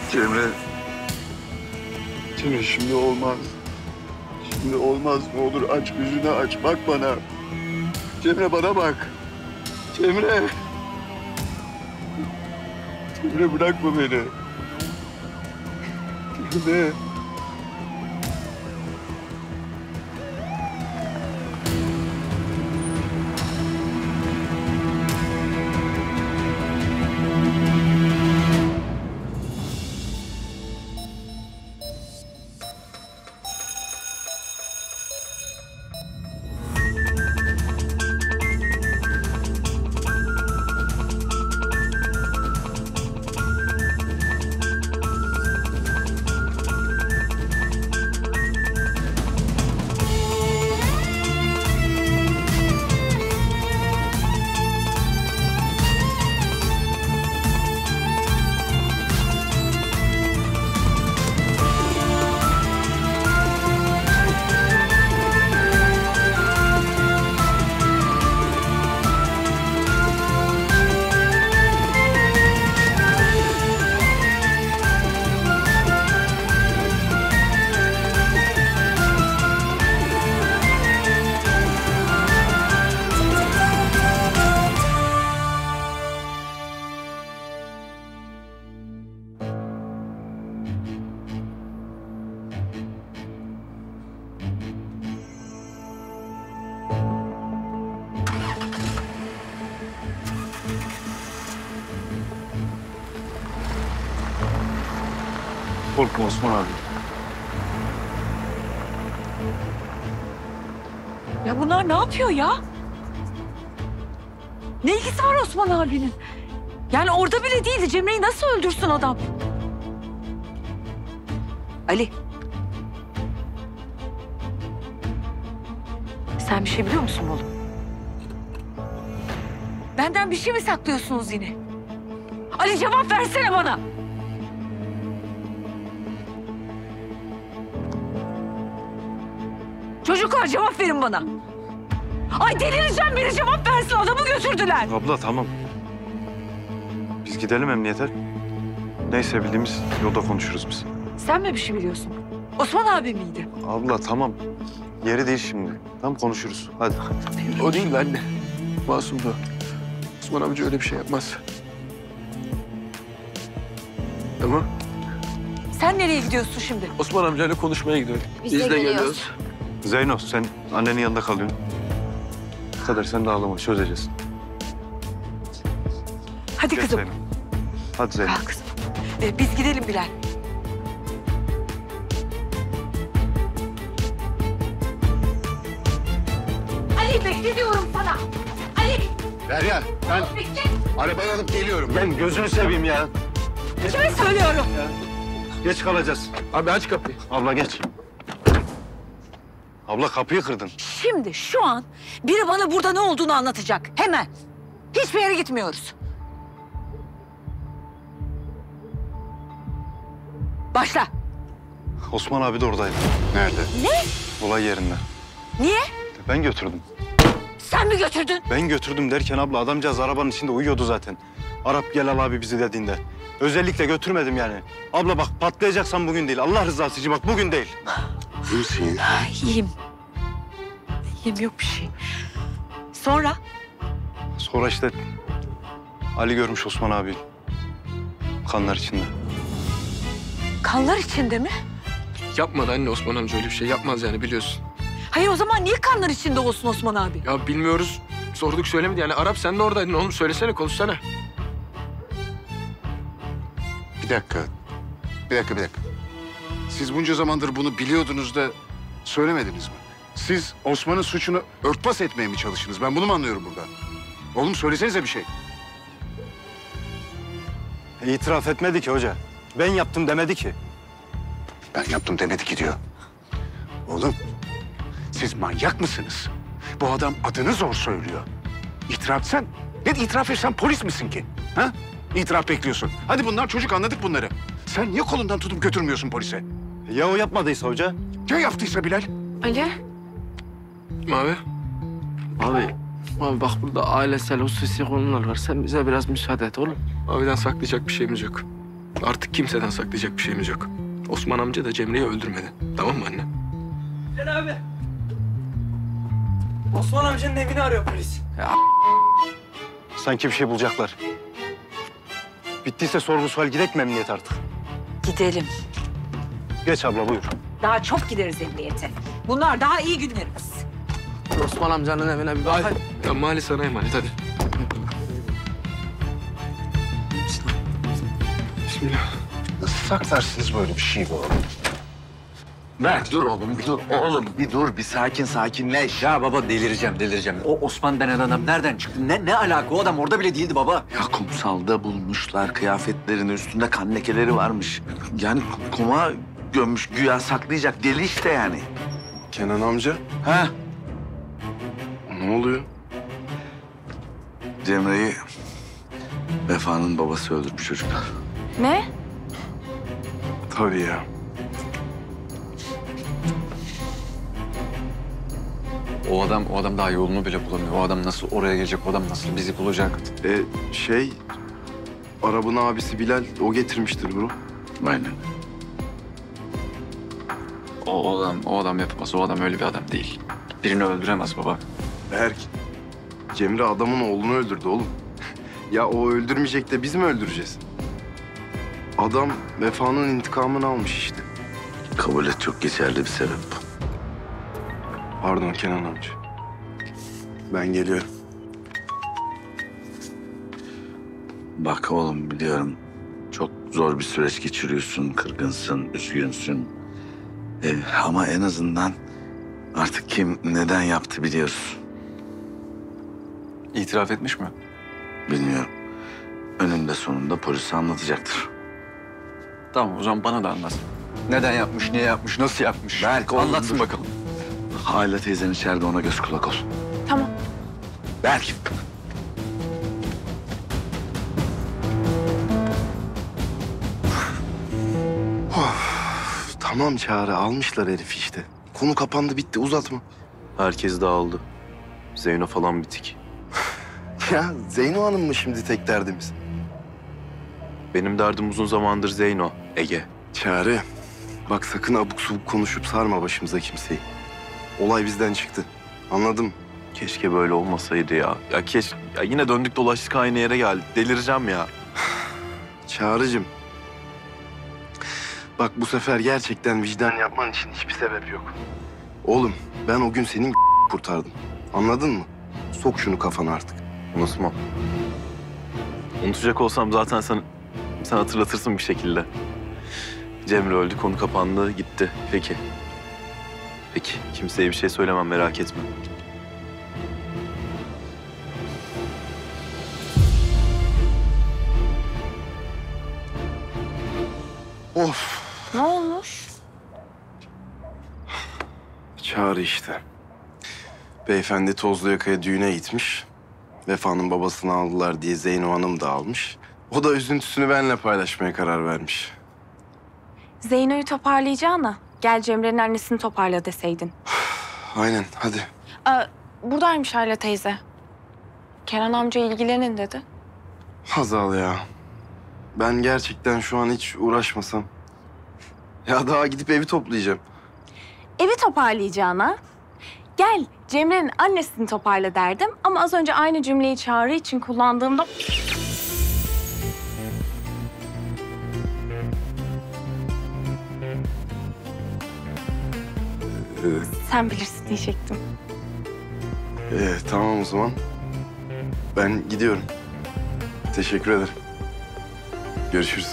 Cemre. Cemre şimdi olmaz. Şimdi olmaz, ne olur aç yüzünü aç, bak bana. Cemre bana bak. Cemre. Cemre bırakma beni. Cemre. Korkma Osman abi. Ya bunlar ne yapıyor ya? Ne ilgisi var Osman abinin? Yani orada bile değildi. Cemre'yi nasıl öldürsün adam? Ali. Sen bir şey biliyor musun oğlum? Benden bir şey mi saklıyorsunuz yine? Ali cevap versene bana. Çocuklar cevap verin bana. Ay delireceğim, biri cevap versin, adamı götürdüler. Abla tamam. Biz gidelim emniyete. Neyse bildiğimiz yolda konuşuruz biz. Sen mi bir şey biliyorsun? Osman abi miydi? Abla tamam. Yeri değil şimdi. Tamam konuşuruz. Hadi. O değil anne. Masumdu. Osman amca öyle bir şey yapmaz. Ama Sen nereye gidiyorsun şimdi? Osman amcayla konuşmaya gidiyoruz. Biz de geliyoruz. Zeyno sen annenin yanında kalıyorsun. Kader sen de ağlama çözeceğiz. Hadi Geç kızım. Zeyno. Hadi Zeyno. Kalk kızım. Biz gidelim Bilal. Ali bekle diyorum sana. Ali Derya, ben bekle. arabayı alıp geliyorum. Ben gözünü seveyim ya. Kime söylüyorum? Geç kalacağız. Abi aç kapıyı. Abla geç. Abla kapıyı kırdın. Şimdi şu an biri bana burada ne olduğunu anlatacak. Hemen. Hiçbir yere gitmiyoruz. Başla. Osman abi de oradaydı. Nerede? Ne? Olay yerinde. Niye? Ben götürdüm. Sen mi götürdün? Ben götürdüm derken abla adamcağız arabanın içinde uyuyordu zaten. Arap gel al abi bizi dediğinde. Özellikle götürmedim yani. Abla bak patlayacaksan bugün değil. Allah rızası için bak bugün değil. İyi misin ya? İyiyim. İyiyim, yok bir şey. Sonra? Sonra işte Ali görmüş Osman abi. Kanlar içinde. Kanlar içinde mi? Yapmadı anne Osman amca öyle bir şey. Yapmaz yani biliyorsun. Hayır o zaman niye kanlar içinde olsun Osman abi? Ya bilmiyoruz. Sorduk söylemedi yani. Arap sen de oradaydın oğlum. Söylesene konuşsana. Bir dakika. Bir dakika. Siz bunca zamandır bunu biliyordunuz da söylemediniz mi? Siz Osman'ın suçunu örtbas etmeye mi çalıştınız? Ben bunu mu anlıyorum buradan? Oğlum söylesenize bir şey. İtiraf etmedi ki hoca. Ben yaptım demedi ki. Ben yaptım demedi ki diyor. Oğlum siz manyak mısınız? Bu adam adını zor söylüyor. İtiraf sen. Ne itiraf etsen polis misin ki? Ha? İtiraf bekliyorsun. Hadi bunlar çocuk anladık bunları. Sen niye kolundan tutup götürmüyorsun polise? Ya o yapmadıysa hoca? Ya yaptıysa Bilal? Ali. Mavi. Abi bak burada ailesel hususi konular var. Sen bize biraz müsaade et oğlum. Mavi'den saklayacak bir şeyimiz yok. Artık kimseden saklayacak bir şeyimiz yok. Osman amca da Cemre'yi öldürmedi. Tamam mı anne? Gel abi. Osman amcanın evini arıyor polis. Sanki bir şey bulacaklar. Bittiyse sorgu sual gidek mi emniyet artık? Gidelim. Geç abla buyur. Daha çok gideriz emniyete. Bunlar daha iyi günlerimiz. Osman amcanın evine bir bak. Ya Mali sana emanet hadi. Bismillah. Nasıl saklarsınız böyle bir şey bu? Berk dur oğlum, bir dur. Oğlum bir dur, bir sakinleş. Ya baba delireceğim. O Osman denen adam nereden çıktı? Ne alaka? O adam orada bile değildi baba. Ya kumsalda bulmuşlar. Kıyafetlerinin üstünde kan lekeleri varmış. Yani kuma gömmüş, güya saklayacak. Deli işte yani. Kenan amca, Ha? ne oluyor? Cemre'yi Vefa'nın babası öldürmüş çocuklar. Ne? Tabii ya. O adam daha yolunu bile bulamıyor. O adam nasıl oraya gelecek? O adam nasıl bizi bulacak? Arap'ın abisi Bilal, o getirmiştir bunu. Aynen. O adam yapamaz. O adam öyle bir adam değil. Birini öldüremez baba. Berk, Cemre adamın oğlunu öldürdü oğlum. Ya o öldürmeyecek de biz mi öldüreceğiz? Adam Vefa'nın intikamını almış işte. Kabul et, çok geçerli bir sebep bu. Pardon Kenan amca. Ben geliyorum. Bak oğlum, biliyorum çok zor bir süreç geçiriyorsun, kırgınsın, üzgünsün. Ama en azından artık kim neden yaptı biliyorsun. İtiraf etmiş mi? Bilmiyorum. Önünde sonunda polise anlatacaktır. Tamam, o zaman bana da anlat. Neden yapmış, niye yapmış, nasıl yapmış? Berk, oğlum, anlatsın dur. bakalım. Hala teyzen içeride, ona göz kulak ol. Tamam. Berk. Tamam Çağrı, almışlar herifi işte. Konu kapandı, bitti, uzatma. Herkes dağıldı. Zeyno falan bitik. Ya Zeyno Hanım mı şimdi tek derdimiz? Benim derdim uzun zamandır Zeyno, Ege. Çağrı, bak sakın abuk subuk konuşup sarma başımıza kimseyi. Olay bizden çıktı. Anladım. Keşke böyle olmasaydı ya. Ya yine döndük dolaştık aynı yere geldik. Delireceğim ya. Çağrı'cığım. Bak bu sefer gerçekten vicdan yapman için hiçbir sebep yok. Oğlum ben o gün senin kurtardım. Anladın mı? Sok şunu kafana artık. Unutmam. Unutacak olsam zaten sen hatırlatırsın bir şekilde. Cemre öldü, konu kapandı, gitti. Peki. Peki, kimseye bir şey söylemem, merak etme. Of. Ne olmuş? Çağrı işte. Beyefendi Tozluyaka'ya düğüne gitmiş. Vefa'nın babasını aldılar diye Zeyno Hanım da almış. O da üzüntüsünü benimle paylaşmaya karar vermiş. Zeyno'yu toparlayacağına gel Cemre'nin annesini toparla deseydin. Aynen, hadi. Buradaymış Ayla teyze. Kenan amca ilgilenin dedi. Hazal ya. Ben gerçekten şu an hiç uğraşmasam. Ya daha gidip evi toplayacağım. Evi toparlayacağına gel Cemre'nin annesini toparla derdim. Ama az önce aynı cümleyi Çağrı için kullandığımda... Sen bilirsin diyecektim. Tamam o zaman. Ben gidiyorum. Teşekkür ederim. Görüşürüz.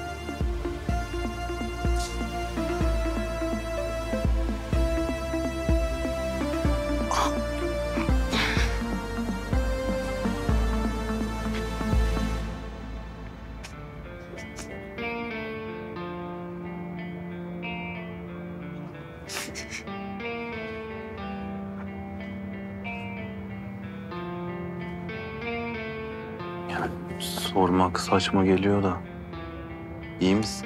Sormak saçma geliyor da. İyi misin?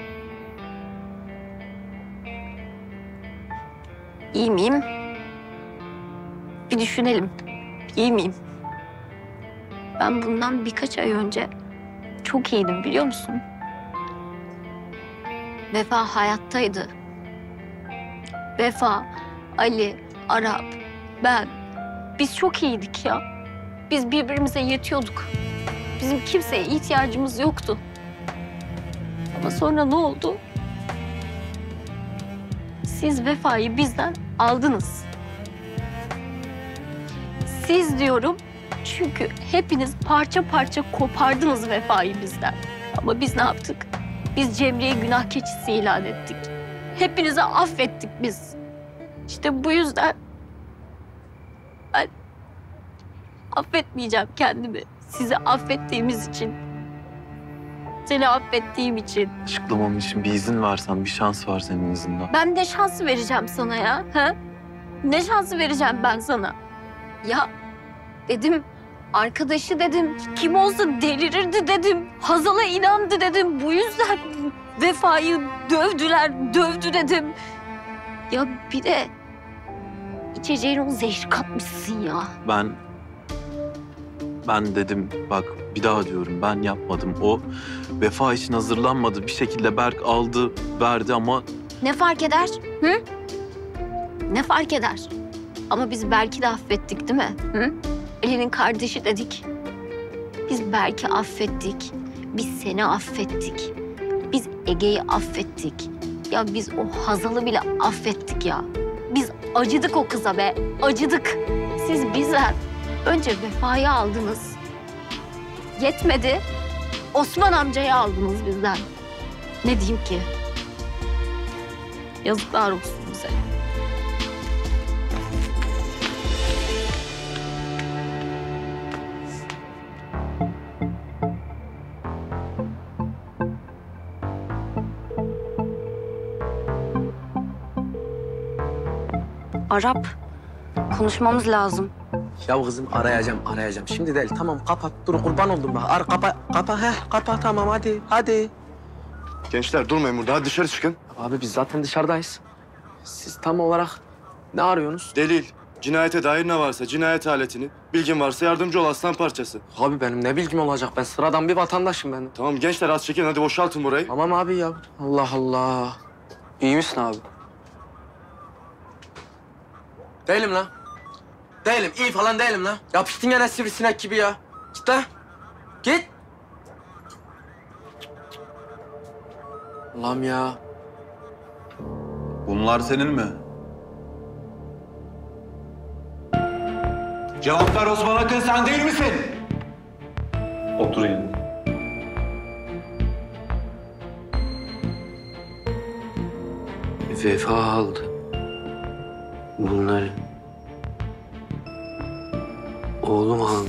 İyi miyim? Bir düşünelim. İyi miyim? Ben bundan birkaç ay önce çok iyiydim biliyor musun? Vefa hayattaydı. Vefa, Ali, Arap, ben. Biz çok iyiydik ya. Biz birbirimize yetiyorduk. Bizim kimseye ihtiyacımız yoktu. Ama sonra ne oldu? Siz Vefa'yı bizden aldınız. Siz diyorum çünkü hepiniz parça parça kopardınız Vefa'yı bizden. Ama biz ne yaptık? Biz Cemre'yi günah keçisi ilan ettik. Hepinizi affettik biz. İşte bu yüzden ben affetmeyeceğim kendimi. Sizi affettiğimiz için. Seni affettiğim için. Açıklamam için bir izin versen, bir şans var senin izinden. Ben ne şansı vereceğim sana ya? Ha? Ne şansı vereceğim ben sana? Ya dedim, arkadaşı dedim, kim olsa delirirdi dedim. Hazal'a inandı dedim. Bu yüzden Vefa'yı dövdü dedim. Ya bir de içeceğine o zehri katmışsın ya. Ben dedim, bak bir daha diyorum, ben yapmadım. O Vefa için hazırlanmadı. Bir şekilde Berk aldı, verdi ama... Ne fark eder? Hı? Ne fark eder? Ama biz Berk'i de affettik değil mi? Hı? Ali'nin kardeşi dedik. Biz Berk'i affettik. Biz seni affettik. Biz Ege'yi affettik. Ya biz o Hazal'ı bile affettik ya. Biz acıdık o kıza be. Acıdık. Siz bizden önce Vefa'yı aldınız. Yetmedi. Osman amcayı aldınız bizden. Ne diyeyim ki? Yazıklar olsun bize. Arap, konuşmamız lazım. Ya kızım arayacağım. Şimdi değil. Tamam kapat. Dur kurban oldum bak. Kapa tamam hadi. Gençler durmayın burada. Hadi dışarı çıkın. Abi biz zaten dışarıdayız. Siz tam olarak ne arıyorsunuz? Delil. Cinayete dair ne varsa cinayet aletini. Bilgin varsa yardımcı ol aslan parçası. Abi benim ne bilgim olacak? Ben sıradan bir vatandaşım ben. Tamam gençler az çekin hadi boşaltın burayı. Tamam abi ya. Allah Allah. İyi misin abi? Değilim lan. Değilim. İyi falan değilim lan. Yapıştın gene sivrisinek gibi ya. Git lan. Git. Allah'ım ya. Bunlar senin mi? Cevap ver Osman Akın, sen değil misin? Oturun. Vefa aldı bunları. Oğlum aldı.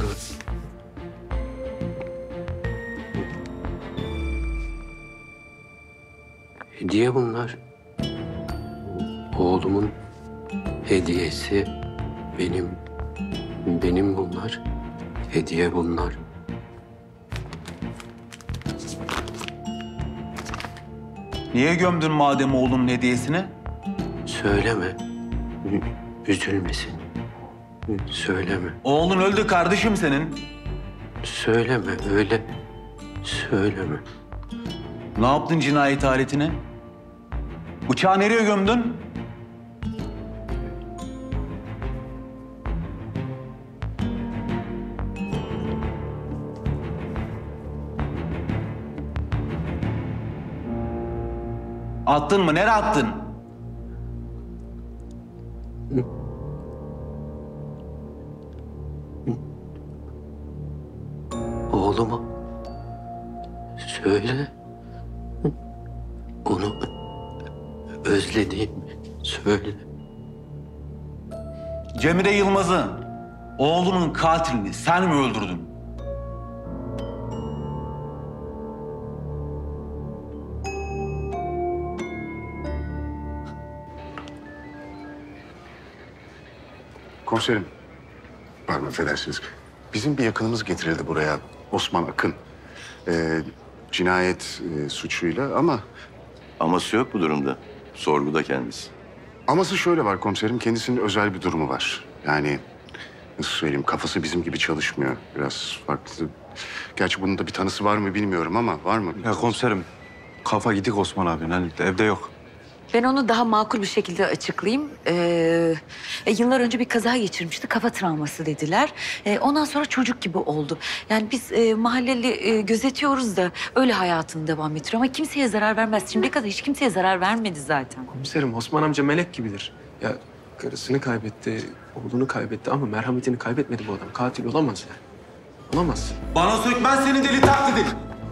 Hediye bunlar. Oğlumun hediyesi. Benim bunlar. Hediye bunlar. Niye gömdün madem oğlunun hediyesini? Söyleme. Üzülmesin. Söyleme. Oğlun öldü kardeşim senin. Söyleme öyle. Söyleme. Ne yaptın cinayet aletini? Bıçağı nereye gömdün? Attın mı? Nereye attın? Oğluma söyle. Onu özlediğimi söyle. Cemre Yılmaz'ı, oğlunun katilini sen mi öldürdün? Komiserim, pardon affedersiniz. Bizim bir yakınımız getirildi buraya, Osman Akın. Cinayet suçuyla ama... Aması yok bu durumda. Sorguda kendisi. Aması şöyle var komiserim, kendisinin özel bir durumu var. Yani nasıl söyleyeyim, kafası bizim gibi çalışmıyor. Biraz farklı. Gerçi bunun da bir tanısı var mı bilmiyorum ama var mı? Ya komiserim, Kafa gidik Osman abi. Hani evde yok. Ben onu daha makul bir şekilde açıklayayım. Yıllar önce bir kaza geçirmişti. Kafa travması dediler. Ondan sonra çocuk gibi oldu. Yani biz mahalleli gözetiyoruz da öyle hayatını devam ettiriyor. Ama kimseye zarar vermez. Şimdiye kadar hiç kimseye zarar vermedi zaten. Komiserim Osman amca melek gibidir. Ya karısını kaybetti, oğlunu kaybetti ama merhametini kaybetmedi bu adam. Katil olamaz yani. Olamaz. Bana sökmez senin deli taklidin.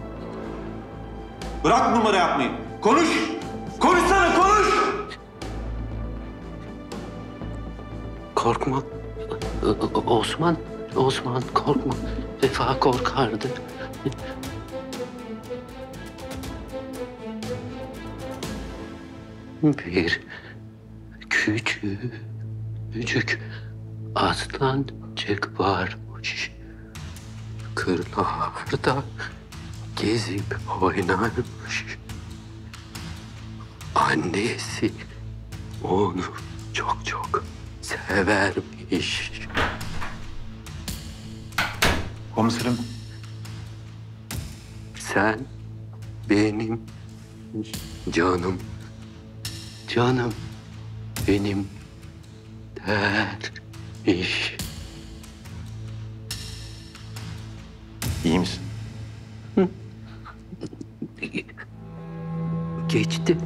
Bırak numara yapmayı. Konuş. Konuşsana konuş. Korkma. Osman korkma. Vefa korkardı. Bir küçücük aslancık varmış. Kırlarda gezip oynarmış. Annesi onu çok severmiş. Komiserim. Sen benim canım benim dermiş. İyi misin? Geçti.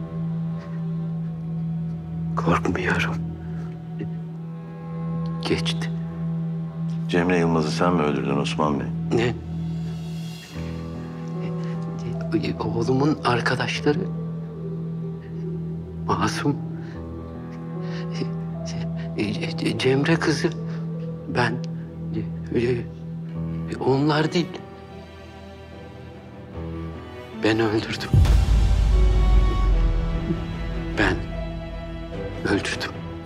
Korkmuyorum. Geçti. Cemre Yılmaz'ı sen mi öldürdün Osman Bey? Ne? Oğlumun arkadaşları masum. Cemre kızı. Ben onlar değil. Ben öldürdüm. Ben öldürdüm.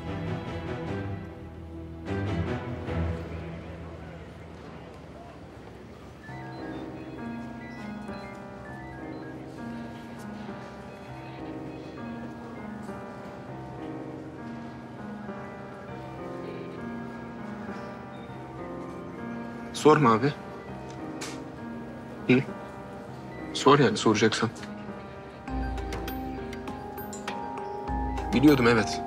Sorma abi. Hı? Sor yani soracaksan. Biliyordum evet.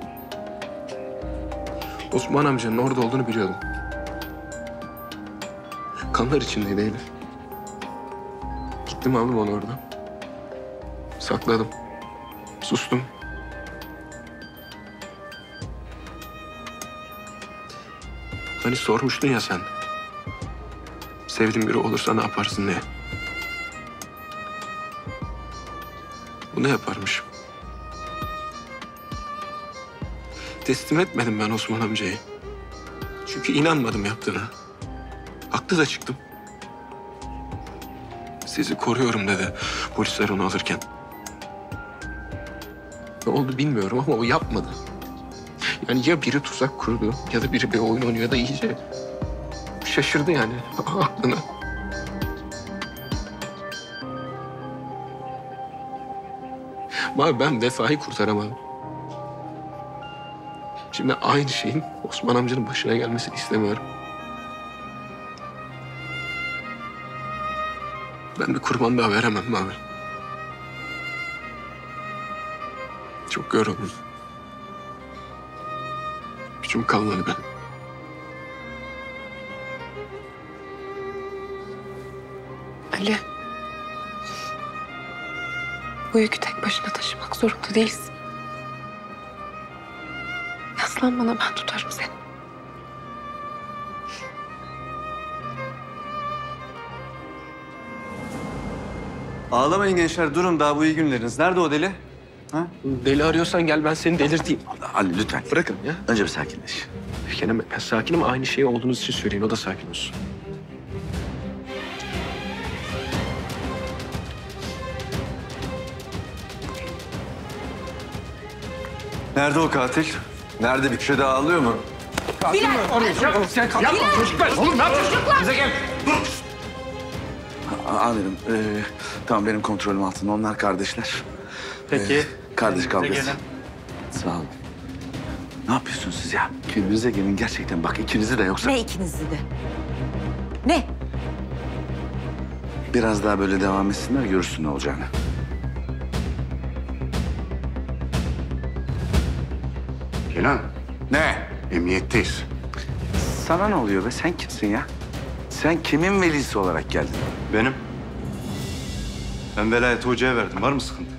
Osman amcanın orada olduğunu biliyordum. Kanlar içindeydi Elif. Gittim aldım onu oradan. Sakladım. Sustum. Hani sormuştun ya sen. Sevdiğin biri olursa ne yaparsın diye. Bunu yaparmışım. Teslim etmedim ben Osman amcayı. Çünkü inanmadım yaptığına. Haklı da çıktım. Sizi koruyorum dedi polisler onu alırken. Ne oldu bilmiyorum ama o yapmadı. Yani ya biri tuzak kurdu ya da biri bir oyun oynuyor ya da iyice şaşırdı yani aklına. Ama ben Vefa'yı kurtaramadım. Şimdi aynı şeyin Osman amcanın başına gelmesini istemiyorum. Ben bir kurban daha veremem abi. Çok yoruldum. Gücüm kalmadı benim. Ali. Bu yükü tek başına taşımak zorunda değilsin. Yaslan bana, ben tutarım seni. Ağlamayın gençler, durun daha bu iyi günleriniz. Nerede o deli? Ha? Deli arıyorsan gel ben seni delirteyim. Ali lütfen. Bırakın ya. Önce bir sakinleş. Kenan ben sakinim aynı şey olduğunuz için söyleyin. O da sakin olsun. Nerede o katil? Nerede, bir köşede ağlıyor mu? Bilal! Sen kalk. Bilal! Çocuklar! Oğlum ne yapıyorsun? Çocuklar! Bize gel. Amirim, tamam benim kontrolüm altında. Onlar kardeşler. Peki. Kardeş kavgası. gelin. Sağ olun. Ne yapıyorsunuz siz ya? Kendinize gelin gerçekten. Bak ikinizi de yoksa... Ne ikinizi de? Ne? Biraz daha böyle devam etsinler, görürsün ne olacağını. Kenan. Ne? Emniyetteyiz. Sana ne oluyor be? Sen kimsin ya? Sen kimin velisi olarak geldin? Benim. Ben velayeti hocaya verdim. Var mı sıkıntı?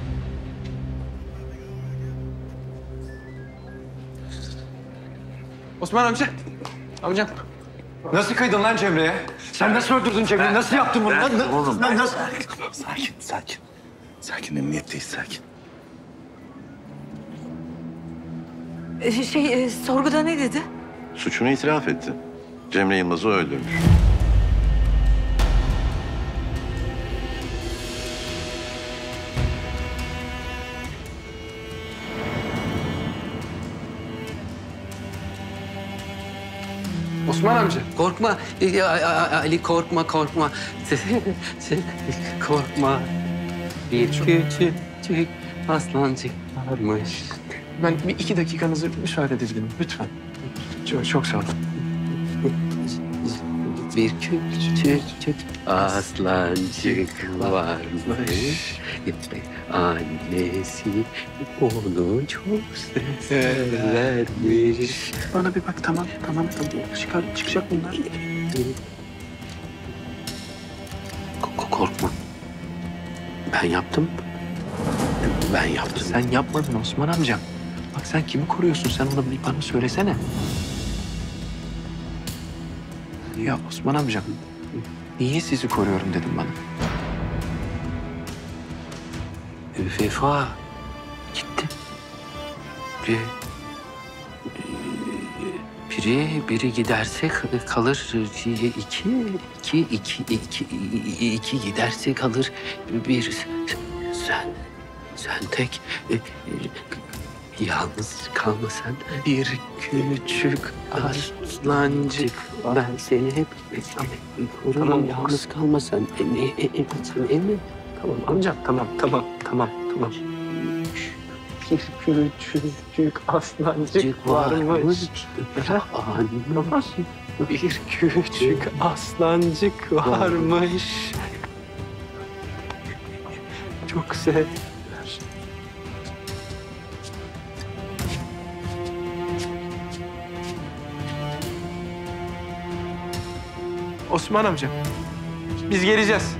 Osman amca. Amcam. Nasıl kıydın lan Cemre'ye? Sen nasıl öldürdün Cemre'yi? Nasıl yaptın bunu? Oğlum. Nasıl? Sakin. Sakin, emniyetteyiz, sakin. Sorguda ne dedi? Suçunu itiraf etti. Cemre Yılmaz'ı öldürmüş. Osman amca. Korkma Ali, korkma. Korkma. Bir küçük aslancık varmış. Ben bir 2 dakikanızı müsaade edebilirim lütfen. Çok sağ olun. Bir küçük aslancık varmış. Annesi onu çok severmiş. Bana bir bak, tamam. Çıkacak bunlar. Korkma. Ben yaptım. Sen yapmadın Osman amcam. Bak sen kimi koruyorsun? Sen ona bir bana söylesene. Ya Osman amcam, niye sizi koruyorum dedim bana. Vefa gitti. Biri giderse kalır, iki giderse kalır bir. Sen tek yalnız kalma sen. Bir küçük aslancık. Ben seni hep korurum. Tamam, Yalnız kalma sen. Sen emin. Tamam amcam, tamam. Bir küçük aslancık varmış. Bir küçük aslancık varmış. Çok sever. Osman amca, biz geleceğiz.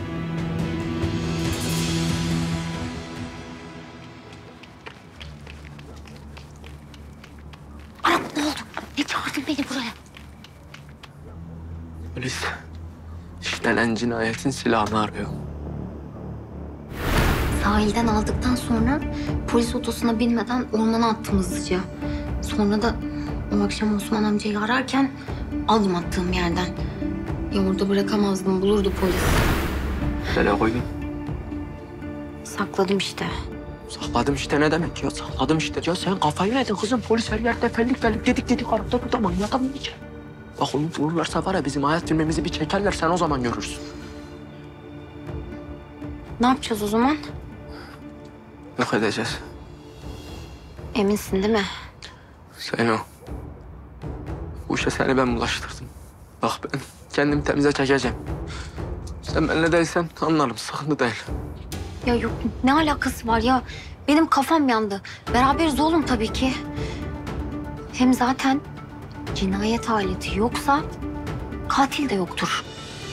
Arap ne oldu? Ne çağırdın beni buraya? Polis işlenen cinayetin silahını arıyor. Sahilden aldıktan sonra polis otosuna binmeden ormana attım hızlıca. Sonra da o akşam Osman amcayı ararken aldım attığım yerden. Ya orada bırakamazdım, bulurdu polis. Nereye koydun? Sakladım işte. Sakladım işte ne demek ya? Sakladım işte. Ya sen kafayı mı yedin kızım? Polis her yerde fellik dedik arada burada manyak mı yiyecek? Bak onu vururlarsa var ya bizim hayat filmimizi bir çekerler, sen o zaman görürsün. Ne yapacağız o zaman? Yok edeceğiz. Eminsin değil mi? Zeyno. Bu işe seni ben bulaştırdım. Bak ben kendimi temize çekeceğim. Sen benimle değilsen anlarım, sıkıntı değil. Ya yok, ne alakası var ya? Benim kafam yandı. Beraberiz oğlum tabii ki. Hem zaten cinayet aleti yoksa katil de yoktur.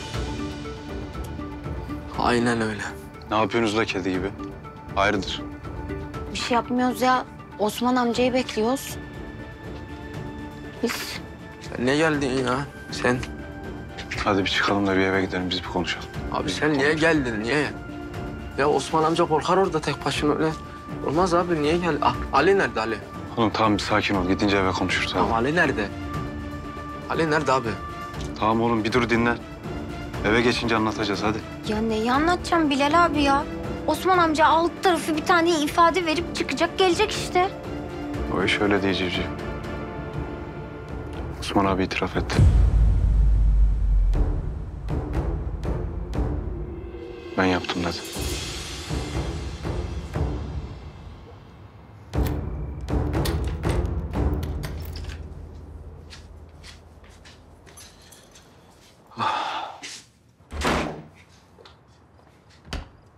Aynen öyle. Ne yapıyorsunuz la kedi gibi? Hayırdır? Bir şey yapmıyoruz ya. Osman amcayı bekliyoruz. Biz Sen niye geldin ya? Sen... Hadi bir çıkalım da bir eve gidelim, biz bir konuşalım. Abi sen niye geldin, niye? Ya Osman amca korkar orada tek başına öyle. Olmaz abi, niye gel? Ali nerede Ali? Oğlum tamam bir sakin ol. Gidince eve konuşuruz. Tamam, Ali nerede? Ali nerede abi? Tamam oğlum bir dur dinle. Eve geçince anlatacağız hadi. ya neyi anlatacağım Bilal abi ya? Osman amca alt tarafı bir tane ifade verip çıkacak, gelecek işte. O iş öyle değil Civciv. Osman abi itiraf etti. Ben yaptım dedi.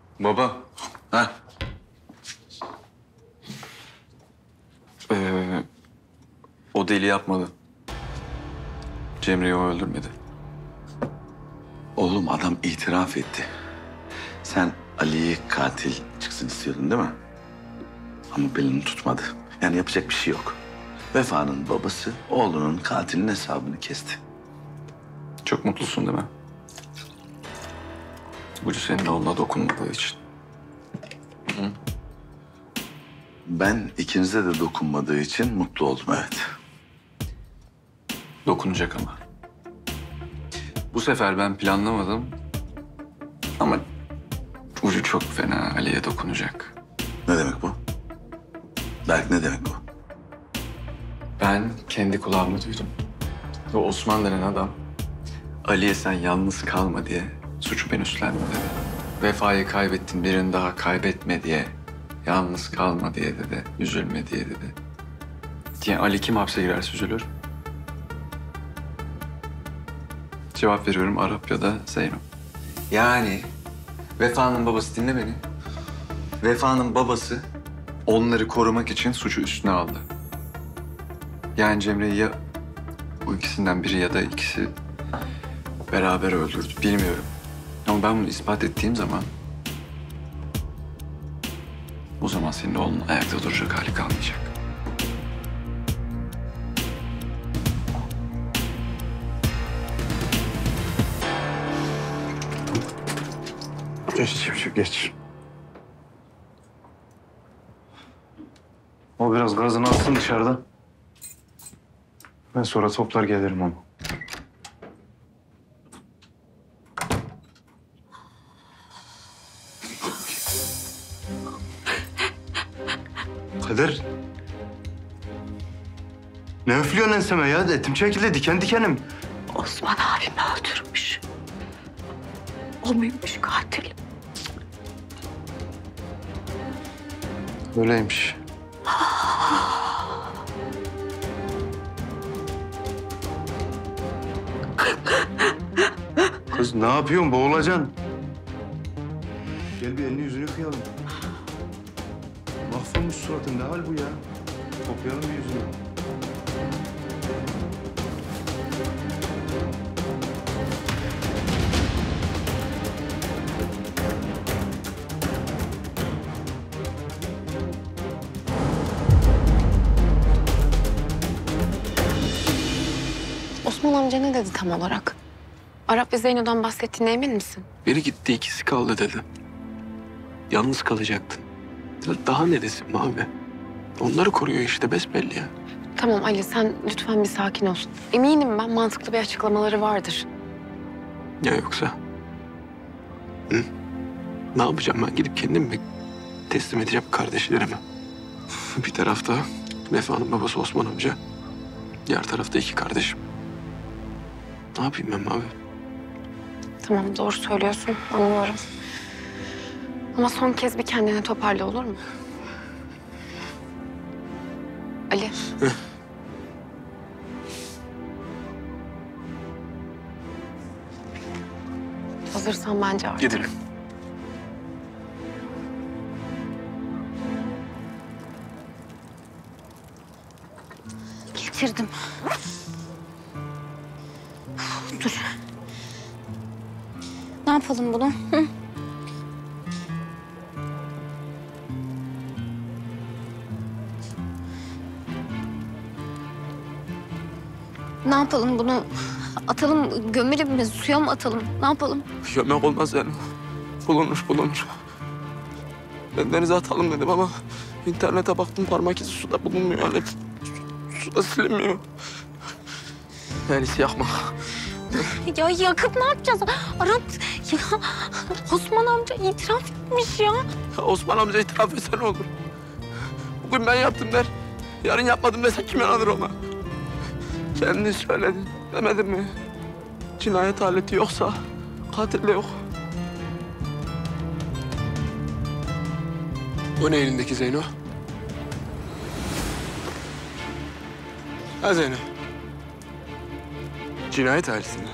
Baba. Ha? deli yapmadı. Cemre'yi o öldürmedi. Oğlum adam itiraf etti. Sen Ali'yi katil çıksın istiyordun değil mi? Ama belini tutmadı. Yani yapacak bir şey yok. Vefa'nın babası oğlunun katilinin hesabını kesti. Çok mutlusun değil mi? Ucu senin oğluna dokunmadığı için. Hı? Ben ikinize de dokunmadığı için mutlu oldum, evet. Dokunacak ama. Bu sefer ben planlamadım. Ama ucu çok fena Ali'ye dokunacak. Ne demek bu? Berk, ne demek bu? Ben kendi kulağımla duydum. O Osman denen adam Ali'ye sen yalnız kalma diye suçu ben üstlendim dedi. Vefayı kaybettin, birini daha kaybetme diye, yalnız kalma diye dedi, üzülme diye dedi. Diye Ali kim hapse girerse üzülür. Cevap veriyorum, Arap ya da Zeyno. Yani Vefa'nın babası, dinle beni. Vefa'nın babası onları korumak için suçu üstüne aldı. Yani Cemre'yi ya bu ikisinden biri ya da ikisi beraber öldürdü, bilmiyorum. Ama ben bunu ispat ettiğim zaman o zaman senin oğlun ayakta duracak hali kalmayacak. Geç, geç. O biraz gazını alsın dışarıda. Ben sonra toplar gelirim ama. Kader. Ne üflüyorsun enseme ya? Etim çekildi diken dikenim. Osman abimi öldürmüş. O muymuş katil? Öyleymiş. Kız ne yapıyorsun? Boğulacaksın. Gel bir elini yüzünü yıkayalım. Mahvolmuş suratın. Ne hal bu ya? Toplayalım bir yüzünü. Osman amca ne dedi tam olarak? Arap ve Zeyno'dan bahsettiğine emin misin? Biri gitti, ikisi kaldı dedi. Yalnız kalacaktın. Daha ne desin abi? Onları koruyor işte, besbelli ya. Tamam Ali, sen lütfen bir sakin ol. Eminim ben mantıklı bir açıklamaları vardır. Ya yoksa? Hı? Ne yapacağım ben? Gidip kendimi mi teslim edeceğim kardeşlerime? Bir tarafta Vefa'nın babası Osman amca. Diğer tarafta iki kardeşim. Ne yapayım ben abi? Tamam, doğru söylüyorsun, anlıyorum. Ama son kez bir kendini toparla, olur mu? Ali. Hazırsan bence artık. Gidelim. Getirdim. Dur. Ne yapalım bunu? Hı? Ne yapalım bunu? Atalım, gömelim mi? Suya mı atalım? Ne yapalım? Gömek olmaz yani. Bulunur. Ben denize atalım dedim ama internete baktım, parmak izi suda bulunmuyor. Yani suda silinmiyor. Yani yakma. Ya yakıp ne yapacağız? Arap, ya Osman amca itiraf etmiş ya. Ya Osman amca itiraf etse ne olur? Bugün ben yaptım der. Yarın yapmadım dese kim inanır ona? Kendin söyledin, demedin mi? Cinayet aleti yoksa katil de yok. O ne elindeki Zeyno? Ha Zeyno? Cinayet aleti mi?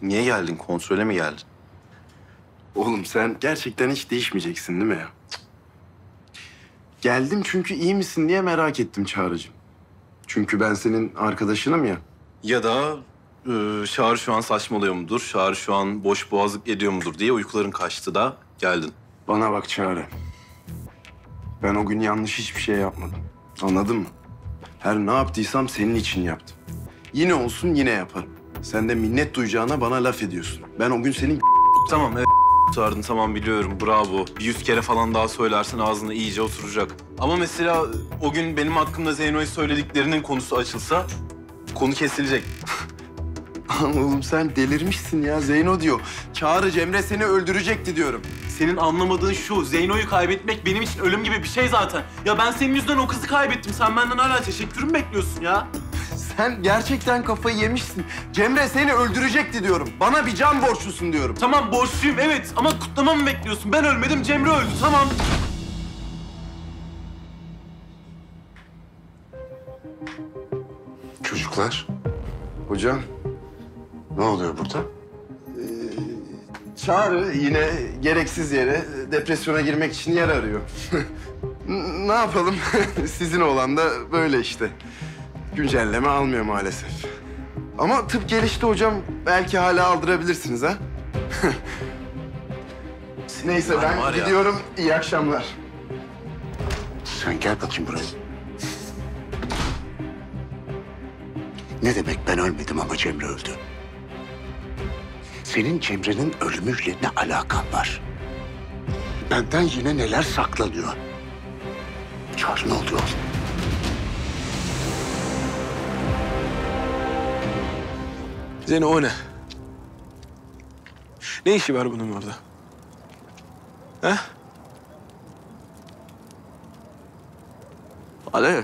Niye geldin? Kontrole mi geldin? Oğlum sen gerçekten hiç değişmeyeceksin değil mi ya? Cık. Geldim çünkü iyi misin diye merak ettim Çağrı'cığım. Çünkü ben senin arkadaşınım ya. Ya da Çağrı şu an saçmalıyor mudur? Çağrı şu an boş boğazlık ediyor mudur diye uykuların kaçtı da geldin. Bana bak Çağrı. Ben o gün yanlış hiçbir şey yapmadım. Anladın mı? Her ne yaptıysam senin için yaptım. Yine olsun yine yaparım. Sen de minnet duyacağına bana laf ediyorsun. Ben o gün senin Tamam evet çağırdın tamam biliyorum bravo. 100 kere falan daha söylersen ağzına iyice oturacak. Ama mesela o gün benim hakkımda Zeyno'ya söylediklerinin konusu açılsa konu kesilecek. Oğlum sen delirmişsin ya. Zeyno diyor. Çağrı Cemre seni öldürecekti diyorum. Senin anlamadığın şu, Zeyno'yu kaybetmek benim için ölüm gibi bir şey zaten. Ya ben senin yüzünden o kızı kaybettim. Sen benden hala teşekkürümü bekliyorsun ya. Sen gerçekten kafayı yemişsin. Cemre seni öldürecekti diyorum. Bana bir can borçlusun diyorum. Tamam borçluyum evet ama kutlamamı bekliyorsun. Ben ölmedim Cemre öldü tamam. Çocuklar, Hocam. ne oluyor burada? Çağrı yine gereksiz yere depresyona girmek için yer arıyor. Ne yapalım? Sizin oğlan da böyle işte. Güncelleme almıyor maalesef. Ama tıp gelişti hocam. Belki hala aldırabilirsiniz ha? Neyse Var ben ya. gidiyorum. İyi akşamlar. Sen gel bakayım buraya. Ne demek ben ölmedim ama Cemre öldü? Senin Cemre'nin ölümüyle ne alakan var? Benden yine neler saklanıyor? Çağrı ne oluyor? Zeyno o ne? Ne işi var bunun orada? He? Hadi.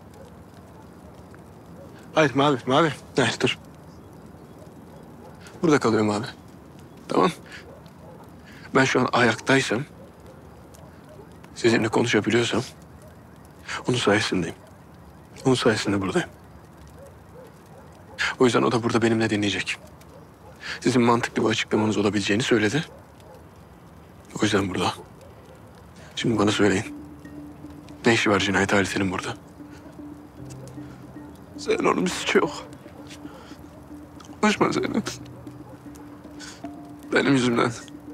Hayır Mavi. Hayır dur. Burada kalıyorum abi. Tamam. Ben şu an ayaktaysam, sizinle konuşabiliyorsam, onun sayesindeyim. Onun sayesinde buradayım. O yüzden o da burada benimle dinleyecek. Sizin mantıklı bir açıklamanız olabileceğini söyledi. O yüzden burada. Şimdi bana söyleyin. Ne işi var cinayet ailesinin burada? Zeyno'nun bir suçu yok. Konuşma Zeyno. Benim yüzümden.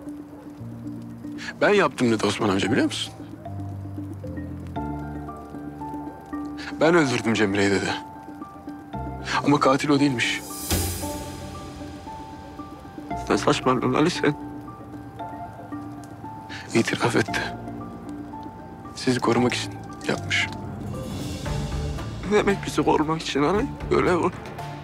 Ben yaptım dedi Osman amca biliyor musun? Ben öldürdüm Cemre'yi dedi. Ama katil o değilmiş. Sen saçmalıyorsun Ali sen. İtiraf etti. Sizi korumak için yapmış. Ne demek bizi korumak için Ali? Öyle o.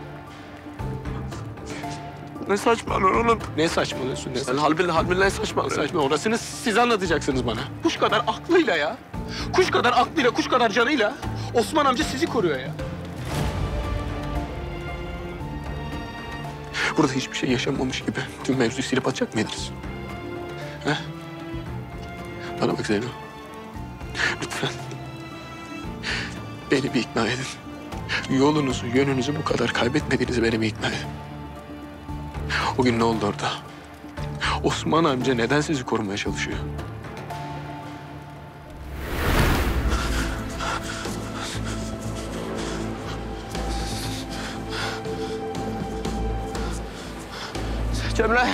Ne saçmalıyorsun oğlum? Ne saçmalıyorsun? Ne sen halbuki ne saçmalıyorsun? Saçma orasını siz anlatacaksınız bana. Kuş kadar aklıyla ya. Kuş kadar aklıyla, kuş kadar canıyla Osman amca sizi koruyor ya. Burada hiçbir şey yaşanmamış gibi tüm mevzuyu silip atacak mıydınız? He? Bana bak Zeyno. Lütfen. Beni bir ikna edin. Yolunuzu, yönünüzü bu kadar kaybetmediğinizi beni bir ikna edin. O gün ne oldu orada? Osman amca neden sizi korumaya çalışıyor? Cemre.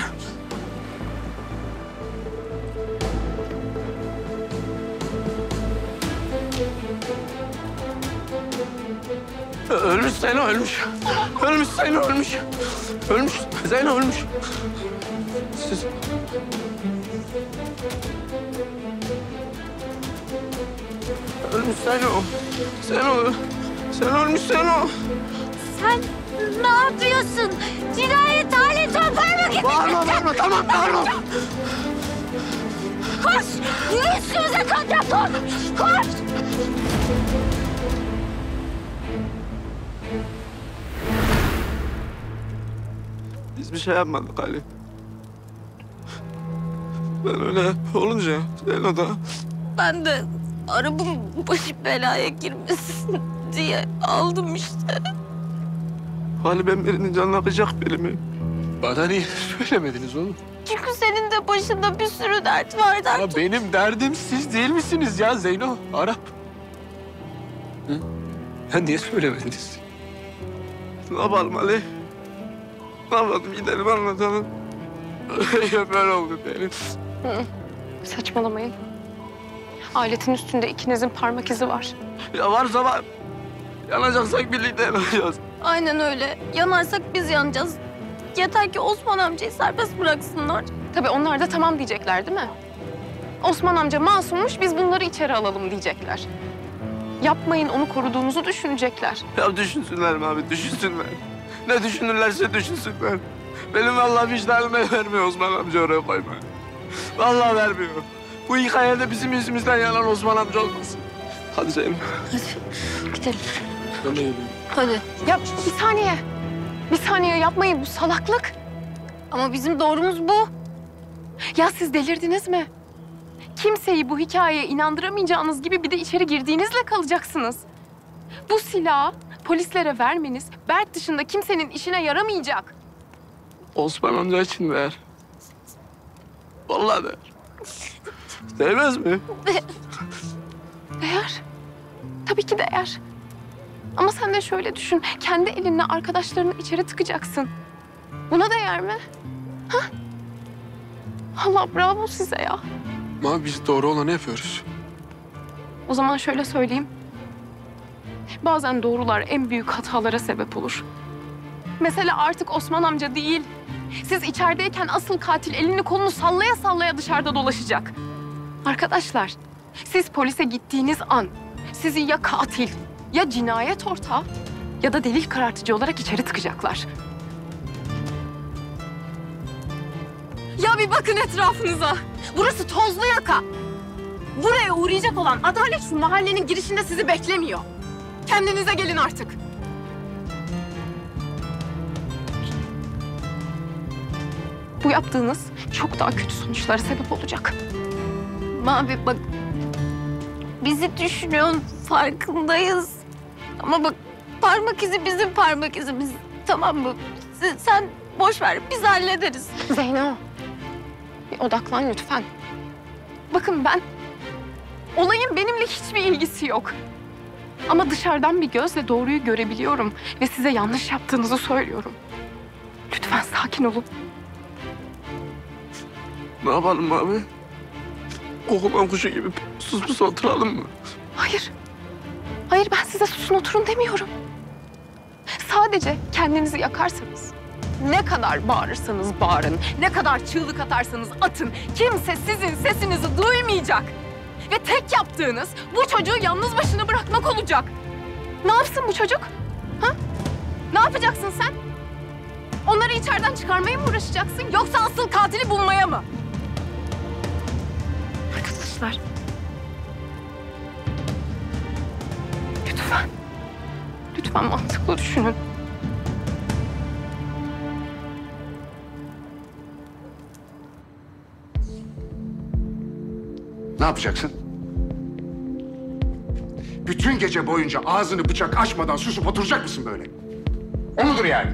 Ölmüş Zeyno ölmüş. Ölmüş Zeyno ölmüş. Ölmüş Zeyno ölmüş. Siz... Ölmüş Zeyno. Zeyno. Sen ölmüş Zeyno. Sen ne yapıyorsun? Cinayet aleti parmak izi. Bağırma tamam bağırma. Koş! Üstümüze kalacak koş! Biz bir şey yapmadık Ali. Ben öyle olunca Zeyno da... Ben de arabamın başı belaya girmesin diye aldım işte. Ali ben birinin canına kıyacak biri mi? Bana niye söylemediniz oğlum? Çünkü senin de başında bir sürü dert var der. Ya benim derdim siz değil misiniz ya Zeyno? Arap. Hı? Ya niye söylemediniz? Ne yapalım Ali? Ne yapalım? Gidelim anlatalım. Ya böyle oldu benim. Saçmalamayın. Aletin üstünde ikinizin parmak izi var. Ya varsa var. Yanacaksak birlikte yanacağız. Aynen öyle. Yanarsak biz yanacağız. Yeter ki Osman amcayı serbest bıraksınlar. Tabii onlar da tamam diyecekler değil mi? Osman amca masummuş, biz bunları içeri alalım diyecekler. Yapmayın, onu koruduğunuzu düşünecekler. Ya düşünsünler mi abi? Düşünsünler. Ne düşünürlerse düşünsünler. Benim vallahi vicdanım el vermiyor Osman amca oraya koymaya. Vallahi vermiyor. Bu hikayede bizim yüzümüzden yanan Osman amca olmasın. Hadi Zeynep. Hadi gidelim. Ben de geliyorum. Hadi. Ya bir saniye. Bir saniye yapmayın, bu salaklık. Ama bizim doğrumuz bu. Ya siz delirdiniz mi? Kimseyi bu hikayeye inandıramayacağınız gibi bir de içeri girdiğinizle kalacaksınız. Bu silahı polislere vermeniz Berk dışında kimsenin işine yaramayacak. Osman amca için ver. Vallahi değer. Değmez mi? Değer. Tabii ki değer. Ama sen de şöyle düşün. Kendi elinle arkadaşlarını içeri tıkacaksın. Buna değer mi? Ha? Allah bravo size ya. Ama biz doğru olanı yapıyoruz. O zaman şöyle söyleyeyim. Bazen doğrular en büyük hatalara sebep olur. Mesela artık Osman amca değil. Siz içerideyken asıl katil elini kolunu sallaya sallaya dışarıda dolaşacak. Arkadaşlar, siz polise gittiğiniz an sizi ya katil, ya cinayet ortağı ya da delil karartıcı olarak içeri tıkacaklar. Ya bir bakın etrafınıza. Burası tozlu yaka. Buraya uğrayacak olan adalet şu mahallenin girişinde sizi beklemiyor. Kendinize gelin artık. Bu yaptığınız çok daha kötü sonuçlara sebep olacak. Mavi bak. Bizi düşünüyorsun, farkındayız. Ama bak parmak izi bizim parmak izimiz. Tamam mı? Sen boş ver, biz hallederiz. Zeyno, bir odaklan lütfen. Bakın ben, olayın benimle hiçbir ilgisi yok. Ama dışarıdan bir gözle doğruyu görebiliyorum ve size yanlış yaptığınızı söylüyorum. Lütfen sakin olun. Ne yapalım abi? Kokulan kuşu gibi sus pus oturalım mı? Hayır. Hayır, ben size susun oturun demiyorum. Sadece kendinizi yakarsanız, ne kadar bağırırsanız bağırın, ne kadar çığlık atarsanız atın, kimse sizin sesinizi duymayacak. Ve tek yaptığınız bu çocuğu yalnız başına bırakmak olacak. Ne yapsın bu çocuk? Ha? Ne yapacaksın sen? Onları içeriden çıkarmaya mı uğraşacaksın yoksa asıl katili bulmaya mı? Arkadaşlar. Lütfen. Lütfen mantıklı düşünün. Ne yapacaksın? Bütün gece boyunca ağzını bıçak açmadan susup oturacak mısın böyle? O mudur yani?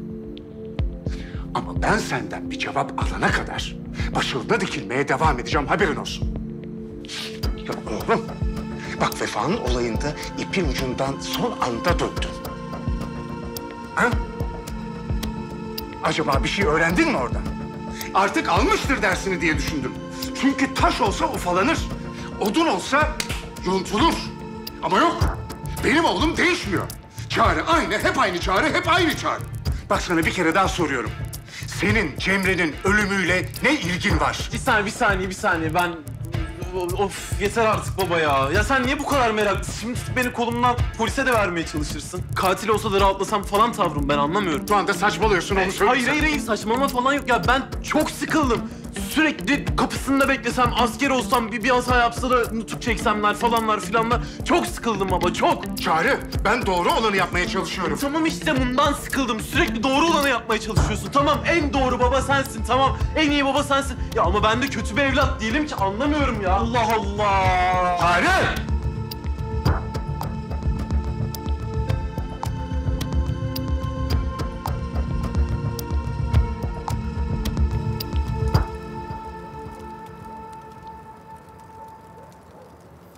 Ama ben senden bir cevap alana kadar başında dikilmeye devam edeceğim, haberin olsun. Ya oğlum, bak Vefa'nın olayında ipin ucundan son anda döndün. Ha? Acaba bir şey öğrendin mi orada? Artık almıştır dersini diye düşündüm. Çünkü taş olsa ufalanır, odun olsa yontulur. Ama yok, benim oğlum değişmiyor. Çağrı aynı, hep aynı Çağrı, hep aynı Çağrı. Bak sana bir kere daha soruyorum. Senin Cemre'nin ölümüyle ne ilgin var? Bir saniye. Ben... Of yeter artık baba ya. Ya sen niye bu kadar meraklısın? Şimdi tut beni kolumdan polise de vermeye çalışırsın. Katil olsa da rahatlasam falan tavrım, ben anlamıyorum. Şu anda saçmalıyorsun, onu söyleyeyim. Hayır saçmalama falan yok. Ya ben çok sıkıldım. Sürekli kapısında beklesem, asker olsam, bir hata yapsa da nutuk çeksemler falanlar filanlar. Çok sıkıldım baba, çok. Çağrı, ben doğru olanı yapmaya çalışıyorum. Tamam işte bundan sıkıldım. Sürekli doğru olanı yapmaya çalışıyorsun. Tamam en doğru baba sensin, tamam. En iyi baba sensin. Ya ama ben de kötü bir evlat değilim ki, anlamıyorum ya. Allah Allah. Çağrı!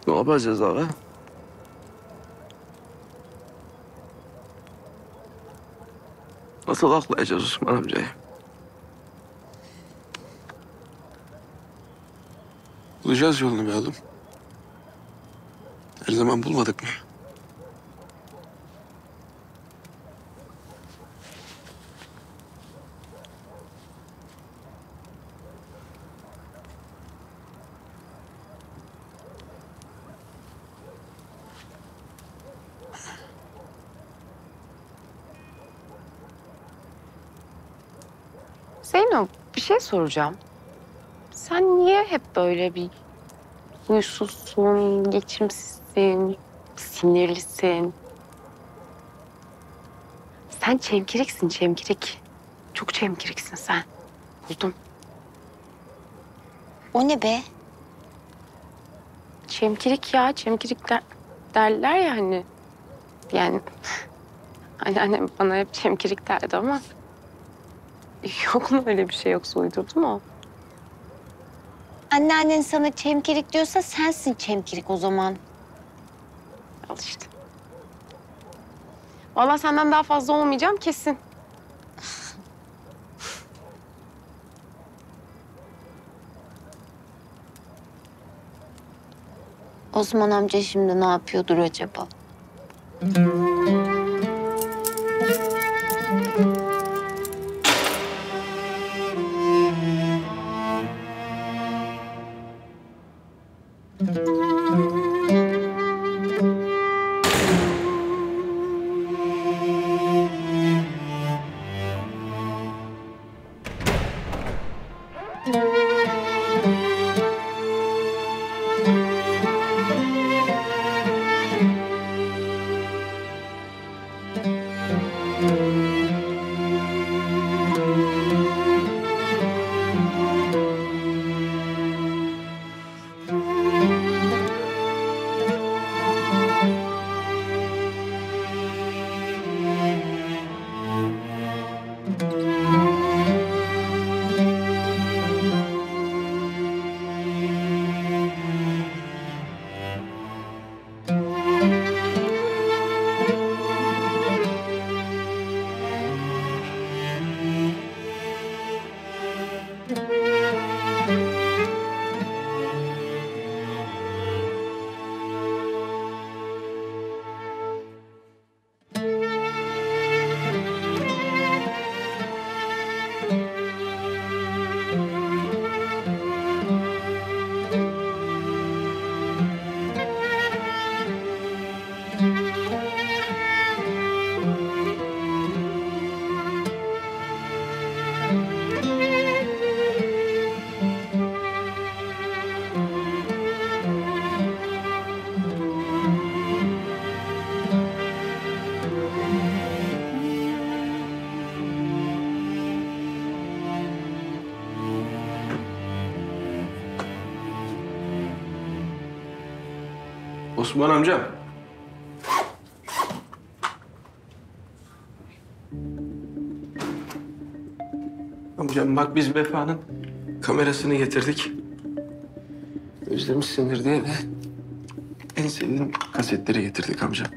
Ne yapacağız abi? Nasıl aklayacağız Osman amcayı? Bulacağız yolunu be oğlum. Her zaman bulmadık mı? Zeyno, bir şey soracağım. Sen niye hep böyle bir huysuzsun, geçimsizsin, sinirlisin? Sen çemkiriksin, çemkirik. Çok çemkiriksin sen. Buldum. O ne be? Çemkirik ya, çemkirik derler ya hani. Yani anneannem bana hep çemkirik derdi ama... Yok mu öyle bir şey, yoksa uydurdu mu o? Anneannen sana çemkirik diyorsa sensin çemkirik o zaman. Al işte. Vallahi senden daha fazla olmayacağım kesin. Osman amca şimdi ne yapıyordur acaba? Osman amcam. Amcam bak, biz Vefa'nın kamerasını getirdik. Özlemişsindir diye de en sevdiğim kasetleri getirdik amcam.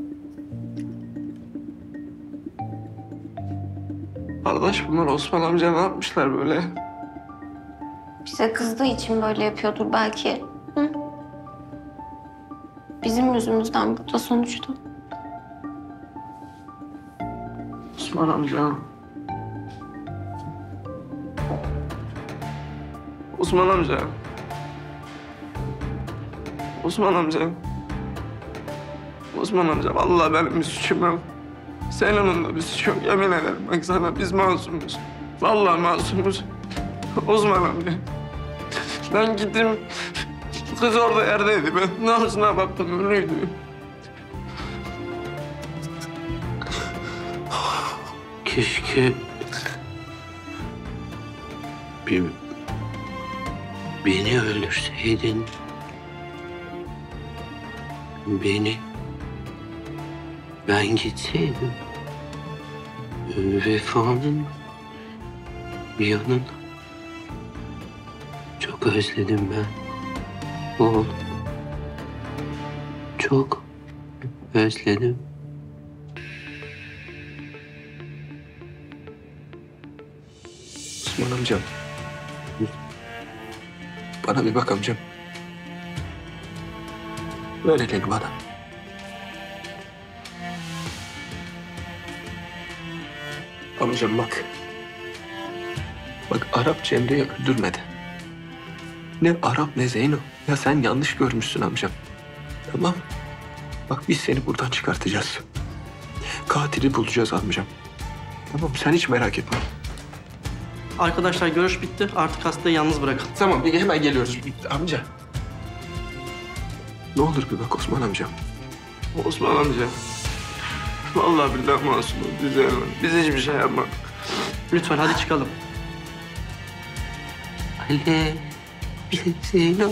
Arkadaş, bunlar Osman amca ne yapmışlar böyle? Bize kızdığı için böyle yapıyordur belki. Hı? Bizim yüzümüzden burada sonuçta. Osman amca. Osman amca. Osman amca. Osman amca, vallahi benim bir suçum yok. Senin da bir suçu yok. Yemin ederim bak sana, biz masumuz. Vallahi masumuz. Osman amca. Ben gittim. Kız orada yerdeydi. Ben nabzına baktım, ölüydü. Keşke beni öldürseydin. Ben gitseydim. Vefa'nın yanına. Çok özledim ben. Oğlum. çok özledim. Osman amcam. Bana bir bak amcam. Ver elini bana. Amcam bak. Bak Arap Cemre'yi öldürmedi. Ne Arap ne Zeyno. Ya sen yanlış görmüşsün amcam. Tamam. Bak biz seni buradan çıkartacağız. Katili bulacağız amcam. Tamam sen hiç merak etme. Arkadaşlar görüş bitti. Artık hastayı yalnız bırakın. Tamam hemen geliyoruz. Amca. Ne olur bir bak Osman amcam. Osman amca. Vallahi billahi masumum. Biz hiçbir şey yapmadık. Lütfen hadi çıkalım. Ali, Zeyno.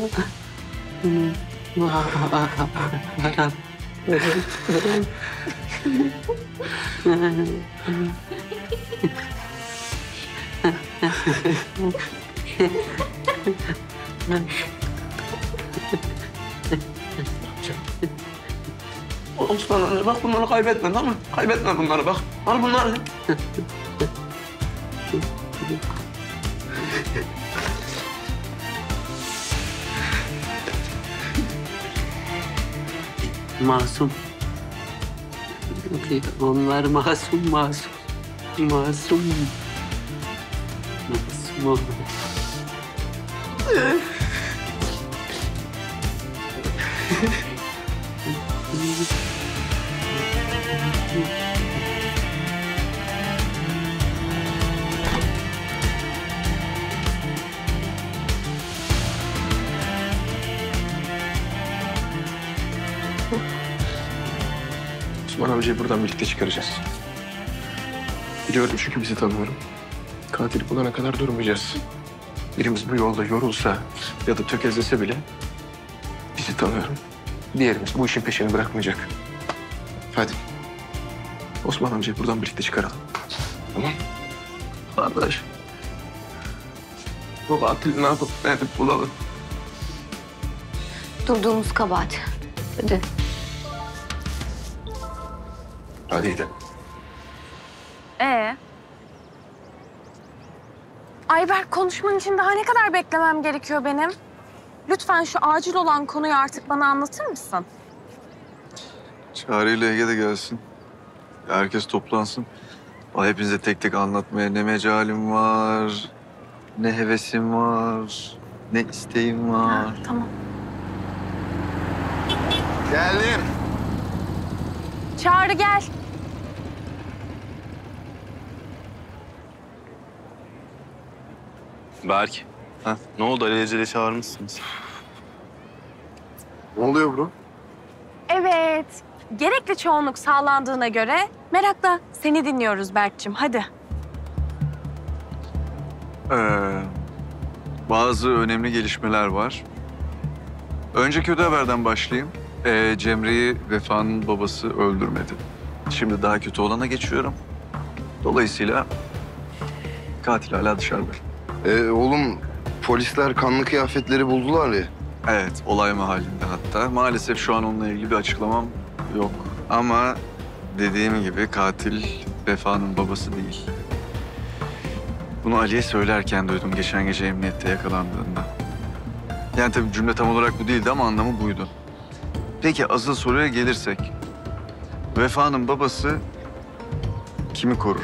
Osman amca bak bunları kaybetme tamam mı? Kaybetme bunları bak. Al bunları. Masum. Onlar masum, masum. Masum. Masum. Osman amcayı buradan birlikte çıkaracağız. Biliyorum çünkü bizi tanıyorum. Katili bulana kadar durmayacağız. Birimiz bu yolda yorulsa ya da tökezlese bile bizi tanıyorum. Diğerimiz bu işin peşini bırakmayacak. Hadi. Osman amcayı buradan birlikte çıkaralım. Tamam. Kardeş. Bu katili ne yapıp ne edip bulalım. Durduğumuz kabahat. Hadi. Hadi gidelim. Ayberk konuşman için daha ne kadar beklemem gerekiyor benim? Lütfen şu acil olan konuyu artık bana anlatır mısın? Çağrı ile Ege de gelsin. Herkes toplansın. Hepinize tek tek anlatmaya ne mecalim var, ne hevesim var, ne isteğim var. Tamam. Geldim. Çağrı gel. Berk. Ha? Ne oldu? Alelacele çağırmışsınız. Ne oluyor bro? Evet. Gerekli çoğunluk sağlandığına göre merakla seni dinliyoruz Berk'cim. Hadi. Bazı önemli gelişmeler var. Önce kötü haberden başlayayım. Cemre'yi Vefa'nın babası öldürmedi. Şimdi daha kötü olana geçiyorum. Dolayısıyla katil hala dışarıda. Oğlum polisler kanlı kıyafetleri buldular ya. Evet, olay mahallinde hatta. Maalesef şu an onunla ilgili bir açıklamam yok. Ama dediğim gibi katil Vefa'nın babası değil. Bunu Ali'ye söylerken duydum geçen gece emniyette yakalandığında. Yani tabii cümle tam olarak bu değildi ama anlamı buydu. Peki asıl soruya gelirsek. Vefa'nın babası kimi korur?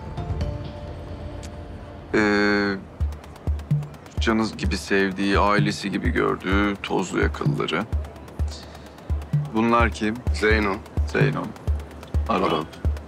Canı gibi sevdiği, ailesi gibi gördüğü tozlu yakınları. Bunlar kim? Zeyno. Zeyno. Arap.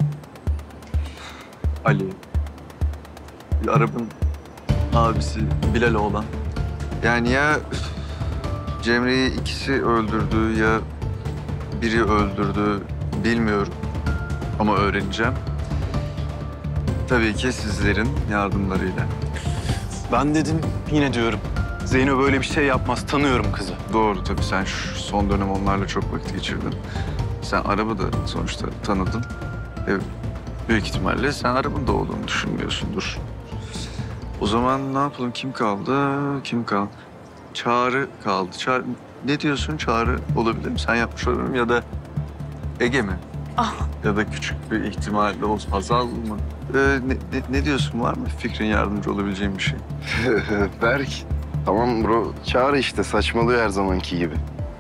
Ali. Arap'ın abisi Bilal oğlan. Yani ya Cemre'yi ikisi öldürdü ya biri öldürdü bilmiyorum. Ama öğreneceğim. Tabii ki sizlerin yardımlarıyla. Ben dedim, yine diyorum. Zeyno böyle bir şey yapmaz. Tanıyorum kızı. Doğru tabii. Sen şu son dönem onlarla çok vakit geçirdin. Sen Arap'ı da sonuçta tanıdın. Büyük ihtimalle sen Arap'ın da olduğunu düşünmüyorsundur. O zaman ne yapalım? Kim kaldı? Kim kaldı? Çağrı kaldı. ne diyorsun? Çağrı olabilir mi? Sen yapmış olabilir mi? Ya da Ege mi? Ah. Ya da küçük bir ihtimalle olsun. Hazal mı? Ne diyorsun? Var mı fikrin, yardımcı olabileceğim bir şey? Berk. Tamam bro. Çağrı işte saçmalıyor her zamanki gibi.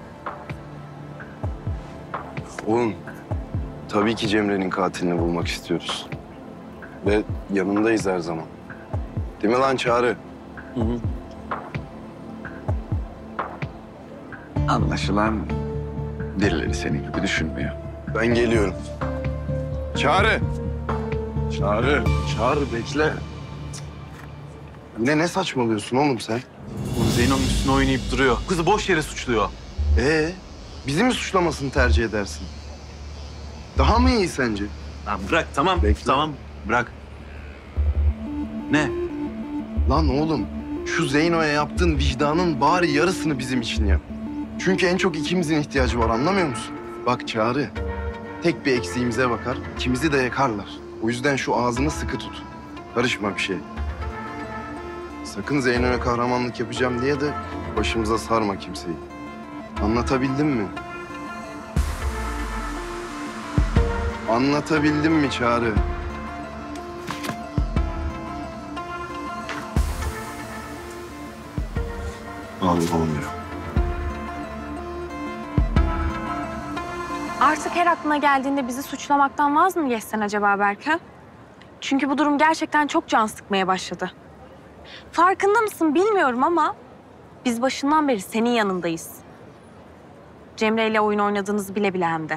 Oğlum. Tabii ki Cemre'nin katilini bulmak istiyoruz. Ve yanındayız her zaman. Değil mi lan Çağrı? Anlaşılan birileri senin gibi düşünmüyor. Ben geliyorum. Çağrı. Çağrı. Çağrı bekle. Yine ne saçmalıyorsun oğlum sen? Zeyno'nun üstüne oynayıp duruyor. Kızı boş yere suçluyor. Bizi mi suçlamasını tercih edersin? Daha mı iyi sence? Lan bırak tamam. Tamam bırak. Ne? Lan oğlum şu Zeyno'ya yaptığın vicdanın bari yarısını bizim için yap. Çünkü en çok ikimizin ihtiyacı var, anlamıyor musun? Bak Çağrı, tek bir eksiğimize bakar, ikimizi de yakarlar. O yüzden şu ağzını sıkı tut. Karışma bir şey. Sakın Zeyno'ya kahramanlık yapacağım diye de başımıza sarma kimseyi. Anlatabildim mi? Anlatabildim mi Çağrı? Allah'ım ya. Artık her aklına geldiğinde bizi suçlamaktan vaz mı geçsen acaba Berke? Çünkü bu durum gerçekten çok can sıkmaya başladı. Farkında mısın bilmiyorum ama biz başından beri senin yanındayız. Cemre ile oyun oynadığınızı bile bile hem de.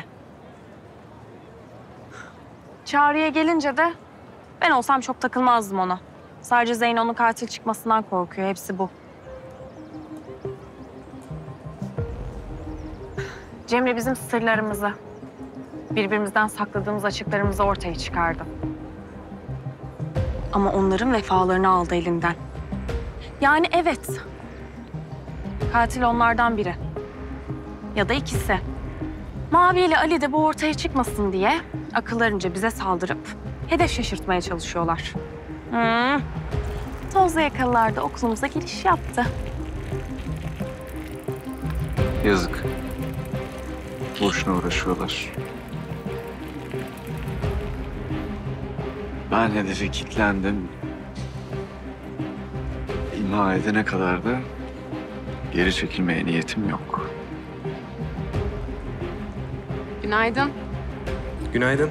Çağrı'ya gelince de ben olsam çok takılmazdım ona. Sadece Zeyno'nun katil çıkmasından korkuyor. Hepsi bu. Cemre bizim sırlarımızı, birbirimizden sakladığımız açıklarımızı ortaya çıkardı. Ama onların vefalarını aldı elinden. Yani evet, katil onlardan biri. Ya da ikisi. Mavi ile Ali de bu ortaya çıkmasın diye akıllarınca bize saldırıp hedef şaşırtmaya çalışıyorlar. Tozlu yakalılar da okulumuza giriş yaptı. Yazık. Boşuna uğraşıyorlar. Ben hedefe kilitlendim. İmha edene kadar da geri çekilmeye niyetim yok. Günaydın. Günaydın.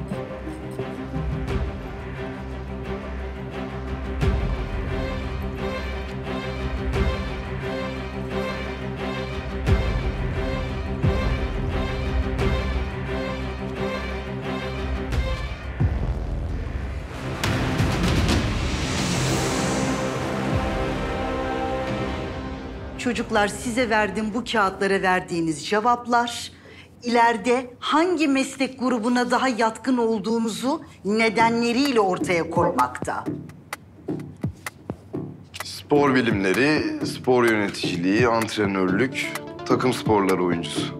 Çocuklar, size verdiğim bu kağıtlara verdiğiniz cevaplar ileride hangi meslek grubuna daha yatkın olduğunuzu nedenleriyle ortaya koymakta. Spor bilimleri, spor yöneticiliği, antrenörlük, takım sporları oyuncusu.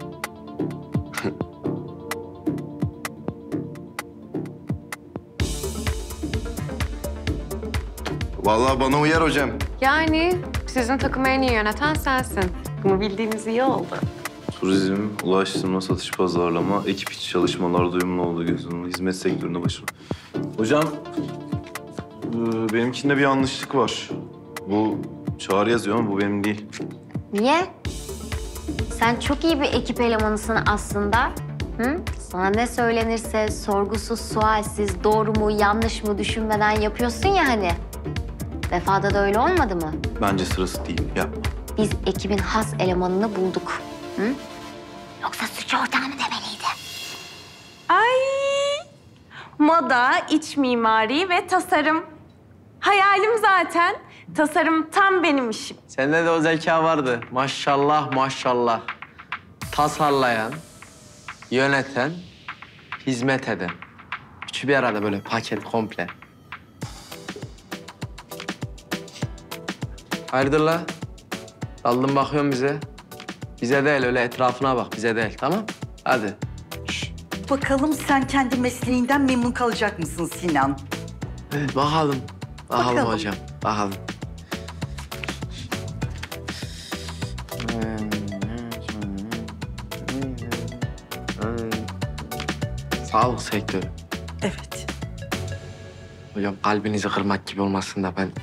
Vallahi bana uyar hocam. Yani sizin takımı en iyi yöneten sensin. Bunu bildiğimiz iyi oldu. Turizm, ulaştırma, satış, pazarlama, ekip içi çalışmalar duyumlu olduğu gözünün hizmet sektöründe başarılı. Hocam, benimkinde bir yanlışlık var. Bu Çağrı yazıyor ama bu benim değil. Niye? Sen çok iyi bir ekip elemanısın aslında. Hı? Sana ne söylenirse sorgusuz, sualsiz, doğru mu, yanlış mı düşünmeden yapıyorsun ya hani. Vefa'da da öyle olmadı mı? Bence sırası değil, yapma. Biz ekibin has elemanını bulduk. Hı? Yoksa suç ortağı mı demeliydi? Ay! Moda, iç mimari ve tasarım. Hayalim zaten. Tasarım tam benim işim. Sende de o zeka vardı. Maşallah maşallah. Tasarlayan, yöneten, hizmet eden. Üçü bir arada böyle paket komple. Hayırdır la? Daldın bakıyorsun bize. Bize değil, öyle etrafına bak. Bize değil, tamam? Hadi. Bakalım sen kendi mesleğinden memnun kalacak mısın Sinan? Evet, bakalım. Bakalım hocam, bakalım. Sağlık sektörü. Evet. Hocam kalbinizi kırmak gibi olmasın da ben...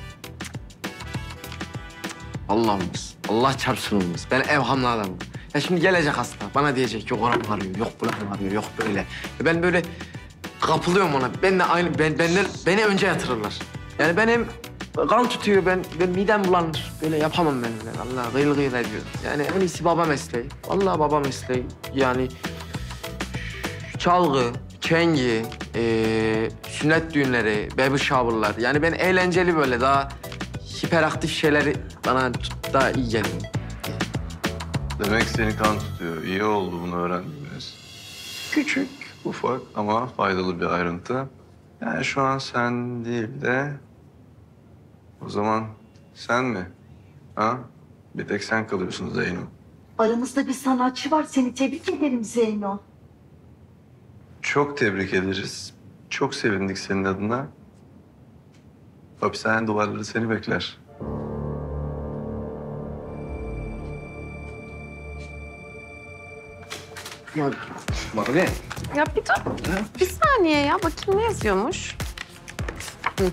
Allah'ımız, Allah çarpsın olmaz. Ben evhamlı adamım. Ya şimdi gelecek hasta, bana diyecek yok oram arıyor, yok buram arıyor, yok böyle. Ben böyle kapılıyorum ona. Ben de aynı, beni önce yatırırlar. Yani benim kan tutuyor, ben midem bulanır. Böyle yapamam ben öyle. Allah gıyıl gıyıl ediyor. Yani en iyisi baba mesleği. Vallahi baba mesleği. Yani çalgı, çengi, sünnet düğünleri, baby shower'lar. Yani ben eğlenceli böyle daha hiperaktif şeyleri bana daha iyi geliyor. Demek seni kan tutuyor. İyi oldu bunu öğrendiğimiz. Küçük, ufak ama faydalı bir ayrıntı. Yani şu an sen değil de... O zaman sen mi? Ha? Bir tek sen kalıyorsun Zeyno. Aramızda bir sanatçı var. Seni tebrik ederim Zeyno. Çok tebrik ederiz. Çok sevindik senin adına. Hapishane duvarları seni bekler. Mavi. Ya bir dur. Bir saniye ya. Bakayım ne yazıyormuş. Hı.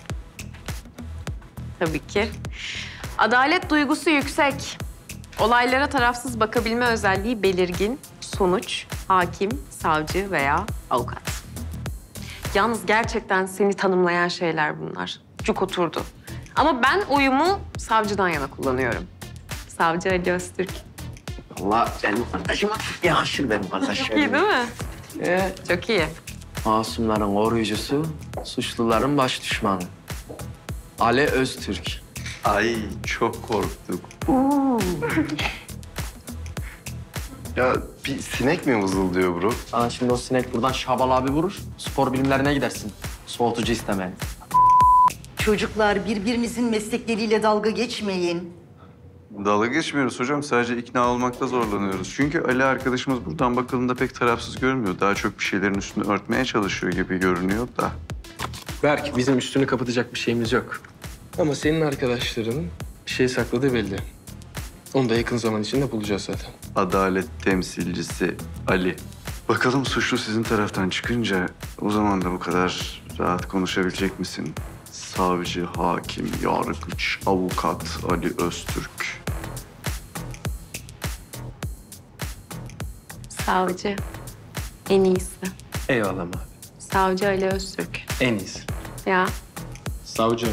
Tabii ki. Adalet duygusu yüksek. Olaylara tarafsız bakabilme özelliği belirgin. Sonuç, hakim, savcı veya avukat. Yalnız gerçekten seni tanımlayan şeyler bunlar. Cuk oturdu. Ama ben oyumu savcıdan yana kullanıyorum. Savcı Ali Öztürk. Allah benim kardeşime yakışır benim kardeşim. Çok iyi değil mi? Çok iyi. Masumların koruyucusu, suçluların baş düşmanı. Ali Öztürk. Ay çok korktuk. Ya bir sinek mi vızıldıyor bro? Sana şimdi o sinek buradan Şabal abi vurur. Spor bilimlerine gidersin. Soğutucu istemeye. Çocuklar birbirinizin meslekleriyle dalga geçmeyin. Dalga geçmiyoruz hocam. Sadece ikna olmakta zorlanıyoruz. Çünkü Ali arkadaşımız buradan bakıldığında pek tarafsız görünmüyor. Daha çok bir şeylerin üstünü örtmeye çalışıyor gibi görünüyor da. Berk, bizim üstünü kapatacak bir şeyimiz yok. Ama senin arkadaşların bir şey sakladığı belli. Onu da yakın zaman içinde bulacağız zaten. Adalet temsilcisi Ali. Bakalım suçlu sizin taraftan çıkınca o zaman da bu kadar rahat konuşabilecek misin? Savcı, hakim, yargıç, avukat Ali Öztürk. Savcı. En iyisi. Eyvallah abi. Savcı Ali Öztürk. En iyisi. Ya. Savcı.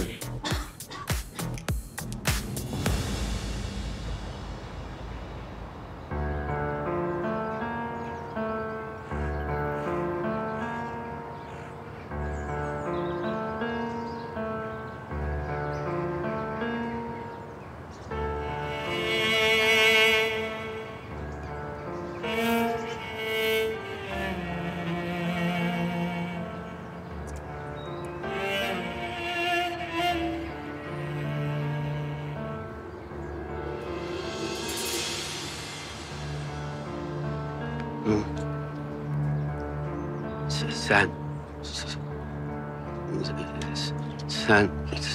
Sen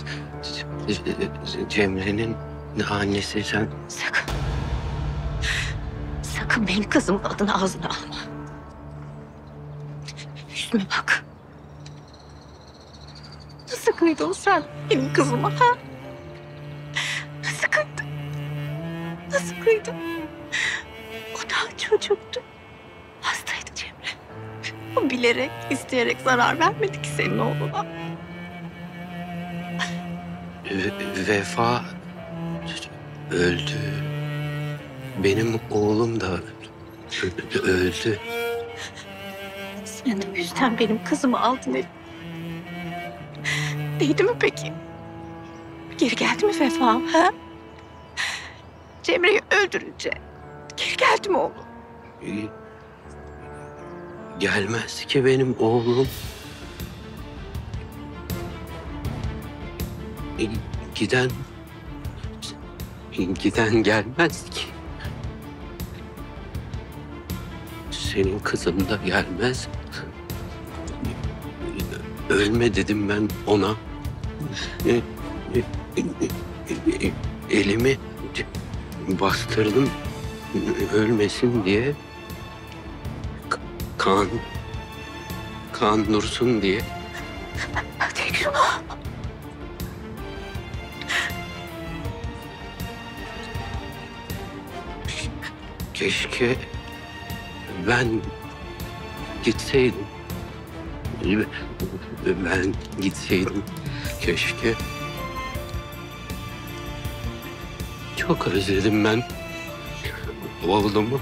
Cemre'nin annesi sen. Sakın benim kızımın adını ağzına alma. Yüzüme bak. Nasıl kıydın sen benim kızıma ha? Nasıl kıydın? Nasıl kıydın? O daha çocuktu. Hastaydı Cemre. O bilerek, isteyerek zarar vermedi ki senin oğluna. Vefa öldü. Benim oğlum da öldü. Sen de bu yüzden benim kızımı aldın elim. Değdi mi peki? Geri geldi mi Vefa'm ha? Cemre'yi öldürünce geri geldi mi oğlum? Gelmez ki benim oğlum. Giden gelmez ki. Senin kızın da gelmez. Ölme dedim ben ona. Elimi bastırdım ölmesin diye. Kan kan dursun diye. Keşke ben gitseydim. Ben gitseydim. Keşke. Çok özledim ben oğlumu.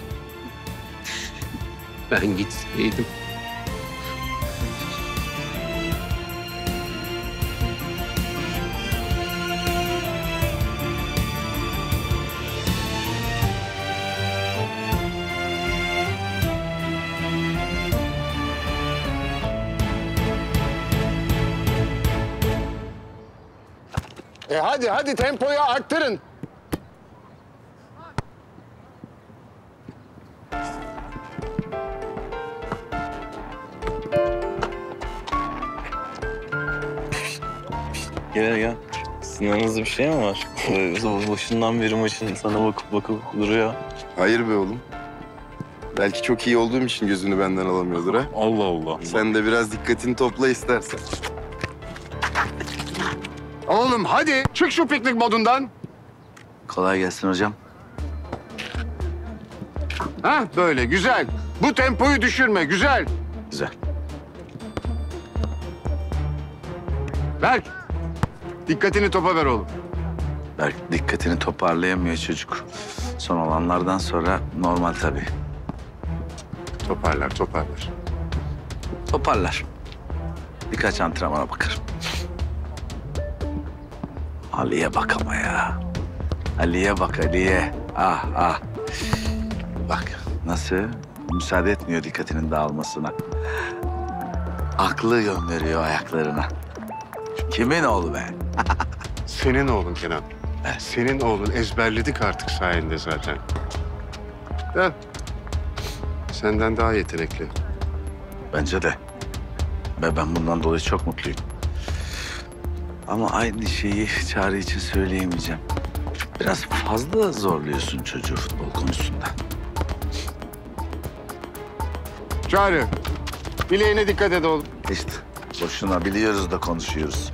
Ben gitseydim. Hadi tempoyu arttırın. Gel. Sinan'ınızda bir şey mi var? Başından beri maçın sana bakıp duruyor. Hayır be oğlum. Belki çok iyi olduğum için gözünü benden alamıyordur ha. Allah Allah. Sen de biraz dikkatini topla istersen. Oğlum hadi çık şu piknik modundan. Kolay gelsin hocam. Ha böyle güzel. Bu tempoyu düşürme güzel. Güzel. Berk dikkatini topa ver oğlum. Berk dikkatini toparlayamıyor çocuk. Son olanlardan sonra normal tabii. Toparlar. Toparlar. Birkaç antrenmana bakarım. Ali'ye bak ama ya. Ali'ye bak Ali'ye. Ah. Bak nasıl? Müsaade etmiyor dikkatinin dağılmasına. Aklı yön veriyor ayaklarına. Kimin oğlu be? Senin oğlun Kenan. Senin oğlun ezberledik artık sayende zaten. Ya, senden daha yetenekli. Bence de. Ve ben bundan dolayı çok mutluyum. Ama aynı şeyi Çağrı için söyleyemeyeceğim. Biraz fazla zorluyorsun çocuğu futbol konusunda. Çağrı, bileğine dikkat et oğlum. İşte boşuna biliyoruz da konuşuyoruz.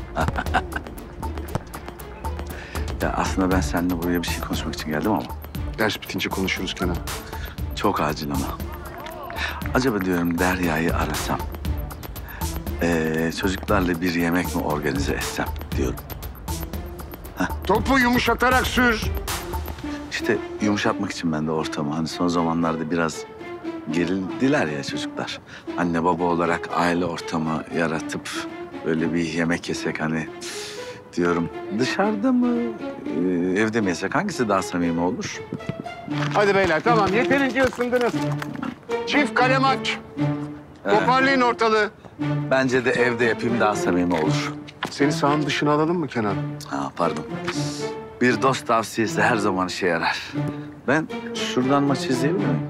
Ya aslında ben seninle buraya bir şey konuşmak için geldim ama. Ders bitince konuşuruz Kenan. Çok acil ama. Acaba diyorum Derya'yı arasam. Çocuklarla bir yemek mi organize etsem diyorum. Topu yumuşatarak sür. İşte yumuşatmak için ben de ortamı. Hani son zamanlarda biraz gerildiler ya çocuklar. Anne baba olarak aile ortamı yaratıp böyle bir yemek yesek hani diyorum. Dışarıda mı, evde mi yesek? Hangisi daha samimi olur? Hadi beyler tamam yeterince ısındınız. Çift kale maç. Toparlayın ortalığı. Bence de evde yapayım daha samimi olur. Seni sahanın dışına alalım mı Kenan? Ha pardon. Bir dost tavsiyesi her zaman işe yarar. Ben şuradan maçı izleyebilir miyim?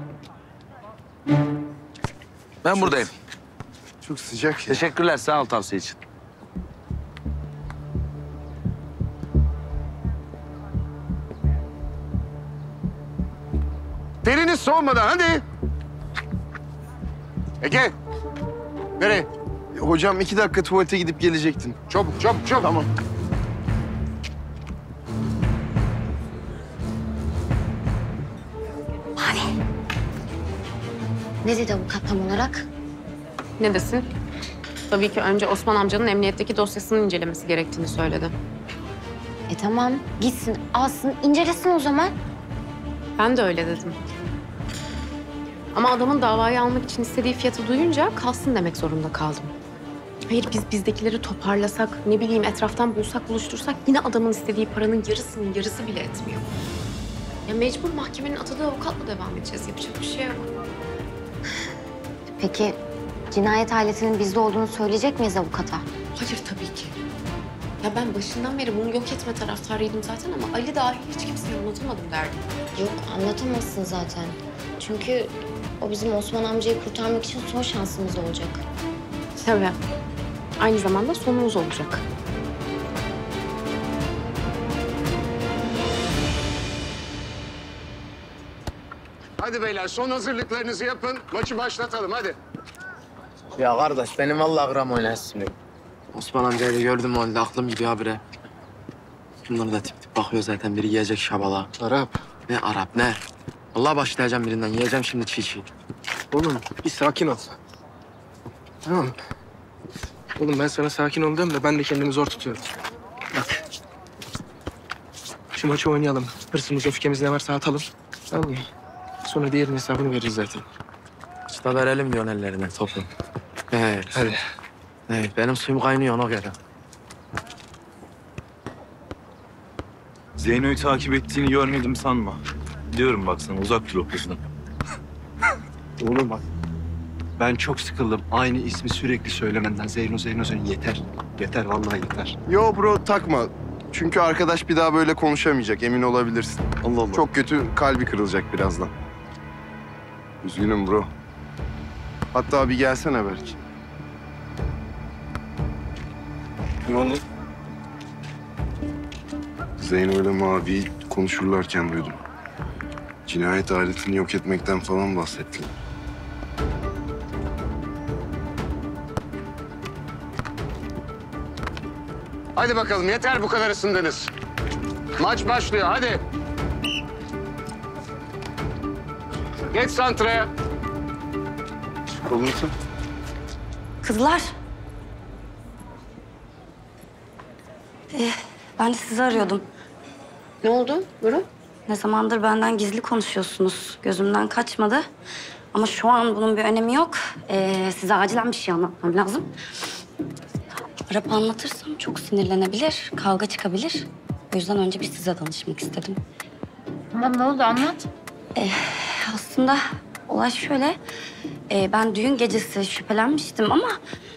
Ben buradayım. Çok sıcak ya. Teşekkürler sağ ol tavsiye için. Deriniz soğumadan hadi. Ege. Nereye? Hocam 2 dakika tuvalete gidip gelecektim. Çabuk. Tamam. Ne dedi avukat tam olarak? Ne desin? Tabii ki önce Osman amcanın emniyetteki dosyasını incelemesi gerektiğini söyledi. Tamam, gitsin, alsın, incelesin o zaman. Ben de öyle dedim. Ama adamın davayı almak için istediği fiyatı duyunca kalsın demek zorunda kaldım. Hayır, biz bizdekileri toparlasak, ne bileyim etraftan bulsak, buluştursak yine adamın istediği paranın yarısının yarısı bile etmiyor. Ya mecbur mahkemenin atadığı avukatla devam edeceğiz. Yapacak bir şey yok. Peki cinayet aletinin bizde olduğunu söyleyecek miyiz avukata? Hayır tabii ki. Ya ben başından beri bunu yok etme taraftarıydım zaten ama Ali dahil hiç kimseye anlatamadım derdim. Yok, anlatamazsın zaten. Çünkü o bizim Osman amcayı kurtarmak için son şansımız olacak. Tabii. Aynı zamanda sonumuz olacak. Hadi beyler son hazırlıklarınızı yapın. Maçı başlatalım hadi. Ya kardeş benim vallahi gram oynayasım yok. Osman amcayı gördüm o halde aklım gidiyor habire. Bunlar da tip tip bakıyor zaten biri yiyecek şabala. Arap. Ne Arap ne? Vallahi başlayacağım birinden yiyeceğim şimdi çiğ çiğ. Oğlum bir sakin ol. Tamam. Oğlum ben sana sakin ol diyorum da ben de kendimi zor tutuyorum. Bak. Şu maçı oynayalım. Hırsımız, öfkemiz ne varsa atalım. Tamam mı? Sonra diğerinin hesabını veririz zaten. İşte verelim diyorsun ellerine topu. Evet. Hadi. Evet benim suyum kaynıyor ona göre. Zeyno'yu takip ettiğini görmedim sanma. Diyorum bak sana uzak dur o kızdan. Oğlum bak. Ben çok sıkıldım. Aynı ismi sürekli söylemenden. Zeyno, Zeyno, Zeyno. Yeter. Yeter, vallahi yeter. Yo bro takma. Çünkü arkadaş bir daha böyle konuşamayacak emin olabilirsin. Allah Allah. Çok kötü kalbi kırılacak birazdan. Üzgünüm bro. Hatta bir gelsene belki. Ne oldu? Zeyno ile Mavi'yi konuşurlarken duydum. Cinayet aletini yok etmekten falan bahsettiler. Hadi bakalım yeter bu kadar ısındınız. Maç başlıyor hadi. Geç santraya. Kolunu Kızlar. Ben de sizi arıyordum. Ne oldu? Buyurun. Ne zamandır benden gizli konuşuyorsunuz. Gözümden kaçmadı. Ama şu an bunun bir önemi yok. Size acilen bir şey anlatmam lazım. Arap anlatırsam çok sinirlenebilir, kavga çıkabilir. O yüzden önce bir size danışmak istedim. Tamam ne oldu anlat. Aslında olay şöyle. Ben düğün gecesi şüphelenmiştim ama...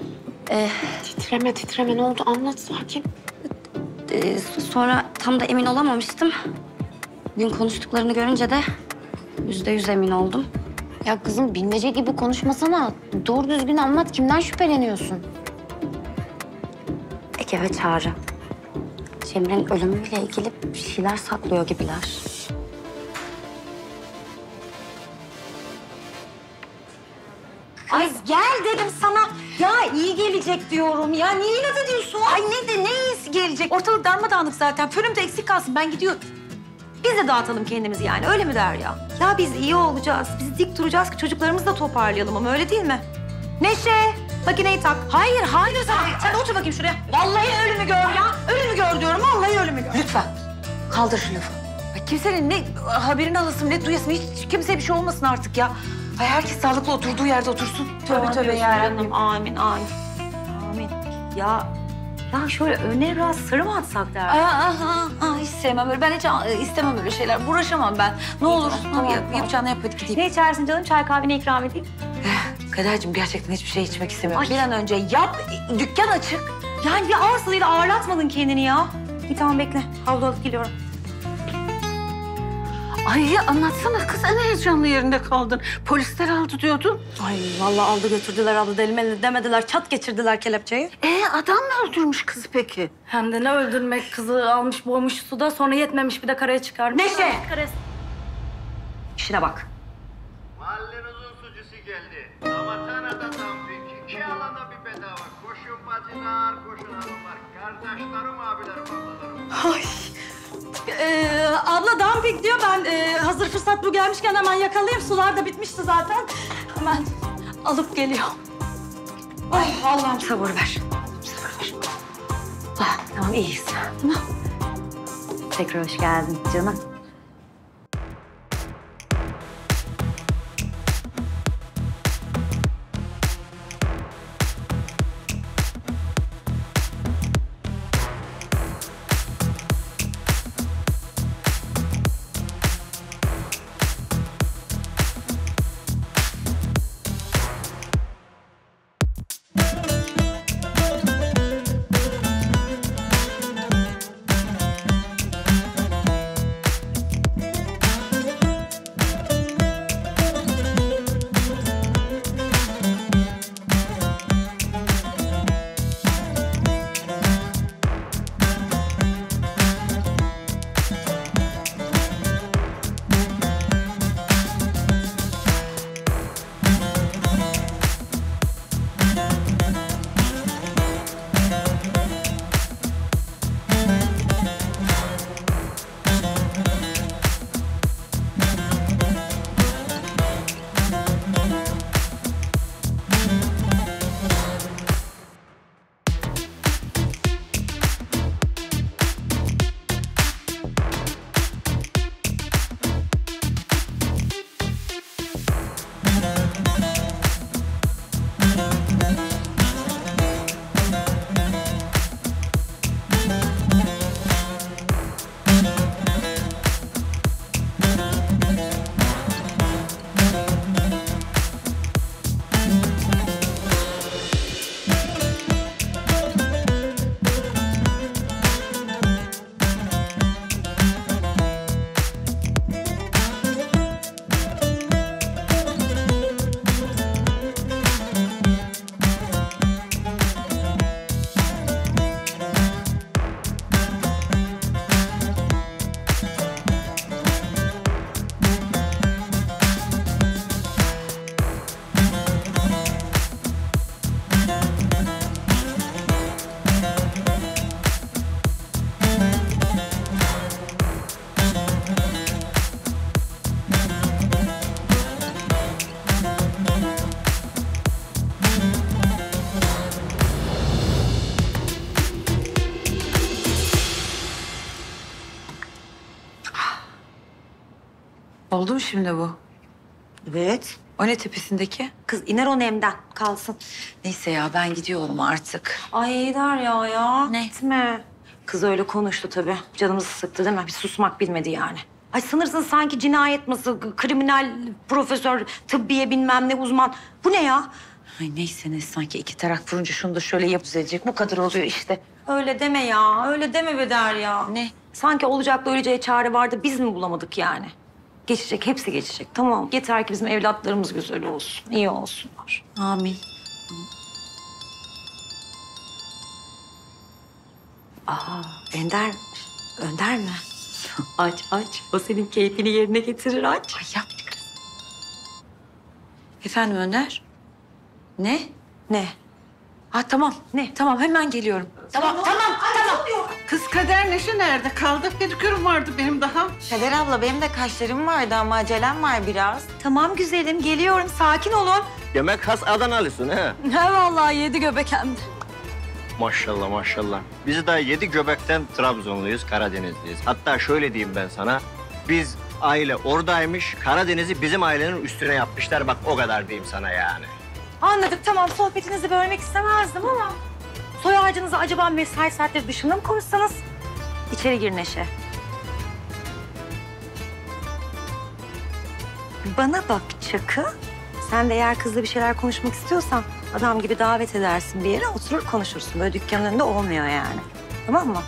Titreme ne oldu anlat sakin. Sonra tam da emin olamamıştım. Dün konuştuklarını görünce de %100 emin oldum. Ya kızım bilmece gibi konuşmasana. Doğru düzgün anlat. Kimden şüpheleniyorsun? Ege ve Çağrı. Cemre'nin ölümüyle ilgili bir şeyler saklıyor gibiler. Ay gel dedim sana. Ya iyi gelecek diyorum ya. Niye inat ediyorsun? Ay ne iyisi gelecek? Ortalık darmadağınık zaten. Fönüm de eksik kalsın. Ben gidiyorum. Biz de dağıtalım kendimizi yani. Öyle mi Derya? Ya biz iyi olacağız. Biz dik duracağız ki çocuklarımızı da toparlayalım ama öyle değil mi? Neşe, makineyi tak. Hayır sen otur bakayım şuraya. Vallahi ölümü gör ya. Ölümü gör diyorum. Vallahi ölümü gör. Lütfen. Kaldır şu lafı. Ay, kimsenin ne haberini alasın ne duyasın. Hiç kimseye bir şey olmasın artık ya. Ay, herkes sağlıklı oturduğu yerde otursun. Tövbe yarabbim. Amin. Ya şöyle öne biraz sarı mı atsak der? Hiç sevmem öyle. Ben hiç istemem öyle şeyler. Uğraşamam ben. Ne olur yapacağını yap hadi gideyim. Ne içersin canım? Çay kahveni ikram edeyim. Kaderciğim gerçekten hiçbir şey içmek istemiyorum. Bir an önce yap. Dükkan açık. Yani bir ağırsızlığıyla ağırlatmadın kendini ya. İyi tamam bekle. Havlu alıp geliyorum. Ay anlatsana kız en heyecanlı yerinde kaldın. Polisler aldı diyordun. Ay vallahi aldı götürdüler abla delimeli demediler. Çat geçirdiler kelepçeyi. Adam mı öldürmüş kızı peki? Hem de ne öldürmek kızı almış boğmuş suda sonra yetmemiş bir de karaya çıkarmış. Neşe! İşine bak. Mahallemizin sucusu geldi. Damatana'da tampik, 2 alana bir bedava. Koşun bacılar, koşun hanımlar. Kardeşlerim, abilerim, ablalarım. Ay. Abla dumping diyor. Ben hazır fırsat bu gelmişken hemen yakalayayım. Sular da bitmişti zaten. Hemen alıp geliyorum. Ay Allah'ım sabır ver. Tamam iyiyiz. Tamam. Tekrar hoş geldin canım. Oldu mu şimdi bu? Evet. O ne tepesindeki? Kız iner o nemden kalsın. Neyse ya ben gidiyorum artık. Ay Derya ya. Ne? Gitme. Kız öyle konuştu tabii. Canımızı sıktı değil mi? Bir susmak bilmedi yani. Ay sanırsın sanki cinayet masası, kriminal profesör, tıbbiye bilmem ne uzman. Bu ne ya? Ay neyse ne sanki iki tarak vurunca şunu da şöyle yap düzelecek. Bu kadar oluyor işte. Öyle deme ya. Öyle deme be Derya. Ne? Sanki olacakla öleceğe çare vardı. Biz mi bulamadık yani? Geçecek, hepsi geçecek. Tamam. Yeter ki bizim evlatlarımız güzel olsun. İyi olsunlar. Amin. Aa, Önder mi? Aç aç. O senin keyfini yerine getirir aç. Ay yap. Efendim Önder? Ne? Ne? Ha tamam. Ne? Tamam hemen geliyorum. Tamam. Kız Kader Neşe nerede kaldı? Pedikürüm vardı benim daha. Kader abla benim de kaşlarım vardı ama acelem var biraz. Tamam güzelim geliyorum sakin olun. Demek has Adanalısın ha? He vallahi 7 göbek hem de. Maşallah maşallah. Biz de 7 göbekten Trabzonluyuz, Karadenizliyiz. Hatta şöyle diyeyim ben sana. Biz aile oradaymış, Karadeniz'i bizim ailenin üstüne yapmışlar. Bak o kadar diyeyim sana yani. Anladık tamam sohbetinizi bölmek istemezdim ama... Soy ağacınızı acaba mesai saatleri dışında mı konuşsanız? İçeri gir Neşe. Bana bak Çakı. Sen de eğer kızla bir şeyler konuşmak istiyorsan... adam gibi davet edersin bir yere oturur konuşursun. Böyle dükkanın önünde olmuyor yani. Tamam mı?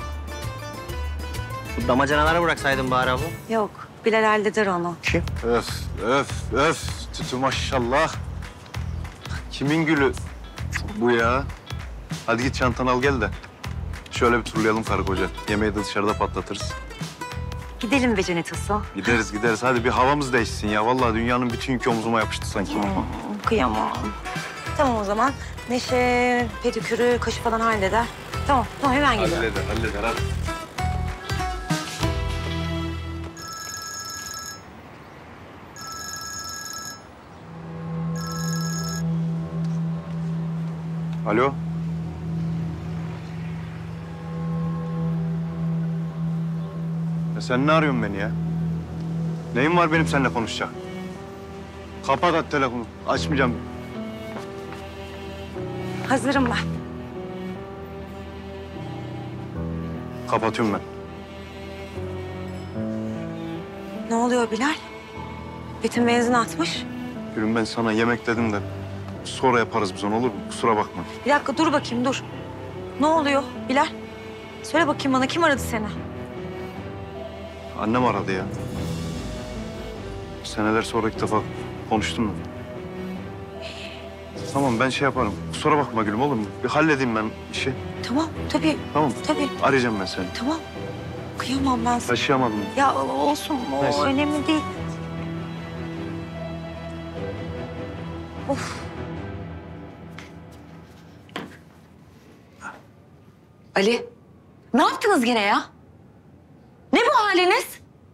Bu damacanaları bıraksaydın bari abla. Yok. Bilal halleder onu. Kim? Öf. Tütü maşallah. Kimin gülü bu ya? Hadi git çantanı al gel de. Şöyle bir turlayalım karı koca. Yemeği de dışarıda patlatırız. Gidelim be Cenetosu. Gideriz. Hadi bir havamız değişsin ya. Vallahi dünyanın bütün yükü omzuma yapıştı sanki. Kıyamam. Tamam o zaman. Neşe pedikürü, kaşı falan halleder. Tamam hemen geliyorum. Halleder hadi. Alo. Ya sen ne arıyorsun beni ya? Neyim var benim seninle konuşacak? Kapat hadi telefonu. Açmayacağım. Hazırım ben. Kapatıyorum ben. Ne oluyor Bilal? Bütün benzin atmış. Gülüm ben sana yemek dedim de sonra yaparız biz onu olur mu? Kusura bakma. Bir dakika dur bakayım dur. Ne oluyor Bilal? Söyle bakayım bana kim aradı seni? Annem aradı ya. Seneler sonra ilk defa konuştum ben. Tamam ben şey yaparım. Kusura bakma gülüm olur mu? Bir halledeyim ben işi. Tamam tabii. Tamam. Tabii. Arayacağım ben seni. Tamam. Kıyamam ben sana. Taşıyamadım. Ya olsun o Neyse. önemli değil. Of. Ali ne yaptınız gene ya? Ne bu haliniz?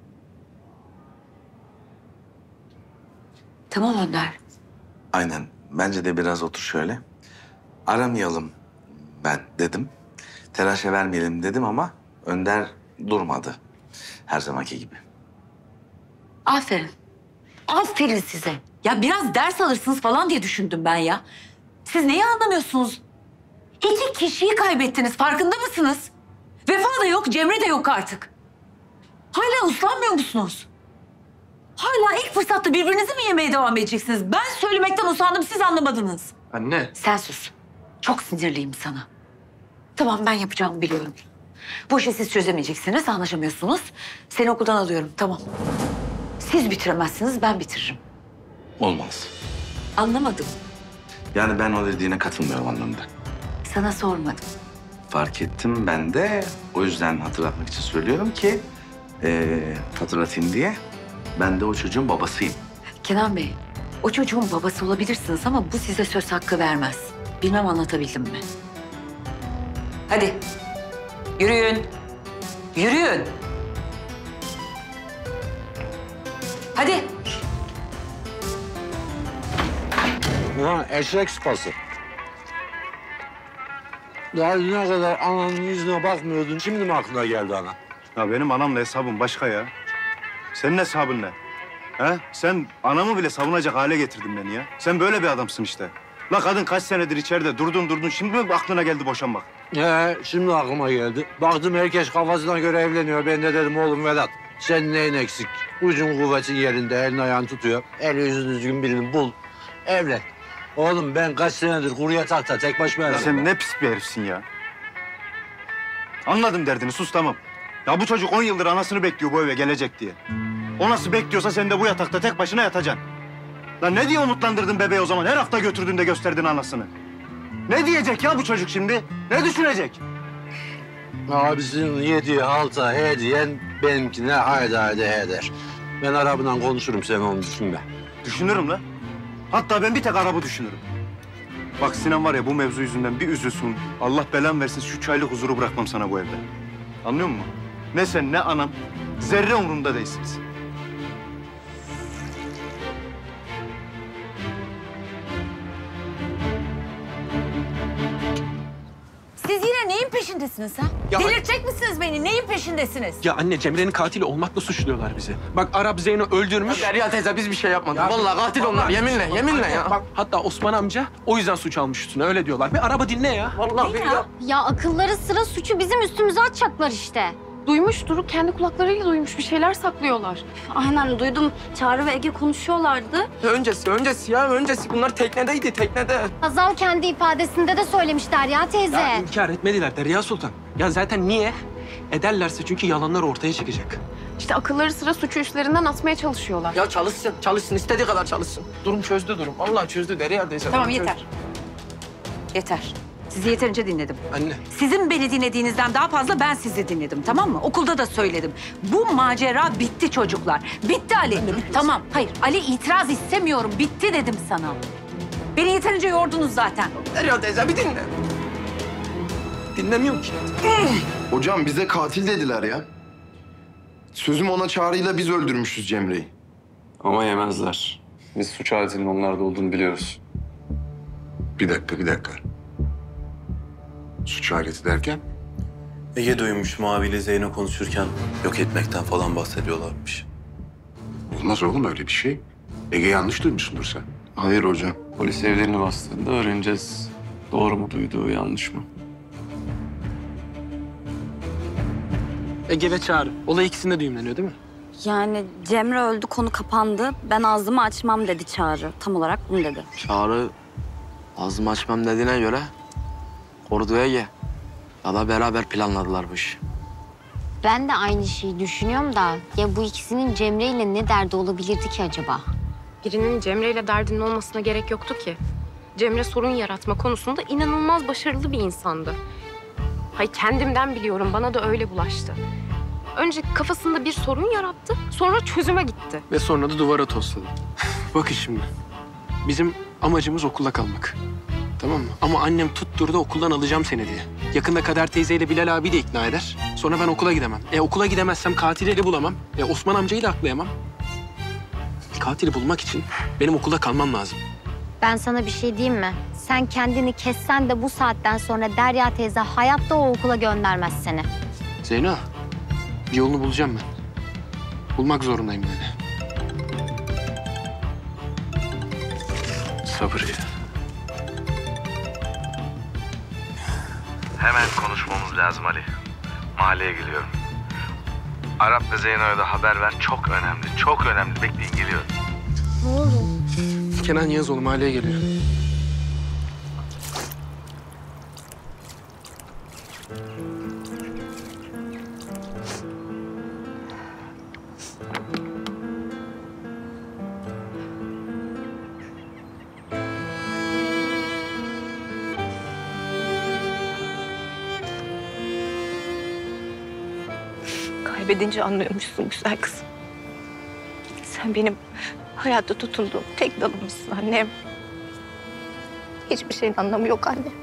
Tamam Önder. Aynen. Bence de biraz otur şöyle. Aramayalım ben dedim. Telaşa vermeyelim dedim ama Önder durmadı. Her zamanki gibi. Aferin. Aferin size. Ya biraz ders alırsınız falan diye düşündüm ben ya. Siz neyi anlamıyorsunuz? 2 kişiyi kaybettiniz. Farkında mısınız? Vefa da yok, Cemre de yok artık. Hala uslanmıyor musunuz? Hala ilk fırsatta birbirinizi mi yemeye devam edeceksiniz? Ben söylemekten usandım, siz anlamadınız. Anne. Sen sus. Çok sinirliyim sana. Tamam, ben yapacağımı biliyorum. Bu işi siz çözemeyeceksiniz, anlaşamıyorsunuz. Seni okuldan alıyorum, tamam. Siz bitiremezsiniz, ben bitiririm. Olmaz. Anlamadım. Yani ben o dediğine katılmıyorum anlamında. Sana sormadım. Fark ettim ben de. O yüzden hatırlatmak için söylüyorum ki... hatırlatayım diye. Ben de o çocuğun babasıyım. Kenan Bey, o çocuğun babası olabilirsiniz ama bu size söz hakkı vermez. Bilmem anlatabildim mi? Hadi, yürüyün. Yürüyün. Hadi. Ulan eşek sıpası. Daha düne kadar ananın yüzüne bakmıyordun. Şimdi mi aklına geldi ana? Ya benim anamla hesabım başka ya. Senin hesabın ne? He? Sen anamı bile savunacak hale getirdin beni ya. Sen böyle bir adamsın işte. La kadın kaç senedir içeride durdun. Şimdi mi aklına geldi boşanmak? Şimdi aklıma geldi. Baktım herkes kafasına göre evleniyor. Ben de dedim oğlum Vedat, senin neyin eksik? Ucun kuvvetin yerinde, elin ayağın tutuyor. Eli yüzü düzgün birini bul, evlen. Oğlum ben kaç senedir kuru yatakta tek başıma Ya yaşıyorum. sen ne pis bir herifsin ya. Anladım derdini, sus tamam. Ya bu çocuk 10 yıldır anasını bekliyor bu eve gelecek diye. O nasıl bekliyorsa sen de bu yatakta tek başına yatacaksın. Lan ne diye umutlandırdın bebeği o zaman? Her hafta götürdün de gösterdin anasını. Ne diyecek ya bu çocuk şimdi? Ne düşünecek? Abisinin yediği halta hediyen benimkine hayda eder. Ben arabından konuşurum, sen onu düşünme. Düşünürüm lan. Hatta ben bir tek arabı düşünürüm. Bak Sinan var ya bu mevzu yüzünden bir üzülsün. Allah belan versin şu çaylık huzuru bırakmam sana bu evde. Anlıyor musun? Ne sen ne anam zerre umurumda değilsiniz. Siz yine neyin peşindesiniz ha? Ya- Delirtecek misiniz beni? Neyin peşindesiniz? Ya anne Cemre'nin katili olmakla suçluyorlar bizi. Bak Arap Zeyno öldürmüş. Derya teyze biz bir şey yapmadık. Ya- Vallahi katil onlar. Yeminle, yeminle ya. Bak hatta Osman amca o yüzden suç almış üstüne öyle diyorlar. Bir araba dinle ya. Vallahi billahi. Ya akılları sıra suçu bizim üstümüze atacaklar işte. Duymuştur, kendi kulaklarıyla duymuş. Bir şeyler saklıyorlar. Aynen duydum. Çağrı ve Ege konuşuyorlardı. Öncesi ya. Bunlar teknedeydi, teknede. Hazal kendi ifadesinde de söylemiş Derya teyze. Ya inkar etmediler Derya Sultan. Ya zaten niye? Ederlerse çünkü yalanlar ortaya çıkacak. İşte akılları sıra suçu üstlerinden atmaya çalışıyorlar. Ya çalışsın. İstediği kadar çalışsın. Durum çözdü durum. Allah çözdü Derya teyze. Tamam durum yeter. çözdü. Yeter. Sizi yeterince dinledim. Anne. Sizin beni dinlediğinizden daha fazla ben sizi dinledim, tamam mı? Okulda da söyledim. Bu macera bitti çocuklar. Bitti Ali. Tamam, hayır. Ali itiraz istemiyorum. Bitti dedim sana. Beni yeterince yordunuz zaten. Derya teyze bir dinle. Dinlemiyorum ki. Hocam bize katil dediler ya. Sözüm ona Çağrı'yla biz öldürmüşüz Cemre'yi. Ama yemezler. Biz suç aletinin onlarda olduğunu biliyoruz. Bir dakika. Suç aleti derken? Ege duymuş Mavi ile Zeyno konuşurken yok etmekten falan bahsediyorlarmış. Olmaz oğlum öyle bir şey. Ege yanlış duymuşsundur sen. Hayır hocam. Polis evlerini bastığında öğreneceğiz. Doğru mu duyduğu, yanlış mı? Ege ve Çağrı. Olay ikisinde düğümleniyor değil mi? Yani Cemre öldü, konu kapandı. Ben ağzımı açmam dedi Çağrı. Tam olarak bunu dedi. Çağrı ağzımı açmam dediğine göre korudu Ege. Ya da beraber planladılar bu işi. Ben de aynı şeyi düşünüyorum da ya bu ikisinin Cemre ile ne derdi olabilirdi ki acaba? Birinin Cemre ile derdinin olmasına gerek yoktu ki. Cemre sorun yaratma konusunda inanılmaz başarılı bir insandı. Hay kendimden biliyorum, bana da öyle bulaştı. Önce kafasında bir sorun yarattı, sonra çözüme gitti. Ve sonra da duvara tosladı. Bakın şimdi. Bizim amacımız okulda kalmak. Tamam mı? Ama annem tutturdu okuldan alacağım seni diye. Yakında Kader teyzeyle Bilal abi de ikna eder. Sonra ben okula gidemem. Okula gidemezsem katili bulamam. Osman amcayı da aklayamam. Katili bulmak için benim okulda kalmam lazım. Ben sana bir şey diyeyim mi? Sen kendini kessen de bu saatten sonra Derya teyze hayatta o okula göndermez seni. Zeyno, bir yolunu bulacağım ben. Bulmak zorundayım yani. Sabır ya. Hemen konuşmamız lazım Ali. Mahalleye geliyorum. Arap ve Zeyno'ya da haber ver. Çok önemli, çok önemli. Bekleyin, geliyorum. Ne oldu? Kenan Yazoğlu mahalleye geliyor. Kaybedince anlıyormuşsun güzel kızım. Sen benim hayatta tutunduğum tek dalımmışsın annem. Hiçbir şeyin anlamı yok anne.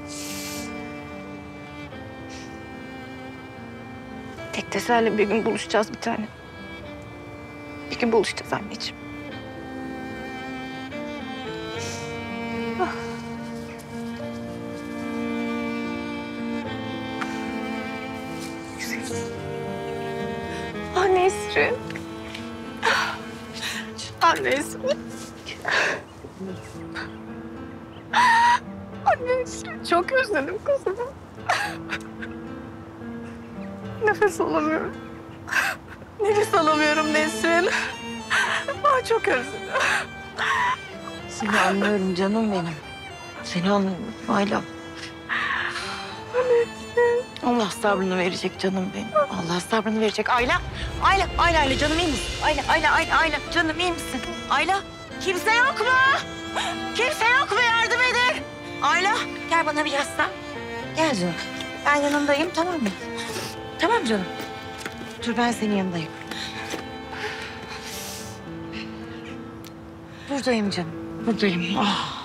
Tek teselli bir gün buluşacağız bir tane. Bir gün buluşacağız anneciğim. Ah. Güzel. Ah Nesrin. Annesi. Annesi. Çok özledim kızımı. Nefes alamıyorum. Nefes alamıyorum Nesrin. Çok özledim. Seni anlıyorum canım benim. Seni anlıyorum Ayla. Allah sabrını verecek canım benim. Allah sabrını verecek. Ayla, Ayla canım iyi misin? Ayla canım iyi misin? Ayla, kimse yok mu? Kimse yok mu? Yardım edin. Ayla, gel bana bir yaslan. Gel canım. Ben yanındayım, tamam mı? Tamam canım. Dur, ben senin yanındayım. Buradayım canım, buradayım. Ah.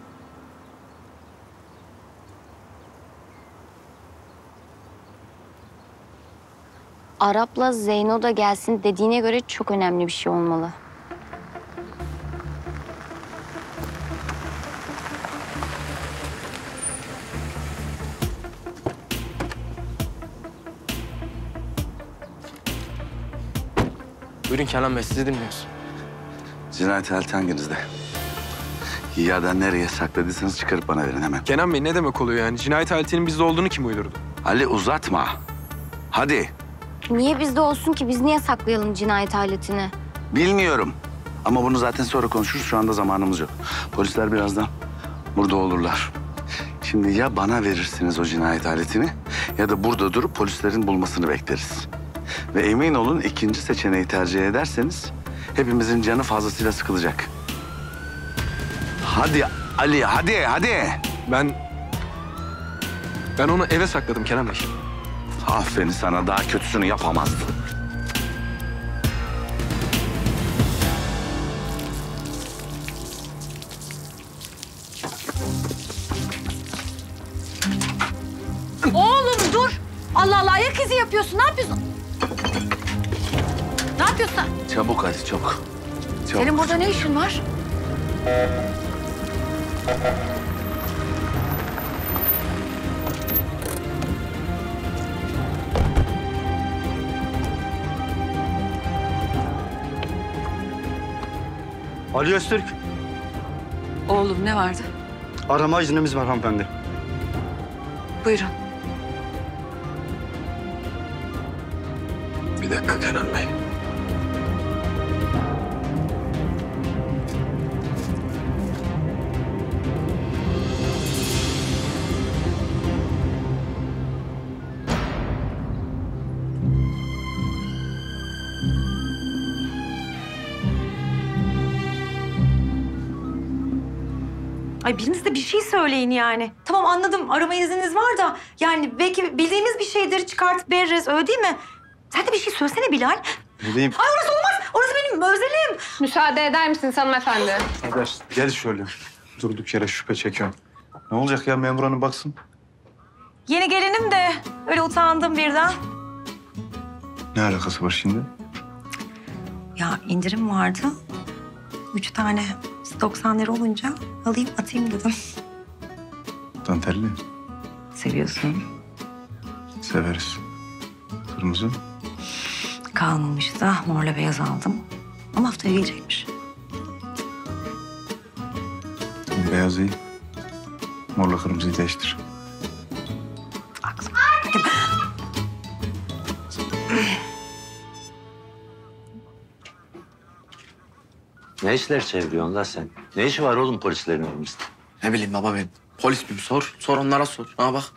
Arap'la Zeyno da gelsin dediğine göre çok önemli bir şey olmalı. Buyurun Kenan Bey, sizi dinliyoruz. Cinayet aleti hanginizde? Ya nereye sakladıysanız çıkarıp bana verin hemen. Kenan Bey ne demek oluyor yani? Cinayet aletinin bizde olduğunu kim uydurdu? Ali uzatma. Hadi. Niye bizde olsun ki? Biz niye saklayalım cinayet aletini? Bilmiyorum. Ama bunu zaten sonra konuşuruz. Şu anda zamanımız yok. Polisler birazdan burada olurlar. Şimdi ya bana verirsiniz o cinayet aletini ya da burada durup polislerin bulmasını bekleriz. Ve emin olun ikinci seçeneği tercih ederseniz hepimizin canı fazlasıyla sıkılacak. Hadi Ali, hadi. Ben onu eve sakladım Kenan Bey. Aferin sana, daha kötüsünü yapamazdın. Oğlum dur. Allah Allah, ayak izi yapıyorsun. Ne yapıyorsun? Ne yapıyorsun? Çabuk hadi, çabuk. Senin burada ne işin var? Ali Öztürk. Oğlum ne vardı? Arama iznimiz var hanımefendi. Buyurun. Bir dakika Kenan Bey. Ay biriniz de bir şey söyleyin yani. Tamam anladım, arama izniniz var da... ...yani belki bildiğimiz bir şeyleri çıkartıp veririz, öyle değil mi? Sen de bir şey söylesene Bilal. Ne diyeyim? Ay orası olmaz, orası benim özelim. Müsaade eder misiniz hanımefendi? Haber, gel şöyle. Durduk yere şüphe çekiyorum. Ne olacak ya, memur hanım baksın. Yeni gelinim de öyle utandım birden. Ne alakası var şimdi? Ya indirim vardı. 3 tane 90 lira olunca alayım atayım dedim. Dantelli. Seviyorsun. Severiz. Kırmızı. Kalmamış da morla beyaz aldım. Ama haftaya gelecekmiş. Beyaz değil. Morla kırmızıyı değiştir. Ne işler çeviriyorsun la sen? Ne işi var oğlum polislerin elimizde? Ne bileyim baba ben. Polis miyim? Sor. Sor onlara sor. Ha bak.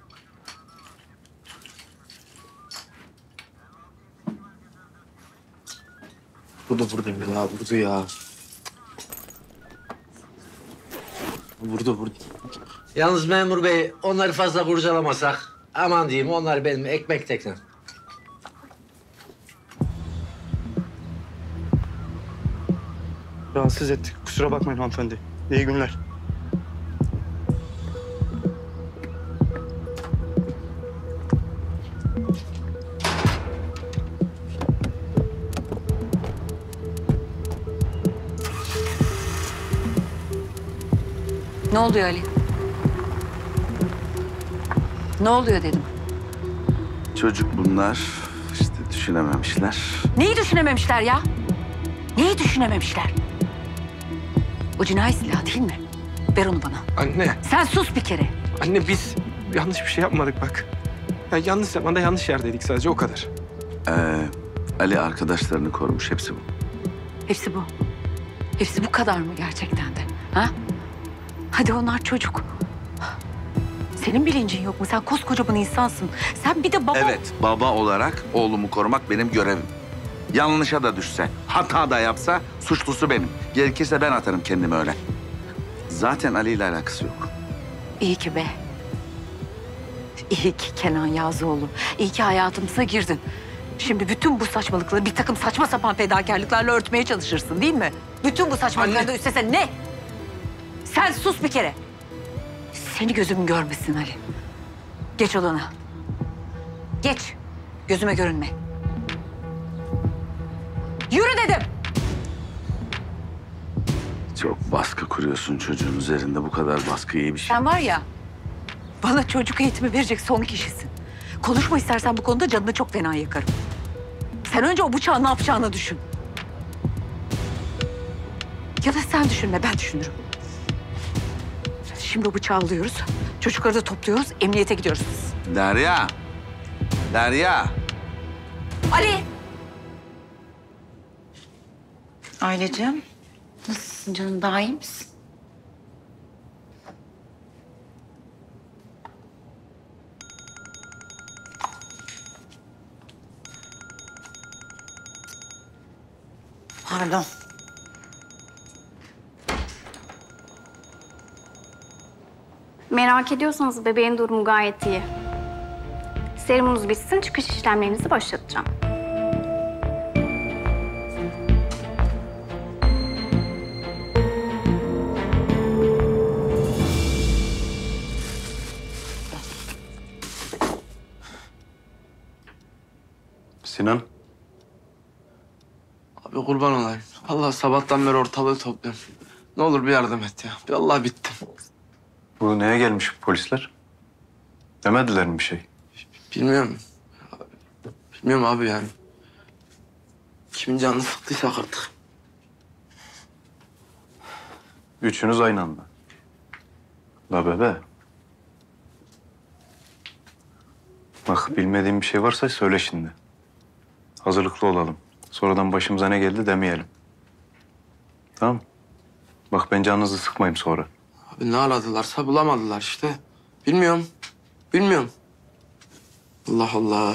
Burada ya. Burada ya. Burada. Yalnız memur bey onları fazla kurcalamasak. Aman diyeyim onlar benim ekmek teknem. Rahatsız ettik. Kusura bakmayın hanımefendi. İyi günler. Ne oluyor Ali? Ne oluyor dedim. Çocuk bunlar işte düşünememişler. Neyi düşünememişler ya? Neyi düşünememişler? O cinayet silahı değil mi? Ver onu bana. Anne. Sen sus bir kere. Anne biz yanlış bir şey yapmadık bak. Ya yanlış zamanda yanlış yerdeydik sadece o kadar. Ali arkadaşlarını korumuş, hepsi bu. Hepsi bu. Hepsi bu kadar mı gerçekten de? Ha? Hadi onlar çocuk. Senin bilincin yok mu? Sen koskocaman insansın. Sen bir de baba... Evet, baba olarak oğlumu korumak benim görevim. Yanlışa da düşse, hata da yapsa suçlusu benim. Gerekirse ben atarım kendimi öyle. Zaten Ali ile alakası yok. İyi ki be. İyi ki Kenan Yazıoğlu. İyi ki hayatımıza girdin. Şimdi bütün bu saçmalıkları bir takım saçma sapan fedakarlıklarla örtmeye çalışırsın değil mi? Bütün bu saçmalıkları da üstlesen ne? Sen sus bir kere. Seni gözüm görmesin Ali. Geç odana. Geç. Gözüme görünme. Yürü dedim. Çok baskı kuruyorsun çocuğun üzerinde. Bu kadar baskı iyi bir şey. Sen var ya, bana çocuk eğitimi verecek son kişisin. Konuşma istersen bu konuda, canını çok fena yakarım. Sen önce o bıçağı ne yapacağını düşün. Ya da sen düşünme, ben düşünürüm. Şimdi o bıçağı alıyoruz, çocukları da topluyoruz, emniyete gidiyoruz. Derya! Derya! Ali! Aileciğim, nasılsın canım? Daha iyi misin? Pardon. Merak ediyorsanız bebeğin durumu gayet iyi. Serumunuz bitsin, çıkış işlemlerinizi başlatacağım. Sinan. Abi kurban olayım. Allah sabahtan beri ortalığı topluyorum. Ne olur bir yardım et ya. Bir Allah bittim. Bu neye gelmiş polisler? Demediler mi bir şey? Bilmiyorum. Bilmiyorum abi yani. Kimin canını sıktıysak artık. Üçünüz aynı anda. La bebe. Bak bilmediğim bir şey varsa söyle şimdi. Hazırlıklı olalım. Sonradan başımıza ne geldi demeyelim. Tamam. Bak ben canınızı sıkmayayım sonra. Abi ne aradılarsa bulamadılar işte. Bilmiyorum. Bilmiyorum. Allah Allah.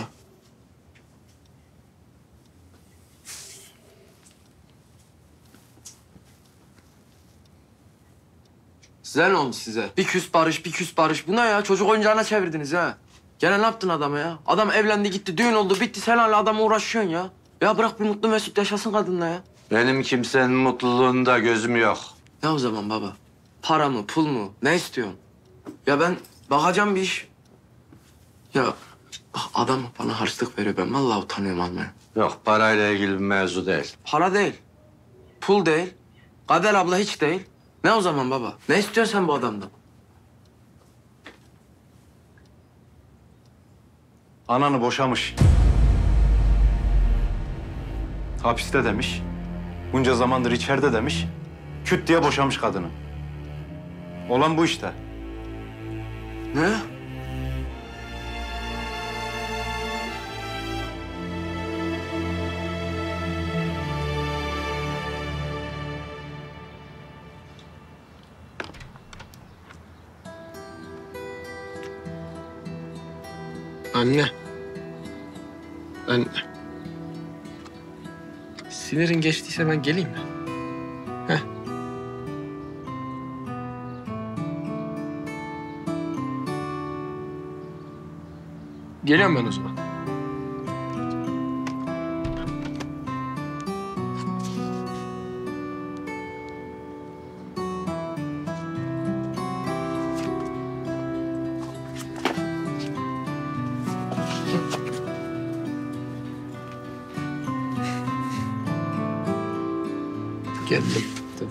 Size ne oldu size? Bir küs barış, bir küs barış. Bu ne ya? Çocuk oyuncağına çevirdiniz ha. Gene ne yaptın adama ya? Adam evlendi gitti, düğün oldu, bitti. Sen hala adama uğraşıyorsun ya. Ya bırak bir mutlu mesut yaşasın kadınla ya. Benim kimsenin mutluluğunda gözüm yok. Ne o zaman baba? Para mı, pul mu? Ne istiyorsun? Ya ben bakacağım bir iş. Ya bak adam bana harçlık veriyor. Ben vallahi utanıyorum almaya. Yok, parayla ilgili bir mevzu değil. Para değil. Pul değil. Kader abla hiç değil. Ne o zaman baba? Ne istiyorsun sen bu adamdan? Ananı boşamış. Hapiste demiş. Bunca zamandır içeride demiş. Küt diye boşamış kadını. Olan bu işte. Ne? Anne. Anne. Sinirin geçtiyse ben geleyim mi? Heh. Geliyorum ben o zaman. Geldim.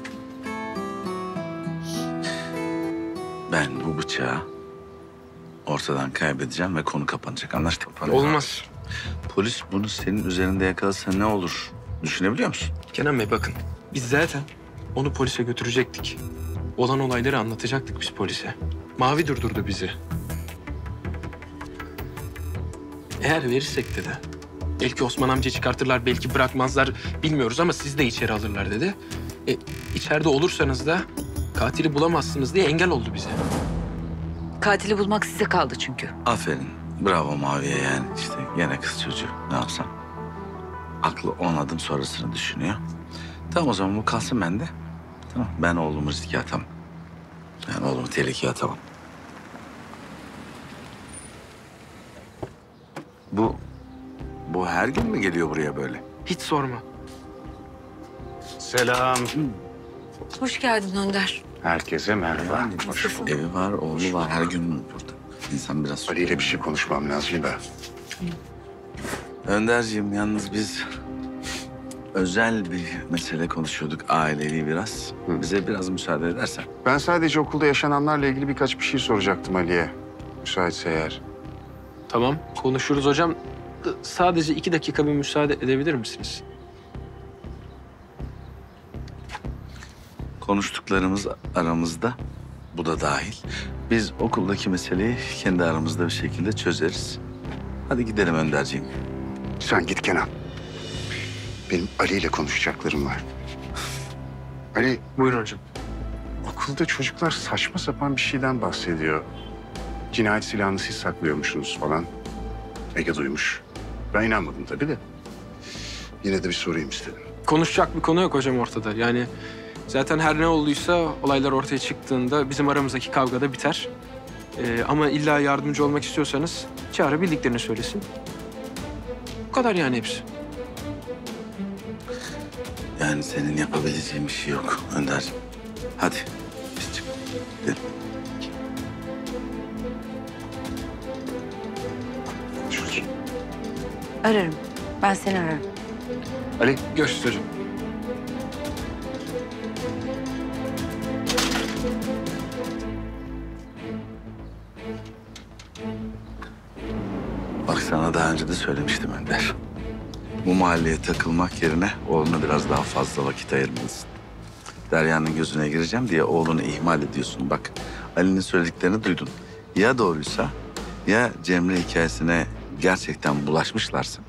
Ben bu bıçağı ortadan kaybedeceğim ve konu kapanacak. Anlaştık mı? Olmaz. Polis bunu senin üzerinde yakalasa ne olur? Düşünebiliyor musun? Kenan Bey bakın, biz zaten onu polise götürecektik. Olan olayları anlatacaktık biz polise. Mavi durdurdu bizi. Eğer verirsek dedi, belki Osman amca çıkartırlar, belki bırakmazlar bilmiyoruz ama siz de içeri alırlar dedi. İçeride olursanız da katili bulamazsınız diye engel oldu bize. Katili bulmak size kaldı çünkü. Aferin. Bravo Mavi'ye yani. İşte gene kız çocuğu. Ne yapsam? Aklı 10 adım sonrasını düşünüyor. Tamam o zaman bu kalsın bende. Tamam. Ben oğlumu riske atamam. Ben oğlumu tehlikeye atamam. Bu her gün mü geliyor buraya böyle? Hiç sorma. Selam. Hoş geldin Önder. Herkese merhaba. Hoş bulduk. Evi var, oğlu var. Her gün burada. İnsan biraz... Ali ile bir şey konuşmam lazım da. Önderciğim yalnız biz özel bir mesele konuşuyorduk. Ailevi biraz. Bize biraz müsaade edersen. Ben sadece okulda yaşananlarla ilgili birkaç bir şey soracaktım Ali'ye. Müsaitse eğer. Tamam, konuşuruz hocam. Sadece 2 dakika bir müsaade edebilir misiniz? Konuştuklarımız aramızda. Bu da dahil. Biz okuldaki meseleyi kendi aramızda bir şekilde çözeriz. Hadi gidelim Önderciğim. Sen git Kenan. Benim Ali ile konuşacaklarım var. Ali... Buyurun hocam. Okulda çocuklar saçma sapan bir şeyden bahsediyor. Cinayet silahını siz saklıyormuşsunuz falan. Ege duymuş. Ben inanmadım tabii de. Yine de bir sorayım istedim. Konuşacak bir konu yok hocam ortada. Yani zaten her ne olduysa olaylar ortaya çıktığında bizim aramızdaki kavga da biter. Ama illa yardımcı olmak istiyorsanız Çağrı bildiklerini söylesin. Bu kadar yani hepsi. Yani senin yapabileceğin bir şey yok Önderciğim. Hadi biz çık. Gidelim. Ararım. Ben seni ararım. Ali. Görüşürüz hocam. Bak sana daha önce de söylemiştim Önder. Bu mahalleye takılmak yerine oğluna biraz daha fazla vakit ayırmalısın. Derya'nın gözüne gireceğim diye oğlunu ihmal ediyorsun. Bak Ali'nin söylediklerini duydun. Ya doğruysa ya Cemre hikayesine gerçekten bulaşmışlarsa...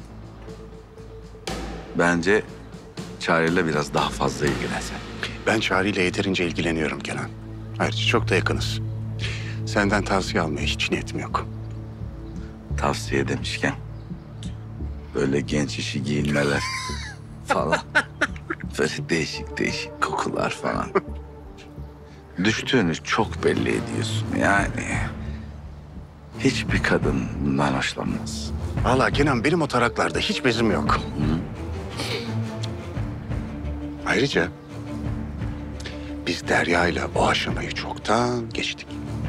Bence Çağrı'yla biraz daha fazla ilgilensen. Ben Çağrı ile yeterince ilgileniyorum Kenan. Ayrıca çok da yakınız. Senden tavsiye almaya hiç niyetim yok. Tavsiye demişken böyle genç işi giyinmeler falan. Böyle değişik değişik kokular falan. Düştüğünü çok belli ediyorsun yani. Hiçbir kadın bundan hoşlanmaz. Vallahi Kenan benim o taraklarda hiç bezim yok. Ayrıca biz Derya ile o aşamayı çoktan geçtik.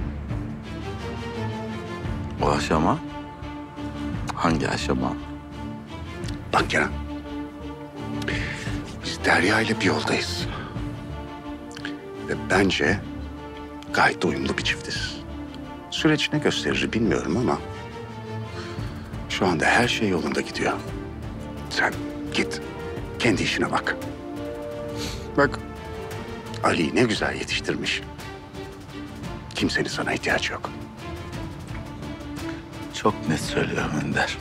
O aşama? Hangi aşama? Bak Kenan. Biz Derya ile bir yoldayız. Ve bence gayet de uyumlu bir çiftiz. Süreç ne gösterir bilmiyorum ama... şu anda her şey yolunda gidiyor. Sen git, kendi işine bak. Bak, Ali'yi ne güzel yetiştirmiş. Kimsenin sana ihtiyacı yok. Çok net söylüyorum Önder.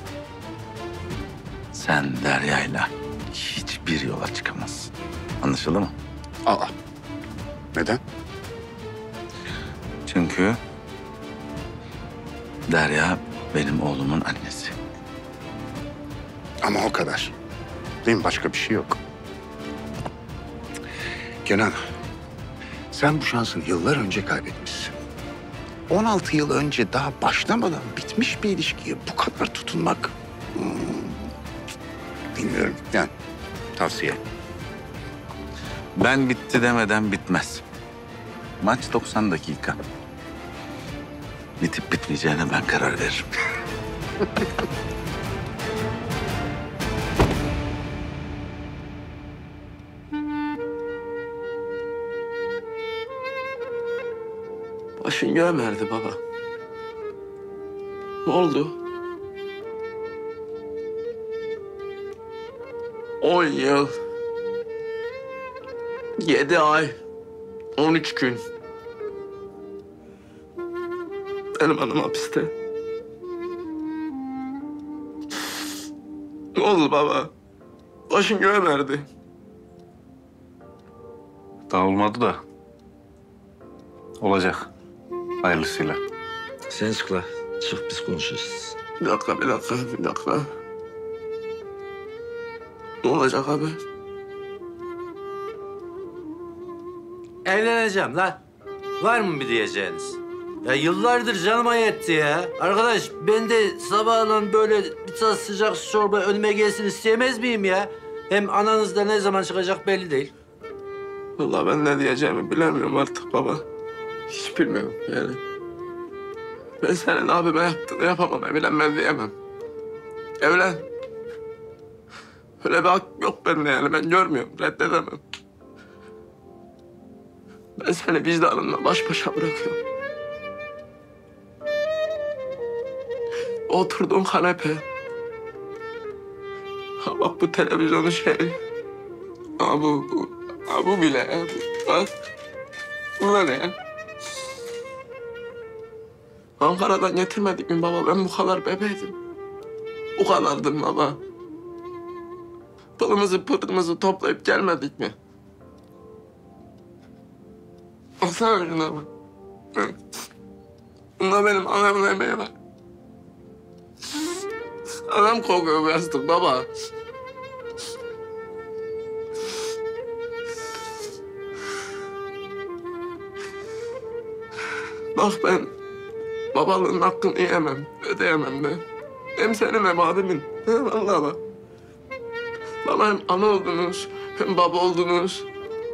Sen Derya'yla hiçbir yola çıkamazsın. Anlaşıldı mı? Aa. Neden? Çünkü Derya benim oğlumun annesi. Ama o kadar. Değil mi? Başka bir şey yok. Kenan, sen bu şansını yıllar önce kaybetmişsin. 16 yıl önce daha başlamadan bitmiş bir ilişkiye bu kadar tutunmak... bilmiyorum. Yani tavsiye. Ben bitti demeden bitmez. Maç 90 dakika. Bitip bitmeyeceğine ben karar veririm. Başın gömerdi baba. Ne oldu? 10 yıl 7 ay, 13 gün. Benim anam hapiste. Ne oldu baba? Başın göğe verdi. Daha olmadı da. Olacak. Hayırlısıyla. Sen çık la. Çık biz konuşuruz. Bir dakika. Ne olacak abi? Evleneceğim lan. Var mı bir diyeceğiniz? Ya yıllardır canıma yetti ya. Arkadaş ben de sabahlan böyle bir tas sıcak çorba önüme gelsin isteyemez miyim ya? Hem ananız da ne zaman çıkacak belli değil. Vallahi ben ne diyeceğimi bilemiyorum artık baba. Hiç bilmiyorum yani. Ben senin abime yaptığını yapamam, evlenmem diyemem. Evlen. Öyle bir hak yok bende yani, ben görmüyorum, reddedemem. Ben seni vicdanımla baş başa bırakıyorum. Oturduğun kanepe. Ha bak bu televizyonun şeyi. Ha bu bile ya. Bak. Bu ne ya? Ankara'dan getirmedik mi baba? Ben bu kadar bebeydim. Bu kadardım baba. Pılımızı pırtımızı toplayıp gelmedik mi? Baksana şuna bak. Bunda benim anamın emeği var. Anam kokuyor bu yastık baba. Bak ben babalığın hakkını yiyemem, ödeyemem ben. Hem senin hem abimin. Vallahi bak. Bana hem ana oldunuz, hem baba oldunuz.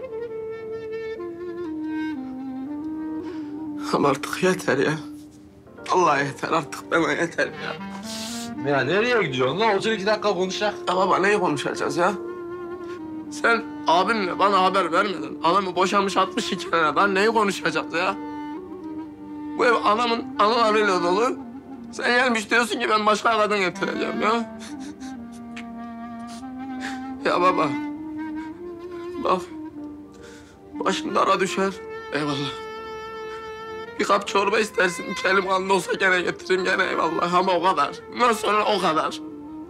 Ama artık yeter ya. Allah yeter artık, bana yeter ya. Ya nereye gidiyorsun lan? Otur 2 dakika konuşak. Ya baba neyi konuşacağız ya? Sen abimle bana haber vermeden adamı boşamış 62 lira. Lan neyi konuşacağız ya? Bu ev anamın anılarıyla dolu. Sen gelmiş diyorsun ki ben başka kadın getireceğim ya. Ya baba. Bak. Başın dara düşer. Eyvallah. Bir kap çorba istersin. 2 elim kanlı olsa gene getireyim gene eyvallah. Ama o kadar. Bundan sonra o kadar.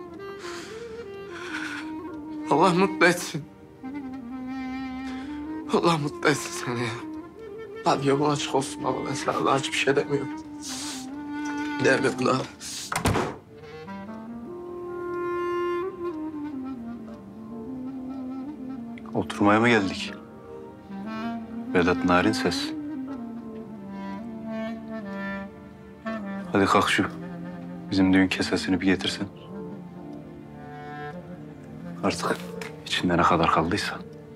Allah mutlu etsin. Allah mutlu etsin seni ya. Hadi yolun açık olsun baba. Ben sana daha hiçbir şey demiyorum. Demiyorum daha. Oturmaya mı geldik? Vedat narin ses. Hadi kalk şu. Bizim düğün kesesini bir getirsen. Artık içinde ne kadar kaldıysa.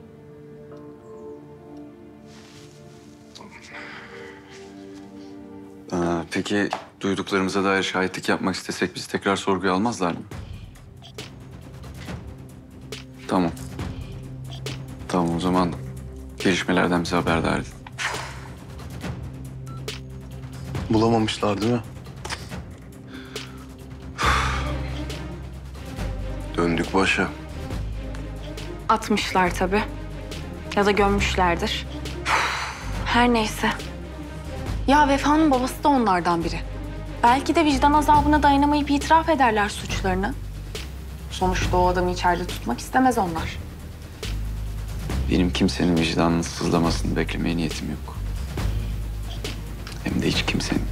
Peki duyduklarımıza dair şahitlik yapmak istesek bizi tekrar sorguya almazlar mı? Tamam. Tamam o zaman gelişmelerden bize haberdar edin. Bulamamışlar değil mi? Döndük başa. Atmışlar tabii. Ya da gömmüşlerdir. Her neyse. Ya Vefa'nın babası da onlardan biri. Belki de vicdan azabına dayanamayıp itiraf ederler suçlarını. Sonuçta o adamı içeride tutmak istemez onlar. Benim kimsenin vicdanının sızlamasını beklemeye niyetim yok. Hem de hiç kimsenin.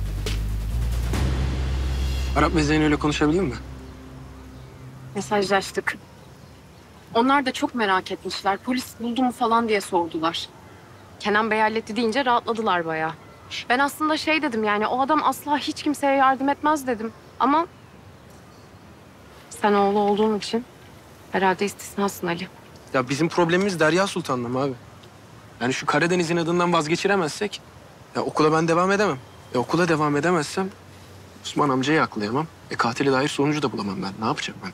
Arap ve Zeyno'yla konuşabildin mi? Mesajlaştık. Onlar da çok merak etmişler. Polis buldu mu falan diye sordular. Kenan Bey halletti deyince rahatladılar bayağı. Ben aslında şey dedim yani o adam asla hiç kimseye yardım etmez dedim. Ama sen oğlu olduğun için herhalde istisnasın Ali. Ya bizim problemimiz Derya Sultan'la mı abi? Yani şu Karadeniz'in adından vazgeçiremezsek ya okula ben devam edemem. Okula devam edemezsem Osman amcayı aklayamam. Katile dair sonucu da bulamam ben. Ne yapacağım ben?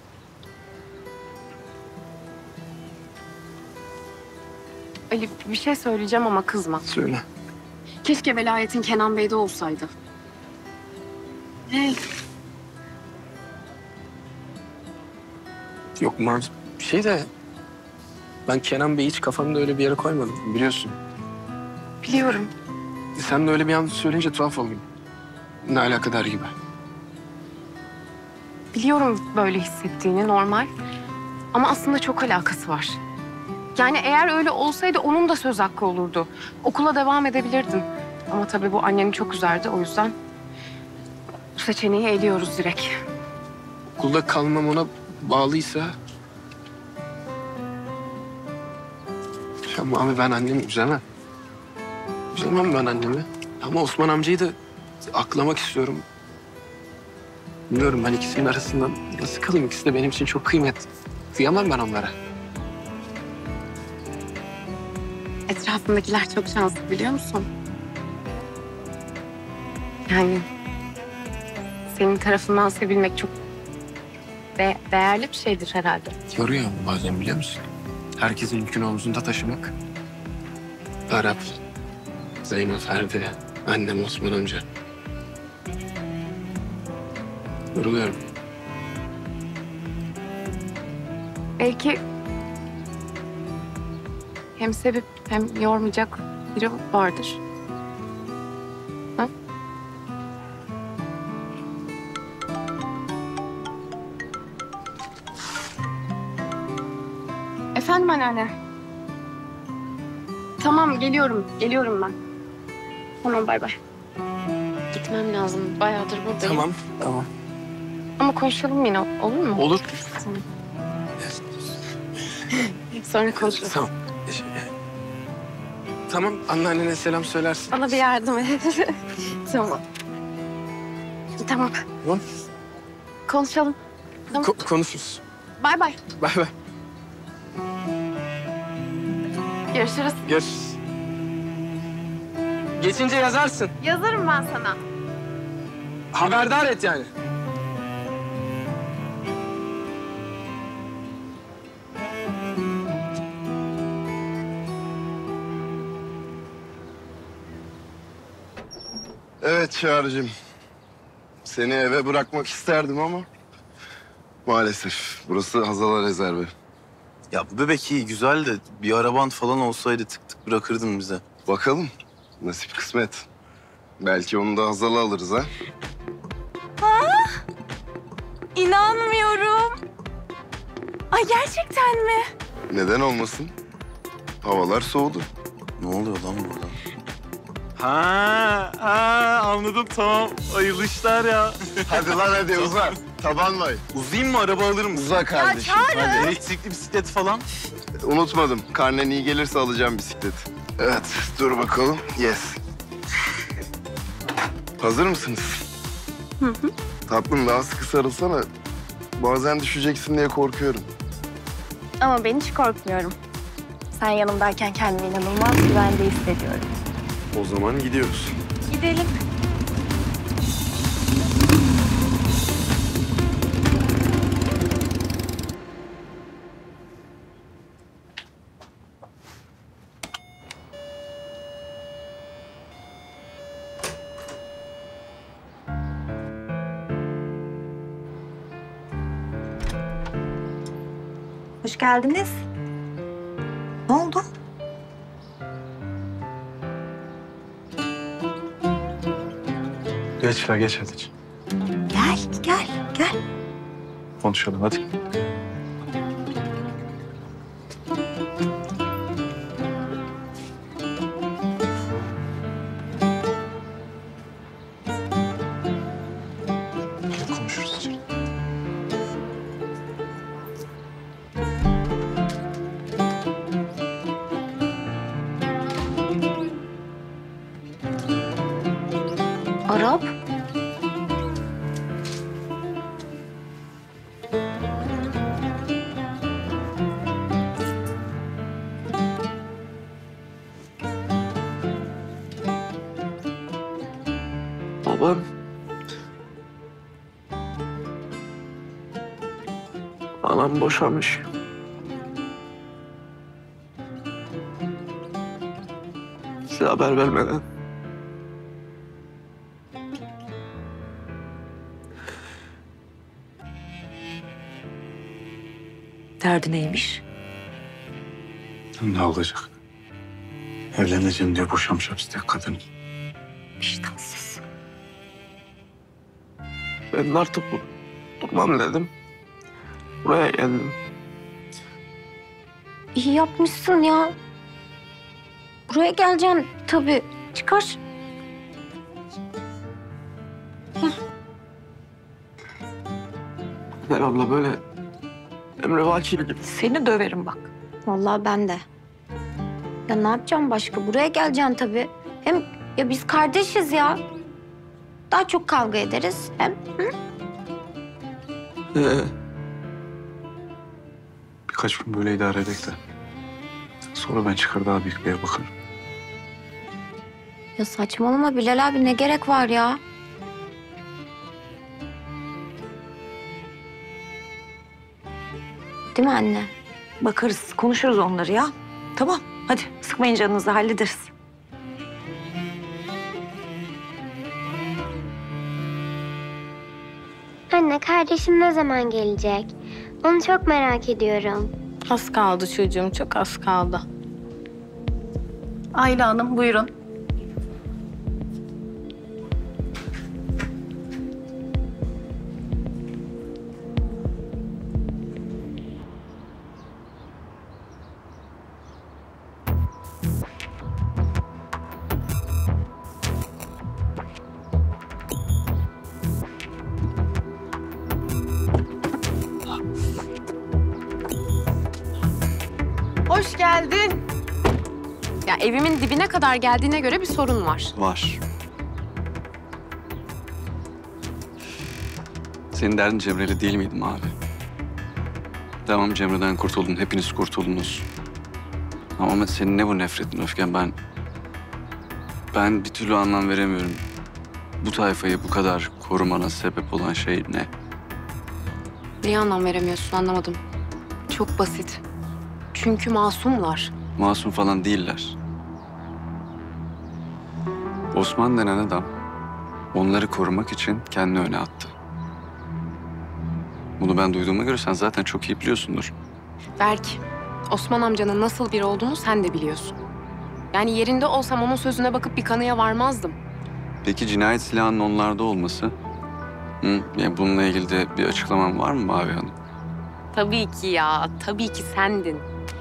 Ali bir şey söyleyeceğim ama kızma. Söyle. Keşke velayetin Kenan Bey'de olsaydı. Ne? Yok şey de Ben Kenan Bey'i hiç kafamda öyle bir yere koymadım biliyorsun. Biliyorum. Sen de öyle bir anda söyleyince tuhaf oldum. Ne alakadar gibi. Biliyorum böyle hissettiğini, normal. Ama aslında çok alakası var. Yani eğer öyle olsaydı onun da söz hakkı olurdu. Okula devam edebilirdin. Ama tabii bu anneni çok üzerdi. O yüzden bu seçeneği eliyoruz direkt. Okulda kalmam ona bağlıysa... Ama abi ben annemi üzemem. Üzemem ben annemi. Ama Osman amcayı da aklamak istiyorum. Bilmiyorum ben ikisinin arasında nasıl kalayım? İkisi de benim için çok kıymetli. Kıyamam ben onlara. Etrafındakiler çok şanslı biliyor musun? Yani senin tarafından sevilmek çok değerli bir şeydir herhalde. Yoruyor mu bazen biliyor musun? Herkesin yükünü omzunda taşımak. Arap, Zeynep, Ferdi, annem Osman amca. Yoruluyorum. Belki hem sevip hem yormayacak biri vardır. Ha? Efendim anneanne. Tamam geliyorum. Geliyorum ben. Tamam bay bay. Gitmem lazım. Bayağıdır buradayım. Tamam, tamam. Ama konuşalım yine olur mu? Olur. Tamam. Sonra konuşuruz. Tamam. Tamam, anneannene selam söylersin. Bana bir yardım et. Tamam. Tamam. Tamam. Konuşalım. Tamam. Konuşuruz. Bay bay. Bay bay. Görüşürüz. Görüşürüz. Geçince yazarsın. Yazarım ben sana. Haberdar et yani. Evet Çağrı'cığım. Seni eve bırakmak isterdim ama... maalesef burası Hazal'a rezervi. Ya bu bebek iyi, güzel de bir araban falan olsaydı tık tık bırakırdın bize. Bakalım. Nasip kısmet. Belki onu da Hazal'a alırız ha. İnanmıyorum. Ay gerçekten mi? Neden olmasın? Havalar soğudu. Ne oluyor lan burada? Ha anladım tamam. Hayırlı işler ya. Hadi lan hadi uza. Taban var. Uzayayım mı? Araba alır mısın? Uza kardeşim. Çağrı. Hadi. Elektrikli bisiklet falan. Unutmadım. Karnen iyi gelirse alacağım bisikleti. Evet, dur bakalım. Yes. Hazır mısınız? Hı hı. Tatlım daha sıkı sarılsana. Bazen düşeceksin diye korkuyorum. Ama ben hiç korkmuyorum. Sen yanımdayken kendimi inanılmaz güvende hissediyorum. O zaman gidiyoruz. Gidelim. Hoş geldiniz. Ne oldu? Geç la geç hadi. Gel. Konuşalım hadi. Konuşuruz içeri. Arap. Babam. Anam boşanmış. Size haber vermeden. Derdi neymiş? Ne olacak? Evleneceğim diye boşamış hapisteki kadın. Vicdansız. Ben artık durmam dedim. Buraya geldim. İyi yapmışsın ya. Buraya geleceksin tabii. Çıkar. Kader abla böyle emrivaki gibi. Seni döverim bak. Vallahi ben de. Ya ne yapacağım başka? Buraya geleceksin tabii. Hem ya biz kardeşiz ya. Daha çok kavga ederiz hem. Hı? Birkaç gün böyle idare edek de. Sonra ben çıkar daha büyük bir eve bakarım. Ya saçmalama Bilal abi, ne gerek var ya? Değil mi anne? Bakarız, konuşuruz onları ya. Tamam, hadi sıkmayın canınızı, hallederiz. Anne, kardeşim ne zaman gelecek? Onu çok merak ediyorum. Az kaldı çocuğum, çok az kaldı. Ayla Hanım, buyurun. Hoş geldin. Ya evimin dibine kadar geldiğine göre bir sorun var. Var. Senin derdin Cemre'yle değil miydi Mavi? Tamam, Cemre'den kurtuldun, hepiniz kurtuldunuz. Ama senin ne bu nefretin, öfken? Ben bir türlü anlam veremiyorum. Bu tayfayı bu kadar korumana sebep olan şey ne? Niye anlam veremiyorsun, anlamadım. Çok basit. Çünkü masumlar. Masum falan değiller. Osman denen adam onları korumak için kendini öne attı. Bunu ben duyduğuma göre sen zaten çok iyi biliyorsundur. Berk, Osman amcanın nasıl biri olduğunu sen de biliyorsun. Yani yerinde olsam onun sözüne bakıp bir kanıya varmazdım. Peki cinayet silahının onlarda olması? Yani bununla ilgili de bir açıklaman var mı Mavi Hanım? Tabii ki ya, tabii ki sendin.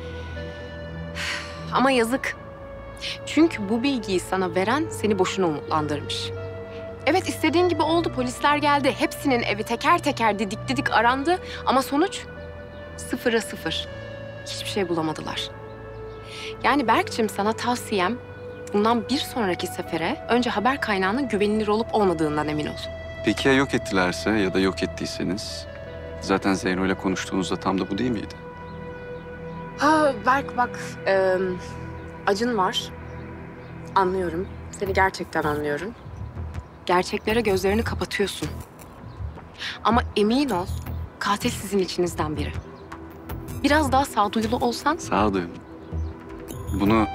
Ama yazık. Çünkü bu bilgiyi sana veren seni boşuna umutlandırmış. Evet, istediğin gibi oldu. Polisler geldi. Hepsinin evi teker teker didik arandı. Ama sonuç 0'a 0. Hiçbir şey bulamadılar. Yani Berk'cim, sana tavsiyem bundan bir sonraki sefere önce haber kaynağının güvenilir olup olmadığından emin ol. Peki ya yok ettilerse ya da yok ettiyseniz? Zaten Zeyno ile konuştuğunuzda tam da bu değil miydi? Ha Berk bak, acın var. Anlıyorum. Seni gerçekten anlıyorum. Gerçeklere gözlerini kapatıyorsun. Ama emin ol, katil sizin içinizden biri. Biraz daha sağduyulu olsan... Sağduyulu. Bunu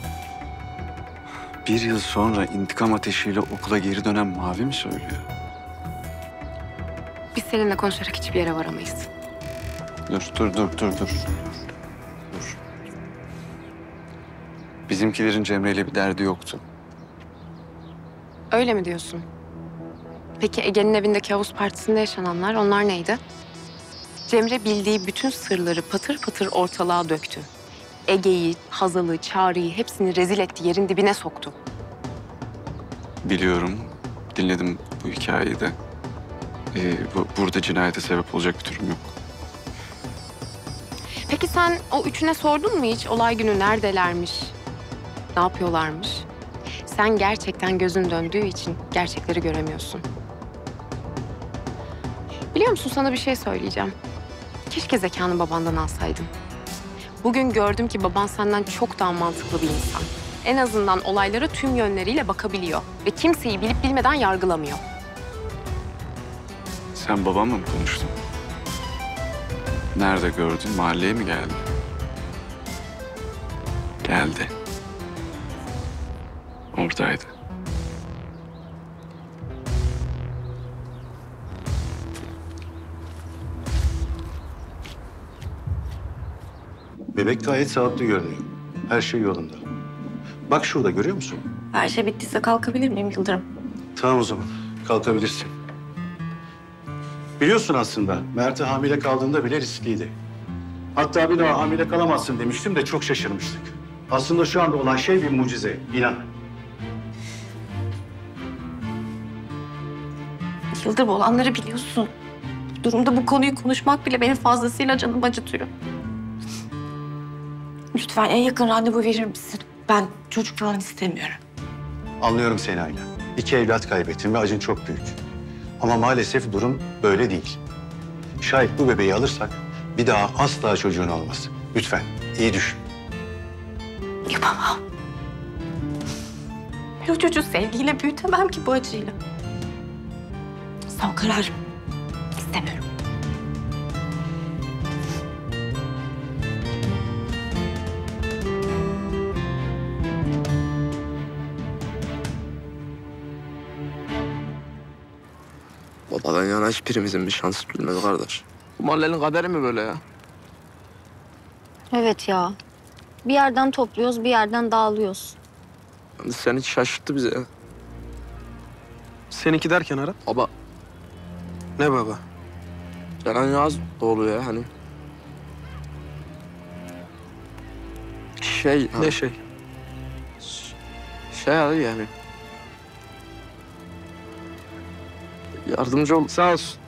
1 yıl sonra intikam ateşiyle okula geri dönen Mavi mi söylüyor? Biz seninle konuşarak hiçbir yere varamayız. Dur. Bizimkilerin Cemre'yle bir derdi yoktu. Öyle mi diyorsun? Peki Ege'nin evindeki havuz partisinde yaşananlar, onlar neydi? Cemre bildiği bütün sırları patır patır ortalığa döktü. Ege'yi, Hazal'ı, Çağrı'yı hepsini rezil etti, yerin dibine soktu. Biliyorum, dinledim bu hikayeyi de. Burada cinayete sebep olacak bir durum yok. Peki sen o üçüne sordun mu hiç? Olay günü neredelermiş? Ne yapıyorlarmış? Sen gerçekten gözün döndüğü için gerçekleri göremiyorsun. Biliyor musun, sana bir şey söyleyeceğim. Keşke zekanı babandan alsaydın. Bugün gördüm ki baban senden çok daha mantıklı bir insan. En azından olaylara tüm yönleriyle bakabiliyor. Ve kimseyi bilip bilmeden yargılamıyor. Sen babamla mı konuştun? Nerede gördün? Mahalleye mi geldi? Geldi. Oradaydı. Bebek gayet sağlıklı görünüyor. Her şey yolunda. Bak şurada görüyor musun? Her şey bittiyse kalkabilir miyim Yıldırım? Tamam o zaman. Kalkabilirsin. Biliyorsun aslında Mert'e hamile kaldığında bile riskliydi. Hatta bir daha hamile kalamazsın demiştim de çok şaşırmıştık. Aslında şu anda olan şey bir mucize. İnan. Yıldırım olanları biliyorsun. Bu durumda bu konuyu konuşmak bile benim fazlasıyla canımı acıtıyor. Lütfen en yakın randevu verir misin? Ben çocuk falan istemiyorum. Anlıyorum seni Ayla. 2 evlat kaybettin ve acın çok büyük. Ama maalesef durum böyle değil. Şayet bu bebeği alırsak bir daha asla çocuğun olmaz. Lütfen iyi düşün. Yapamam. Ben o çocuğu sevgiyle büyütemem ki bu acıyla. Son kararım. İstemiyorum. Babadan yana hiçbirimizin bir şansı gülmedi kardeş. Bu mahallenin kaderi mi böyle ya? Evet ya. Bir yerden topluyoruz, bir yerden dağılıyoruz. Yani sen hiç şaşırttı bize ya. Seninki derken Arap? Baba. Ne baba? Ceren Yağız doğru ya hani. Şey... Ne şey? Şey abi yani. Yardımcı ol. Sağ olsun.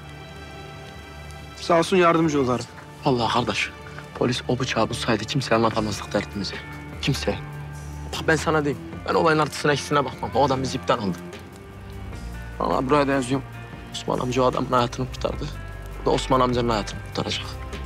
Sağ olsun yardımcı ol Arap. Vallahi kardeş. Polis o bıçağı bulsaydı kimseye anlatamazdık derdimizi. Kimseye. Bak ben sana diyeyim. Ben olayın artısına eksisine bakmam. O adam bizi ipten aldı. Ama buraya da yazıyorum. Osman amca o adamın hayatını kurtardı. O da Osman amcanın hayatını kurtaracak.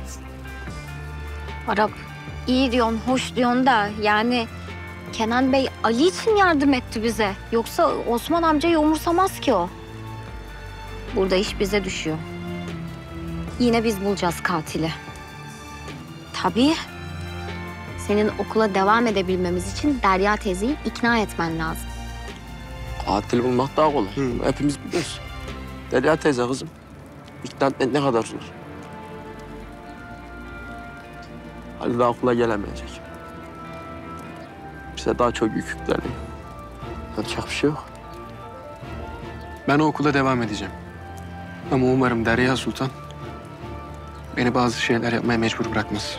Arap iyi diyorsun, hoş diyorsun da yani Kenan Bey Ali için yardım etti bize. Yoksa Osman amcayı umursamaz ki o. Burada iş bize düşüyor. Yine biz bulacağız katili. Tabii. Senin okula devam edebilmemiz için Derya teyzeyi ikna etmen lazım. Katil bulmak daha kolay. Hepimiz biliyoruz. Derya teyze kızım. İkna etmek ne kadar zor. Ali daha okula gelemeyecek. Bize daha çok yük yükleniyor. Yapacak bir şey yok. Ben o okula devam edeceğim. Ama umarım Derya Sultan beni bazı şeyler yapmaya mecbur bırakmaz.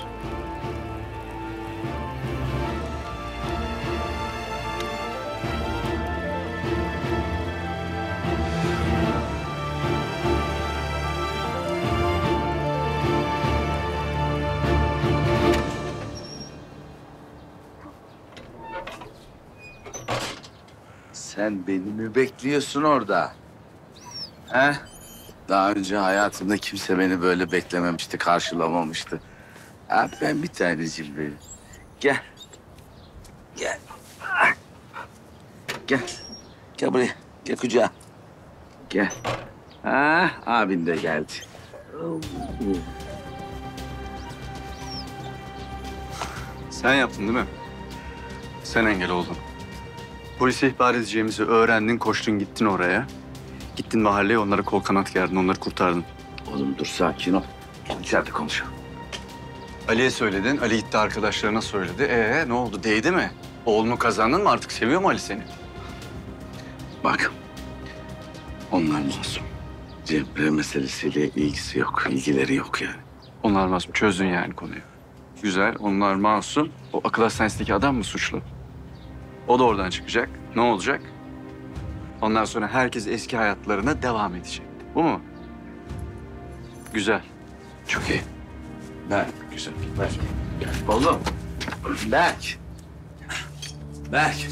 Sen beni mi bekliyorsun orada? He? Daha önce hayatımda kimse beni böyle beklememişti, karşılamamıştı. Ha, ben bir taneciyim benim. Gel. Gel. Gel. Gel buraya. Gel kucağa. Gel. Ha, abin de geldi. Sen yaptın değil mi? Sen engel oldun. Polise ihbar edeceğimizi öğrendin, koştun gittin oraya. Gittin mahalleye, onlara kol kanat gerdin, onları kurtardın. Oğlum dur sakin ol. Gel içeride konuşalım. Ali'ye söyledin, Ali gitti arkadaşlarına söyledi. Ne oldu, değdi mi? Oğlunu kazandın mı artık, seviyor mu Ali seni? Bak, onlar masum. Cemre meselesiyle ilgisi yok, ilgileri yok yani. Onlar masum, çözdün yani konuyu. Güzel, onlar masum. O akıl hastanesindeki adam mı suçlu? O da oradan çıkacak. Ne olacak? Ondan sonra herkes eski hayatlarına devam edecek. Bu mu? Güzel. Çok iyi. Berk, güzel. Berk. Gel oğlum. Berk. Berk.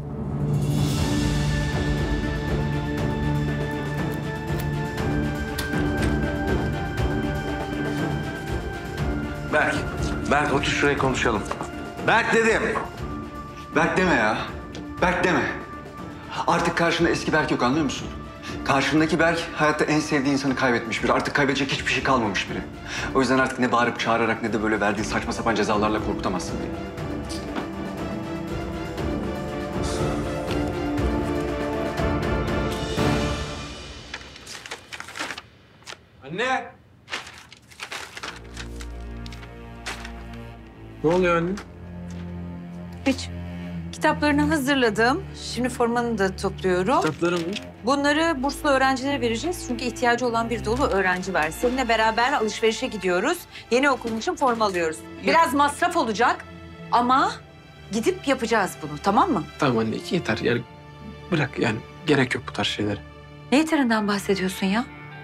Berk, Berk otur şuraya konuşalım. Berk dedim. Berk deme ya. Berk deme. Artık karşında eski Berk yok, anlıyor musun? Karşındaki Berk hayatta en sevdiği insanı kaybetmiş biri. Artık kaybedecek hiçbir şey kalmamış biri. O yüzden artık ne bağırıp çağırarak ne de böyle verdiğin saçma sapan cezalarla korkutamazsın beni. Anne! Ne oluyor anne? Hiç. Kitaplarını hazırladım. Şimdi formanı da topluyorum. Kitapları mı? Bunları burslu öğrencilere vereceğiz. Çünkü ihtiyacı olan bir dolu öğrenci var. Seninle beraber alışverişe gidiyoruz. Yeni okulun için forma alıyoruz. Biraz masraf olacak ama gidip yapacağız bunu, tamam mı? Tamam anne yeter yani bırak yani gerek yok bu tarz şeylere. Ne yeterinden bahsediyorsun ya?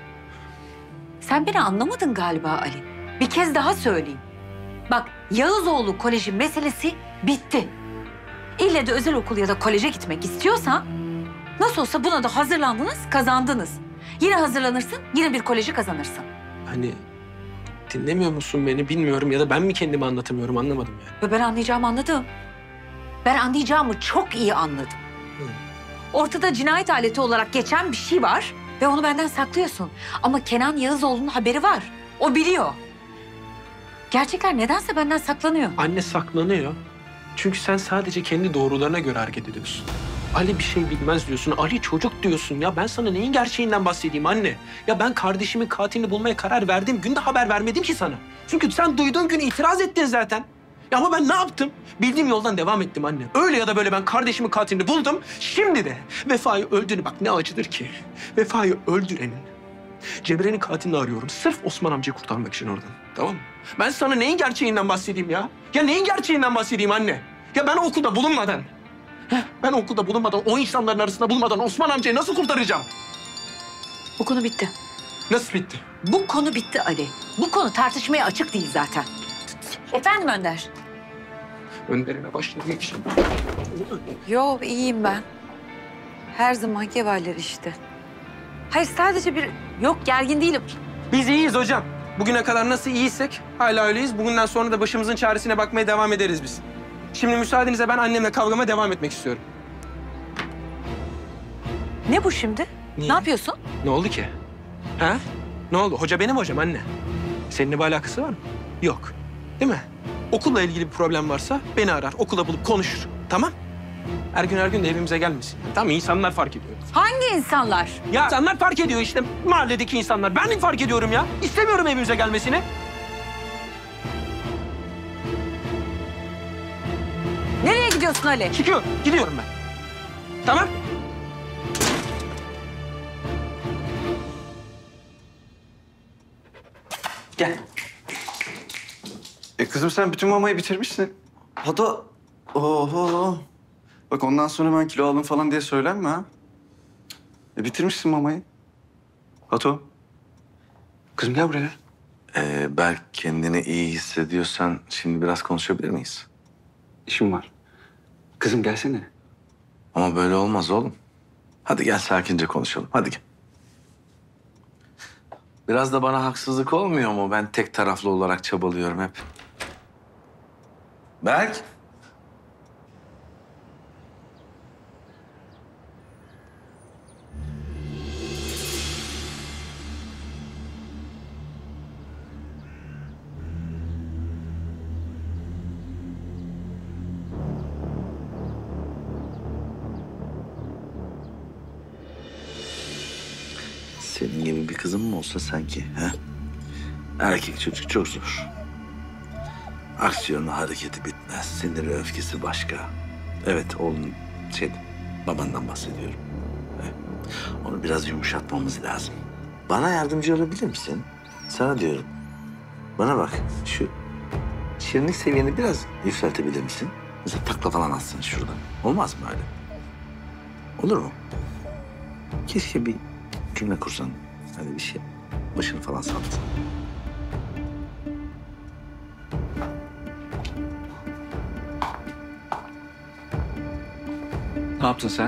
Sen beni anlamadın galiba Ali. Bir kez daha söyleyeyim. Bak Yağızoğlu Koleji meselesi bitti. İlle de özel okul ya da koleje gitmek istiyorsan nasıl olsa buna da hazırlandınız, kazandınız. Yine hazırlanırsın, yine bir koleji kazanırsın. Hani dinlemiyor musun beni bilmiyorum ya da ben mi kendimi anlatamıyorum anlamadım yani. Ve ben anlayacağımı anladım. Ben anlayacağımı çok iyi anladım. Ortada cinayet aleti olarak geçen bir şey var ve onu benden saklıyorsun. Ama Kenan Yağızoğlu'nun haberi var. O biliyor. Gerçekler nedense benden saklanıyor. Anne saklanıyor. Çünkü sen sadece kendi doğrularına göre hareket ediyorsun. Ali bir şey bilmez diyorsun. Ali çocuk diyorsun ya. Ben sana neyin gerçeğinden bahsedeyim anne? Ya ben kardeşimin katilini bulmaya karar verdiğim günde haber vermedim ki sana. Çünkü sen duyduğun gün itiraz ettin zaten. Ya ama ben ne yaptım? Bildiğim yoldan devam ettim anne. Öyle ya da böyle ben kardeşimin katilini buldum. Şimdi de Vefa'yı öldürdü. Bak ne acıdır ki. Vefa'yı öldürenin Cemre'nin katilini arıyorum. Sırf Osman amcayı kurtarmak için oradan. Tamam mı? Ben sana neyin gerçeğinden bahsedeyim ya? Ya neyin gerçeğinden bahsedeyim anne? Ya ben okulda bulunmadan... Ben okulda bulunmadan, o insanların arasında bulunmadan Osman amcayı nasıl kurtaracağım? Bu konu bitti. Nasıl bitti? Bu konu bitti Ali. Bu konu tartışmaya açık değil zaten. Efendim Önder? Önderime başlamak için. Yo iyiyim ben. Her zamanki haberler işte. Hayır sadece bir... Yok gergin değilim. Biz iyiyiz hocam. Bugüne kadar nasıl iyiysek hala öyleyiz. Bugünden sonra da başımızın çaresine bakmaya devam ederiz biz. Şimdi müsaadenizle ben annemle kavgama devam etmek istiyorum. Ne bu şimdi? Niye? Ne yapıyorsun? Ne oldu ki? Ha? Ne oldu? Hoca benim hocam anne. Seninle bir alakası var mı? Yok. Değil mi? Okulla ilgili bir problem varsa beni arar. Okula bulup konuşur. Tamam? Her gün de evimize gelmesin. Tamam insanlar fark ediyor. Hangi insanlar? Ya insanlar fark ediyor işte. Mahalledeki insanlar. Ben de fark ediyorum ya. İstemiyorum evimize gelmesini. Nereye gidiyorsun Ali? Gidiyorum ben. Tamam. Gel. Kızım sen bütün mamayı bitirmişsin. Hadi. Oho. Bak ondan sonra ben kilo aldım falan diye söylenme ha. Bitirmişsin mamayı. Hato. Kızım gel buraya. Berk kendini iyi hissediyorsan şimdi biraz konuşabilir miyiz? İşim var. Kızım gelsene. Ama böyle olmaz oğlum. Hadi gel sakince konuşalım. Hadi gel. Biraz da bana haksızlık olmuyor mu? Ben tek taraflı olarak çabalıyorum hep. Berk. Senin gibi bir kızım mı olsa sanki, ha? Erkek çocuk çok zor. Aksiyonu, hareketi bitmez. Siniri, öfkesi başka. Evet, oğlum babandan bahsediyorum. Evet. Onu biraz yumuşatmamız lazım. Bana yardımcı olabilir misin? Sana diyorum. Bana bak, şu şirinlik seviyeni biraz yükseltebilir misin? Mesela takla falan atsın şuradan. Olmaz mı öyle? Olur mu? Keşke bir cümle kursan. Hani bir şey. Başını falan sallasan. Ne yaptın sen?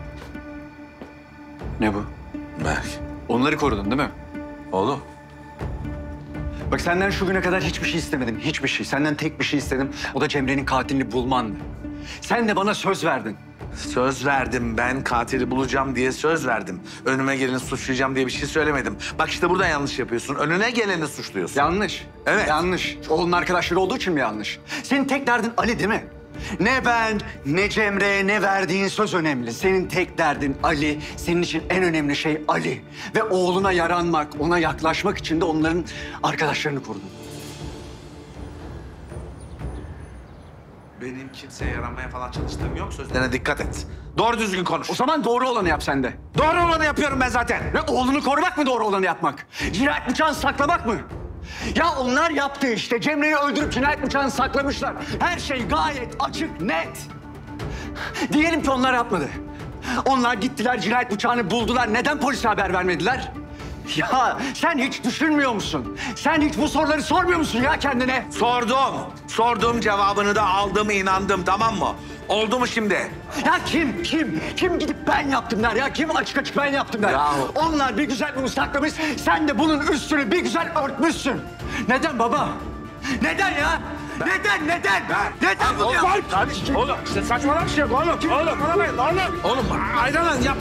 Ne bu? Berk. Onları korudun değil mi? Oğlum. Bak senden şu güne kadar hiçbir şey istemedim. Hiçbir şey. Senden tek bir şey istedim. O da Cemre'nin katilini bulmandı. Sen de bana söz verdin. Söz verdim. Ben katili bulacağım diye söz verdim. Önüme geleni suçlayacağım diye bir şey söylemedim. Bak işte burada yanlış yapıyorsun. Önüne geleni suçluyorsun. Yanlış. Evet. Yanlış. Oğlunun arkadaşları olduğu için mi yanlış? Senin tek derdin Ali değil mi? Ne ben, ne Cemre, ne verdiğin söz önemli. Senin tek derdin Ali. Senin için en önemli şey Ali. Ve oğluna yaranmak, ona yaklaşmak için de onların arkadaşlarını korudun. Benim kimseye yaranmaya falan çalıştığım yok. Sözlerine dikkat et. Doğru düzgün konuş. O zaman doğru olanı yap sen de. Doğru olanı yapıyorum ben zaten. Ve oğlunu korumak mı doğru olanı yapmak? Cinayet bıçağını saklamak mı? Ya onlar yaptı işte. Cemre'yi öldürüp cinayet bıçağını saklamışlar. Her şey gayet açık, net. Diyelim ki onlar yapmadı. Onlar gittiler, cinayet bıçağını buldular. Neden polise haber vermediler? Ya sen hiç düşünmüyor musun? Sen hiç bu soruları sormuyor musun ya kendine? Sordum. Sordum, cevabını da aldım, inandım, tamam mı? Oldu mu şimdi? Ya kim gidip ben yaptım der ya? Kim açık açık ben yaptım der? Onlar bir güzel bunu saklamış, sen de bunun üstünü bir güzel örtmüşsün. Neden baba? Neden ya? Neden? Neden bunu yaptın? Kardeşim, oğlum işte saçmalama bir şey yok oğlum. Oğlum Aydan yap.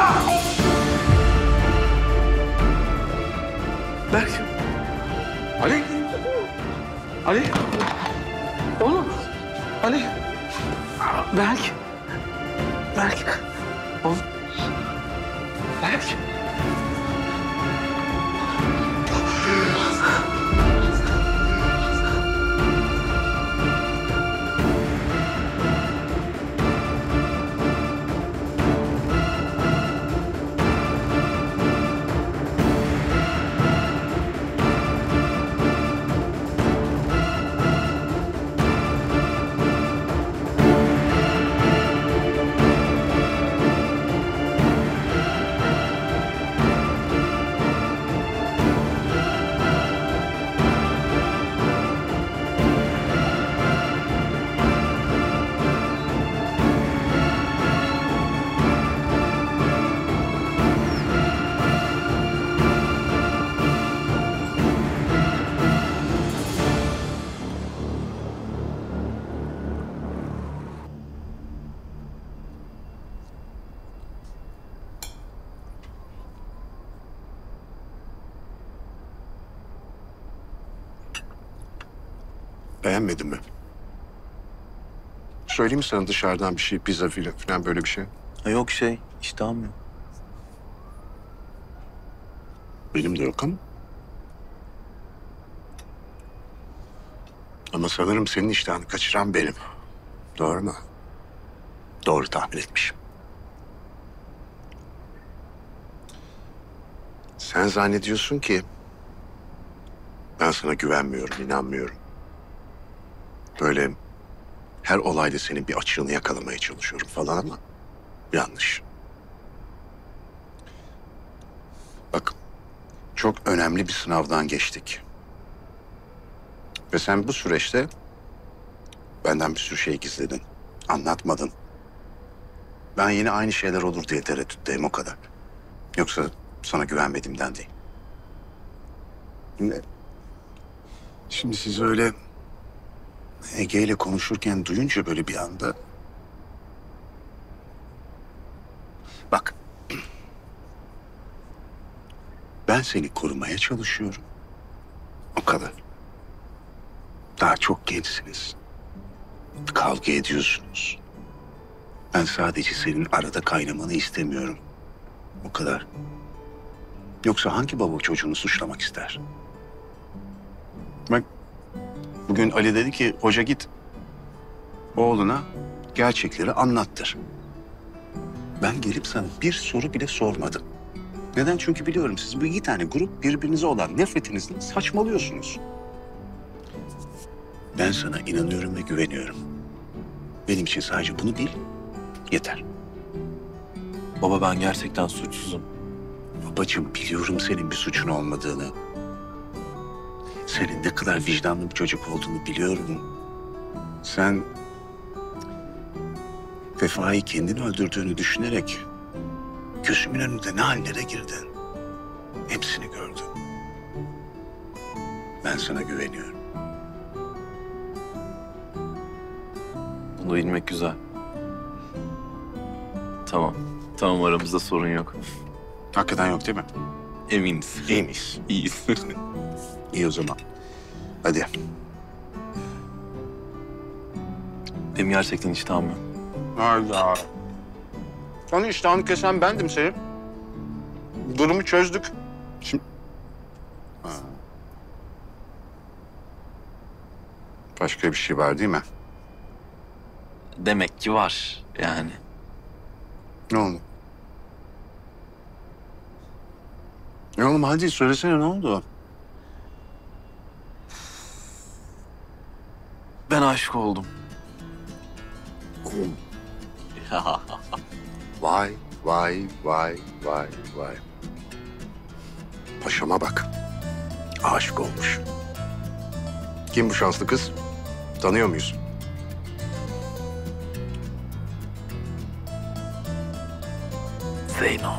Berk. Ali. Ali. Oğlum. Ali. Berk. Oğlum. Berk. Beğenmedin mi? Söyleyeyim mi sana dışarıdan bir şey, pizza falan böyle bir şey? Yok iştahım yok. Benim de yok ama. Ama sanırım senin iştahını kaçıran benim. Doğru mu? Doğru tahmin etmişim. Sen zannediyorsun ki ben sana güvenmiyorum, inanmıyorum. Böyle her olayda senin bir açığını yakalamaya çalışıyorum falan ama yanlış. Bak, çok önemli bir sınavdan geçtik. Ve sen bu süreçte benden bir sürü şey gizledin, anlatmadın. Ben yine aynı şeyler olur diye tereddütteyim, o kadar. Yoksa sana güvenmediğimden değil. Şimdi siz öyle Ege ile konuşurken duyunca böyle bir anda... Bak, ben seni korumaya çalışıyorum. O kadar. Daha çok gençsiniz. Kavga ediyorsunuz. Ben sadece senin arada kaynamanı istemiyorum. O kadar. Yoksa hangi baba çocuğunu suçlamak ister? Bak, bugün Ali dedi ki hoca git oğluna gerçekleri anlattır. Ben gelip sana bir soru bile sormadım. Neden? Çünkü biliyorum siz bu iki tane grup birbirinize olan nefretinizle saçmalıyorsunuz. Ben sana inanıyorum ve güveniyorum. Benim için sadece bunu bil, yeter. Baba ben gerçekten suçsuzum. Babacığım biliyorum senin bir suçun olmadığını. Senin ne kadar vicdanlı bir çocuk olduğunu biliyorum. Sen Vefa'yı kendin öldürdüğünü düşünerek gözümün önünde ne hallere girdin. Hepsini gördüm. Ben sana güveniyorum. Bunu bilmek güzel. Tamam. Tamam aramızda sorun yok. Hakikaten yok değil mi? Eminiz. İyi miyiz? İyiyiz. İyi o zaman. Hadi. Benim gerçekten iştahım yok. Hayda. Sana iştahını kesen bendim senin. Durumu çözdük. Şimdi... Ha. Başka bir şey var değil mi? demek ki var yani. Ne oldu? Ne oğlum hadi söylesene ne oldu? Ben aşık oldum. Vay, vay, vay, vay, vay. Paşama bak. Aşık olmuş. Kim bu şanslı kız? Tanıyor muyuz? Zeyno.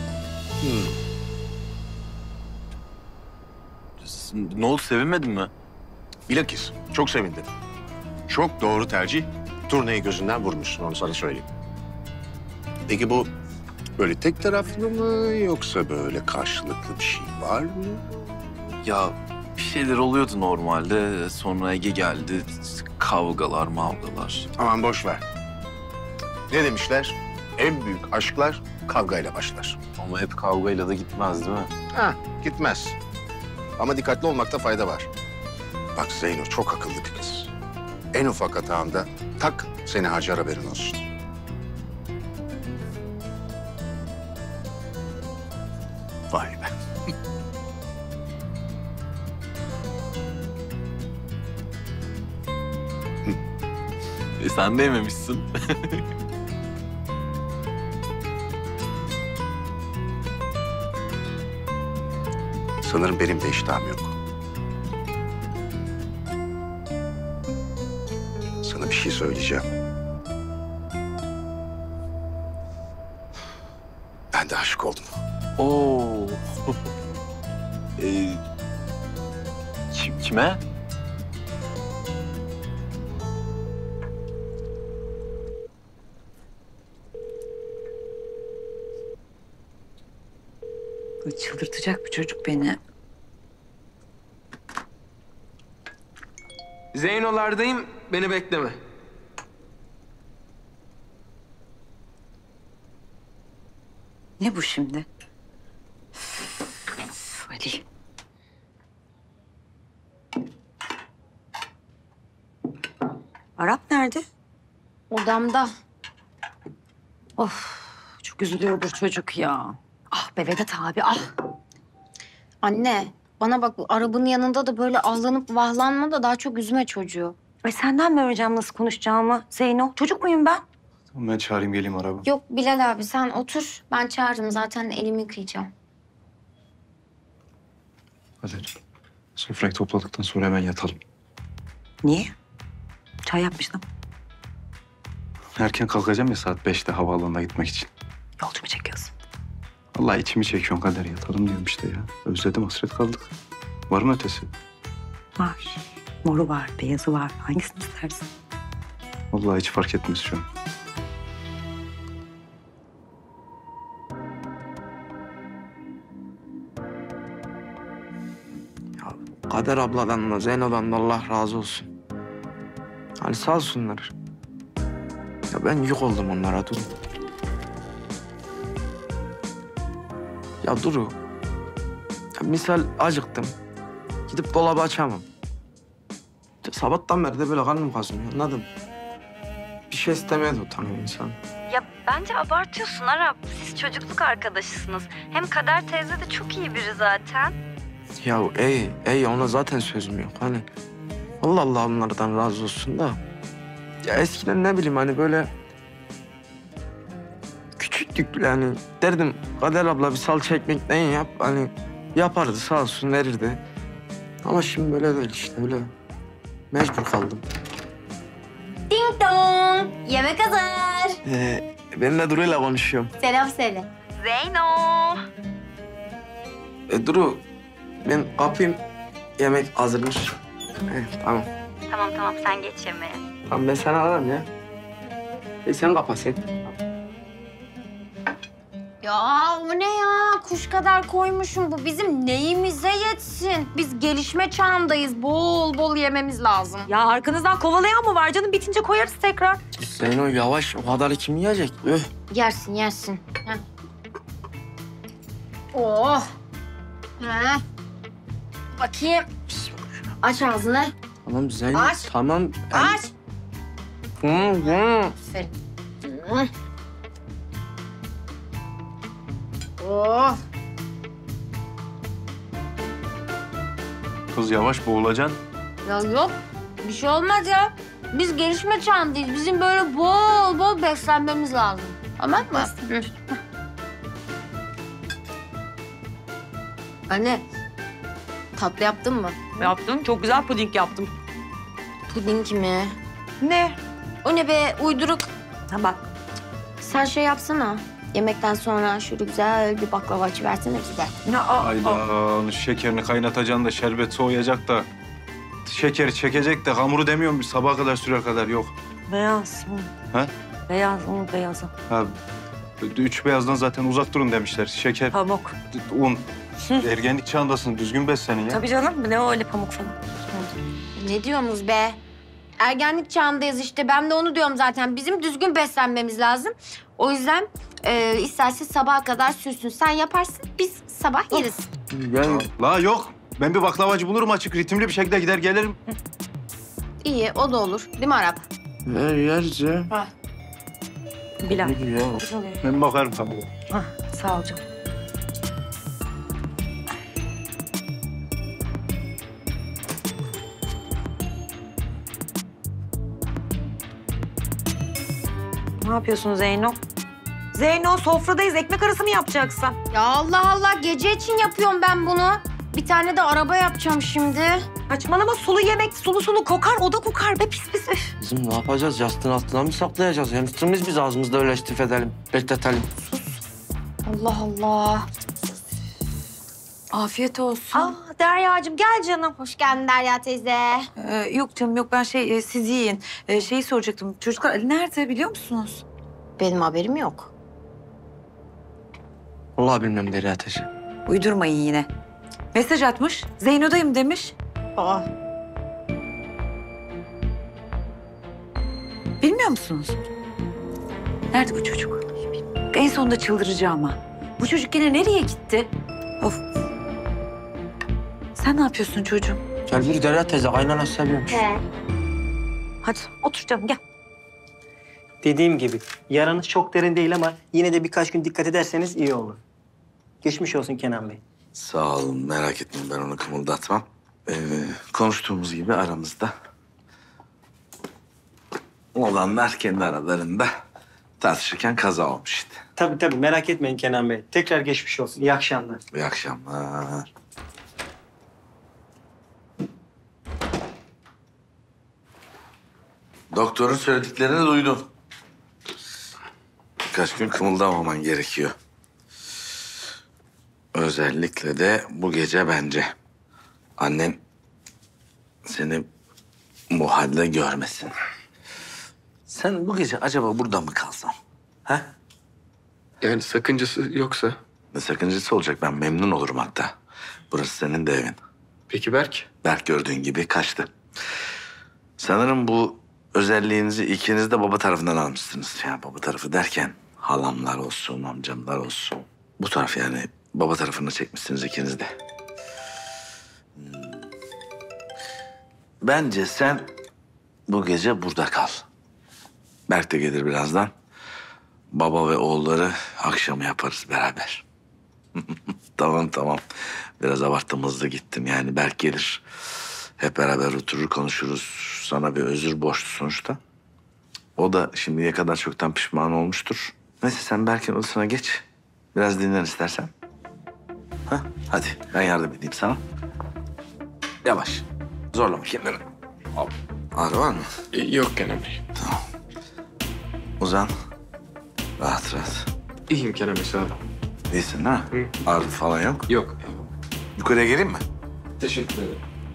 Ne oldu, sevinmedin mi? Bilakis çok sevindim. Çok doğru tercih. Turneyi gözünden vurmuşsun, onu sana söyleyeyim. Peki bu böyle tek taraflı mı yoksa böyle karşılıklı bir şey var mı? Ya bir şeyler oluyordu normalde. Sonra Ege geldi. Kavgalar, mavgalar. Aman boş ver. Ne demişler? En büyük aşklar kavgayla başlar. Ama hep kavgayla da gitmez değil mi? Ha, gitmez. Ama dikkatli olmakta fayda var. Bak Zeyno çok akıllı bir kız. En ufak hatanda tak seni harcar, haberin olsun. Vay be. Sen de yememişsin. Sanırım benim de iştahım yok. Sana bir şey söyleyeceğim. Ben de aşık oldum. Oo. Kime? Çıldırtacak bu çocuk beni. Zeyno'lardayım, beni bekleme. Ne bu şimdi? Üf, Ali. Arap nerede? Odamda. Of, çok üzülüyordur çocuk ya. Ah be Vedat abi, ah. Anne, bana bak, arabanın yanında da böyle ahlanıp vahlanma da daha çok üzme çocuğu. Ay senden mi öğreneceğim nasıl konuşacağımı Zeyno? Çocuk muyum ben? Tamam, ben çağırayım geleyim araba. Yok Bilal abi, sen otur. Ben çağırırım, zaten elimi yıkayacağım. Hadi. Sofrayı topladıktan sonra hemen yatalım. Niye? Çay yapmıştım. Erken kalkacağım ya saat 5'te havaalanına gitmek için. Yolcu mu çekiyorsun? Vallahi içimi çekiyorsun Kader, yatalım diyorum işte ya. Özledim, hasret kaldık. Var mı ötesi? Var. Moru var, beyazı var. Hangisini istersin? Vallahi hiç fark etmez şu an. Kader abladan da Zeyno'dan da Allah razı olsun. Hani sağ olsunlar. Ya ben yük oldum onlara Duru. Ya Duru. Ya misal acıktım. Gidip dolabı açamam. Sabahtan beri de böyle karnım kazınıyor, anladın? Bir şey istemeye de utanıyor insan. Ya bence abartıyorsun Arap. Siz çocukluk arkadaşısınız. Hem Kader teyze de çok iyi biri zaten. Ya ey ona zaten sözüm yok. Hani Allah Allah onlardan razı olsun da. Ya eskiden ne bileyim hani böyle küçüktük yani derdim Kader abla bir salça ekmek neyin yap hani yapardı sağ olsun verirdi. Ama şimdi böyle değil işte öyle mecbur kaldım. Ding dong! Yemek hazır. Ben de Duru'yla konuşuyorum. Selam söyle. Zeyno. Duru ben kapayım yemek hazırmış. Tamam. Tamam sen geç yemeğe. Tamam ben seni ararım ya. Sen kapa sen. Ya o ne ya? Kuş kadar koymuşum. Bu bizim neyimize yetsin? Biz gelişme çağındayız. Bol bol yememiz lazım. Ya arkanızdan kovalayan mı var canım? Bitince koyarız tekrar. Zeyno yavaş o kadar kim yiyecek? Yersin. Heh. Oh. Heh. Bakayım. Aç ağzını. Tamam Zeyno Aç. tamam. Aç. Aferin. Oh. Kız yavaş boğulacaksın. Ya yok. Bir şey olmaz ya. Biz gelişme çağındayız. Bizim böyle bol bol beslenmemiz lazım. Tamam mı? Hı. Anne, tatlı yaptın mı? Yaptım. Çok güzel puding yaptım. Puding mi? Ne? O ne be, uyduruk. Ha bak. Sen şey yapsana. Yemekten sonra şöyle güzel bir baklava açıversene bize. Hayda, şekerini kaynatacaksın da şerbet soğuyacak da. Şekeri çekecek de hamuru demiyorum sabaha kadar sürer kadar yok. Beyaz. Ha? Beyaz, beyazı. Ha, 3 beyazdan zaten uzak durun demişler. Şeker, Pamuk. un. Ergenlik çağındasın, düzgün beslenin ya. Tabii canım, ne öyle pamuk falan. Ne diyorsunuz be? Ergenlik çağındayız işte. Ben de onu diyorum zaten. Bizim düzgün beslenmemiz lazım. O yüzden istersen sabaha kadar sürsün. Sen yaparsın, biz sabah yeriz. Yani, la yok. Ben bir baklavacı bulurum açık, ritimli bir şekilde gider gelirim. İyi, o da olur. Değil mi Arap? Yeriz ya. Bilal. Ben bakarım tabii. Hah, sağ ol canım. Ne yapıyorsun Zeyno? Zeyno, sofradayız. Ekmek arası mı yapacaksın? Ya Allah Allah, gece için yapıyorum ben bunu. Bir tane de araba yapacağım şimdi. Saçmalama, sulu yemek sulu kokar, o da kokar be pis pis. Kızım ne yapacağız? Yastığın altına mı saklayacağız? Hamster miyiz biz ağzımızda öyle istif edelim, bekletelim? Allah Allah. Afiyet olsun. Aa, Derya'cığım gel canım. Hoş geldin Derya teyze. Yok canım yok, ben siz yiyin. Şeyi soracaktım, çocuklar Ali nerede biliyor musunuz? Benim haberim yok. Vallahi bilmem Derya teyze. Uydurmayın yine. Mesaj atmış, Zeyno'dayım demiş. Aa. Bilmiyor musunuz? Nerede bu çocuk? En sonunda çıldıracağım ha. Bu çocuk gene nereye gitti? Of. Sen ne yapıyorsun çocuğum? Gel bir Derya teyze, kaynana seviyormuş. Hadi otur canım gel. Dediğim gibi yaranız çok derin değil ama yine de birkaç gün dikkat ederseniz iyi olur. Geçmiş olsun Kenan Bey. Sağ olun, merak etmeyin, ben onu kımıldatmam. Konuştuğumuz gibi aramızda olanlar kendi aralarında tartışırken kaza olmuş işte. Tabii merak etmeyin Kenan Bey. Tekrar geçmiş olsun. İyi akşamlar. İyi akşamlar. Doktorun söylediklerini duydun. Birkaç gün kımıldamaman gerekiyor. Özellikle de bu gece bence. Annen seni bu halde görmesin. Sen bu gece acaba burada mı kalsan? Ha? Yani sakıncası yoksa. Ne sakıncası olacak? Ben memnun olurum hatta. Burası senin de evin. Peki Berk? Berk gördüğün gibi kaçtı. Sanırım bu özelliğinizi ikiniz de baba tarafından almışsınız. Yani baba tarafı derken halamlar olsun, amcamlar olsun. Bu taraf yani baba tarafını çekmişsiniz ikiniz de. Bence sen bu gece burada kal. Berk de gelir birazdan. Baba ve oğulları akşamı yaparız beraber. Tamam. Biraz abarttım, hızlı gittim. Yani Berk gelir. Hep beraber oturur konuşuruz. Sana bir özür borçlu sonuçta. O da şimdiye kadar çoktan pişman olmuştur. Neyse sen Berk'in odasına geç. Biraz dinlen istersen. Ha? Hadi ben yardım edeyim sana. Yavaş. Zorlama kendini. Hop. Ağrı var mı? Yok Kenan Bey. Tamam. Uzan. Rahat. İyiyim Kenan Bey, sağ olun. İyisin ha? Ağrı falan yok? Yok. Yukarıya geleyim mi? Teşekkür ederim.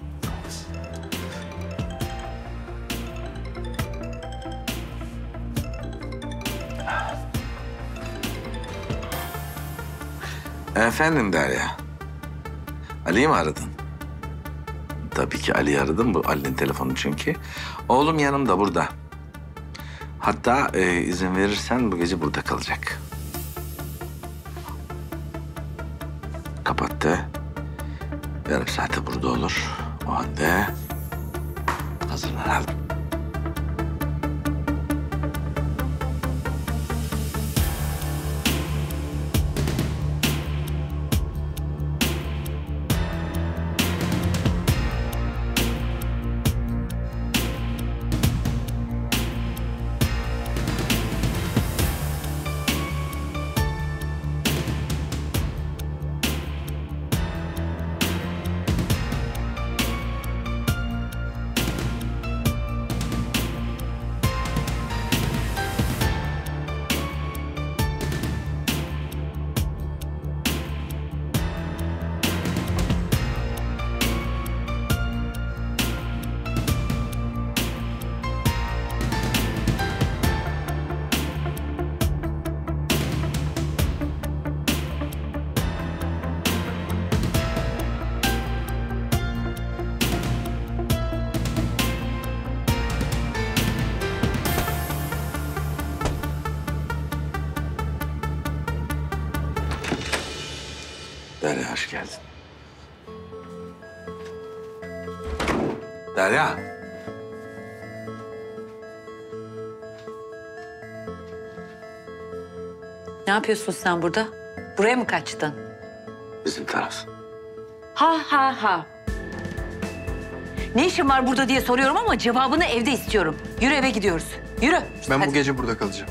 Efendim Derya. Ali'yi mi aradın? Tabii ki Ali'yi aradım. Bu Ali'nin telefonu çünkü. Oğlum yanımda burada. Hatta izin verirsen bu gece burada kalacak. Kapattı. Yarım saate burada olur. O halde hazırlanalım. Derya hoş geldin. Derya. Ne yapıyorsun sen burada? Buraya mı kaçtın? Bizim taraf. Ha ha ha. Ne işin var burada diye soruyorum ama cevabını evde istiyorum. Yürü eve gidiyoruz. Yürü. Ben Hadi. bu gece burada kalacağım.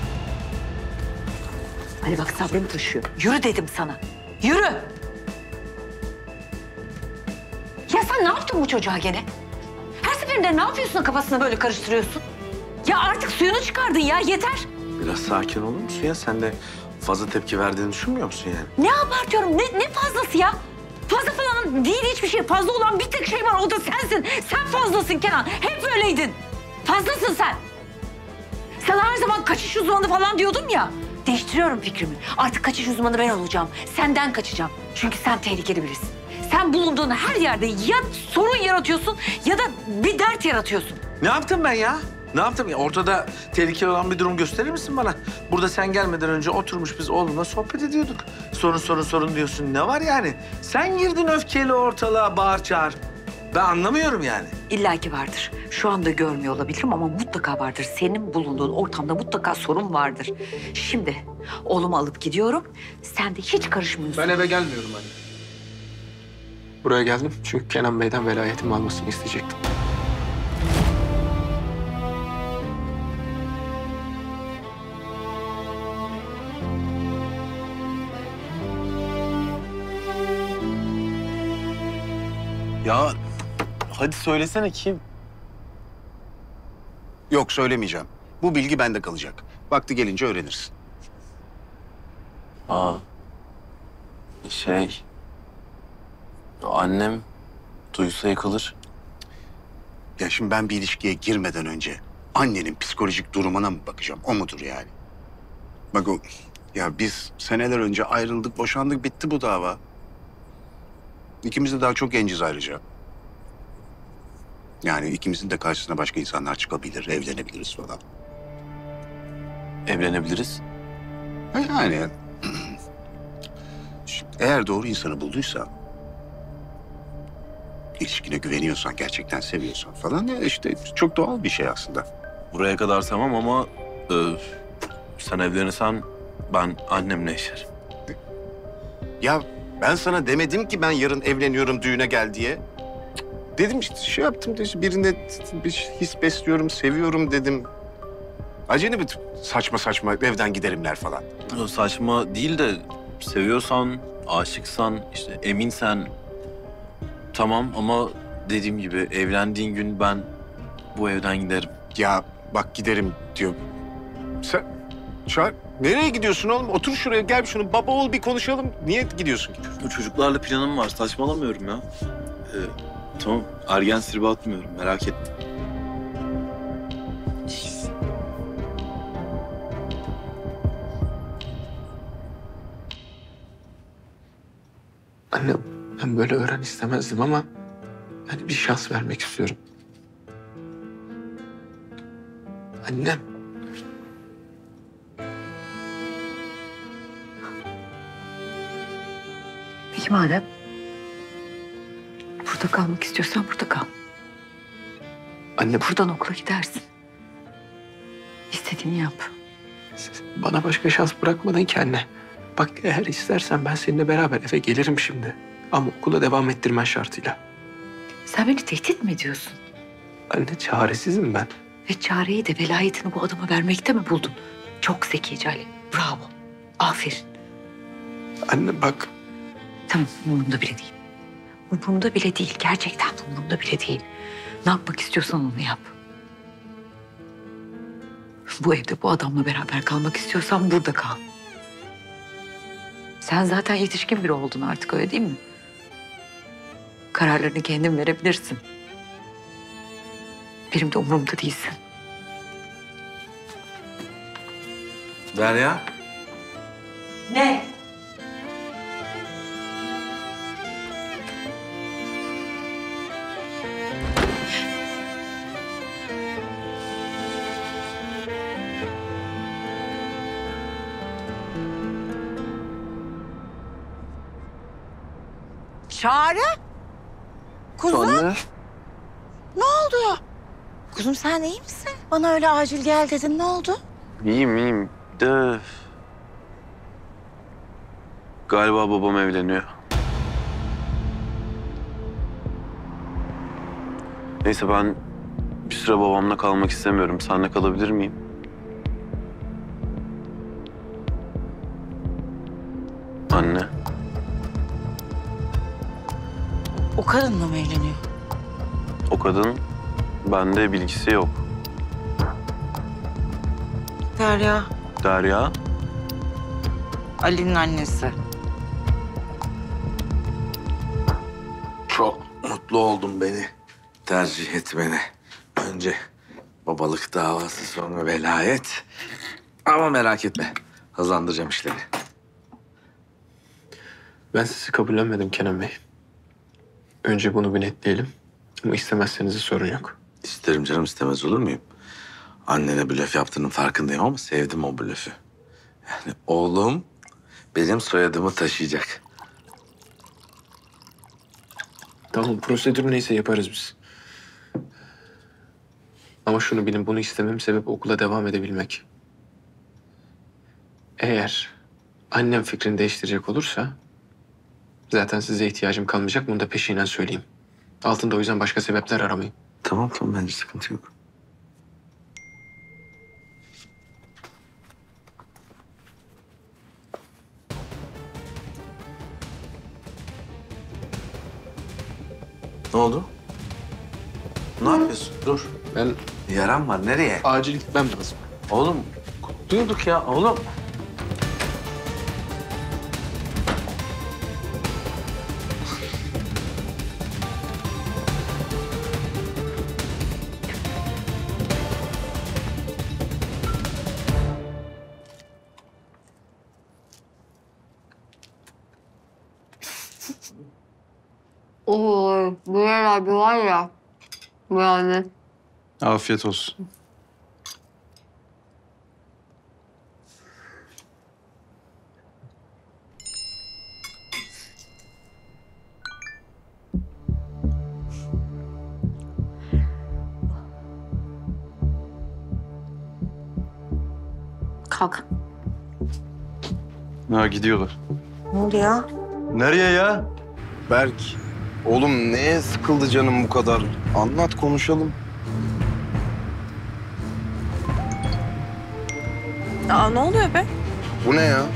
Hadi bak sabrım taşıyor. Yürü dedim sana. Yürü. Ya sen ne yaptın bu çocuğa gene? Her seferinde ne yapıyorsun kafasını böyle karıştırıyorsun? Ya artık suyunu çıkardın ya yeter. Biraz sakin olur musun ya? Sen de fazla tepki verdiğini düşünmüyor musun yani? Ne abartıyorum? Ne fazlası ya? Fazla falan değil hiçbir şey. Fazla olan bir tek şey var o da sensin. Sen fazlasın Kenan. Hep öyleydin. Fazlasın sen. Sana her zaman kaçış uzmanı falan diyordum ya. Değiştiriyorum fikrimi. Artık kaçış uzmanı ben olacağım. Senden kaçacağım. Çünkü sen tehlikeli birisin. Sen bulunduğun her yerde ya sorun yaratıyorsun ya da bir dert yaratıyorsun. Ne yaptım ben ya? Ne yaptım ya? Ortada tehlikeli olan bir durum gösterir misin bana? Burada sen gelmeden önce oturmuş biz oğlumla sohbet ediyorduk. Sorun diyorsun. Ne var yani? Sen girdin öfkeyle ortalığa bağır çağır. Ben anlamıyorum yani. İlla ki vardır. Şu anda görmüyor olabilirim ama mutlaka vardır. Senin bulunduğun ortamda mutlaka sorun vardır. Şimdi oğlumu alıp gidiyorum. Sen de hiç karışmıyorsun. Ben eve gelmiyorum anne. Buraya geldim çünkü Kenan Bey'den velayetimi almasını isteyecektim. Ya hadi söylesene kim? Yok söylemeyeceğim. Bu bilgi bende kalacak. Vakti gelince öğrenirsin. Annem duysa yıkılır. Ya şimdi ben bir ilişkiye girmeden önce annenin psikolojik durumuna mı bakacağım? O mudur yani? Bak o... Ya biz seneler önce ayrıldık, boşandık, bitti bu dava. İkimiz de daha çok genciz ayrıca. Yani ikimizin de karşısına başka insanlar çıkabilir, evlenebiliriz falan. Evlenebiliriz. Yani... Eğer doğru insanı bulduysa... ilişkine güveniyorsan, gerçekten seviyorsan falan... ya işte çok doğal bir şey aslında. Buraya kadar tamam ama... sen evlenirsen ben annemle yaşarım. Ya ben sana demedim ki ben yarın evleniyorum düğüne gel diye. Dedim işte şey yaptım işte birine bir his besliyorum, seviyorum dedim. Acele bir saçma evden giderimler falan. Saçma değil de seviyorsan, aşıksan, işte eminsen tamam ama dediğim gibi evlendiğin gün ben bu evden giderim. Ya bak giderim diyor. Sen Çağır. Nereye gidiyorsun oğlum? Otur şuraya gel şunu baba oğul bir konuşalım. Niye gidiyorsun ki? Bu çocuklarla planım var. Saçmalamıyorum ya. Tamam. Ergen tribe atmıyorum. Merak etme. Anne ben böyle öğren istemezdim ama... hani bir şans vermek istiyorum. Annem. Peki madem burada kalmak istiyorsan burada kal. Anne buradan okula gidersin. İstediğini yap. Bana başka şans bırakmadın ki anne. Bak eğer istersen ben seninle beraber eve gelirim şimdi. Ama okula devam ettirmen şartıyla. Sen beni tehdit mi ediyorsun? Anne çaresizim ben. Ve çareyi de velayetini bu adama vermekte mi buldun? Çok zekice Ali. Bravo. Aferin. Anne bak. Tamam umurumda bile değil. Umurumda bile değil. Gerçekten umurumda bile değil. Ne yapmak istiyorsan onu yap. Bu evde bu adamla beraber kalmak istiyorsan burada kal. Sen zaten yetişkin biri oldun artık öyle değil mi? Kararlarını kendin verebilirsin. Benim de umurumda değilsin. Derya. Ne? Çağrı. Kuzum. Anne. Ne oldu? Kuzum sen iyi misin? Bana öyle acil gel dedin. Ne oldu? İyiyim. De... Galiba babam evleniyor. Neyse ben bir süre babamla kalmak istemiyorum. Seninle kalabilir miyim? Anne. O kadınla mı evleniyor? O kadın bende bilgisi yok. Derya. Derya. Ali'nin annesi. Çok mutlu oldum beni tercih etmene. Önce babalık davası, sonra velayet. Ama merak etme, hızlandıracağım işleri. Ben sizi kabullenmedim Kenan Bey. Önce bunu bir netleyelim. Ama istemezseniz de sorun yok. İsterim canım, istemez olur muyum? Annene blöf yaptığının farkındayım ama sevdim o blöfü. Yani oğlum benim soyadımı taşıyacak. Tamam, prosedür neyse yaparız biz. Ama şunu bilin, bunu istemem sebep okula devam edebilmek. Eğer annem fikrini değiştirecek olursa... zaten size ihtiyacım kalmayacak, bunu da peşinen söyleyeyim. Altında o yüzden başka sebepler aramayın. Tamam bence sıkıntı yok. Ne oldu? Ne yapıyorsun? Dur. Ben... Yaram var. Nereye? Acil gitmem lazım. Oğlum kutluyorduk ya. Oğlum. Oo, Bilal abi var ya. Yani. Afiyet olsun. Kalk. Ha gidiyorlar. Ne oldu ya? Nereye ya? Berk, oğlum neye sıkıldı canım bu kadar? Anlat, konuşalım. Aa, ne oluyor be? Bu ne ya?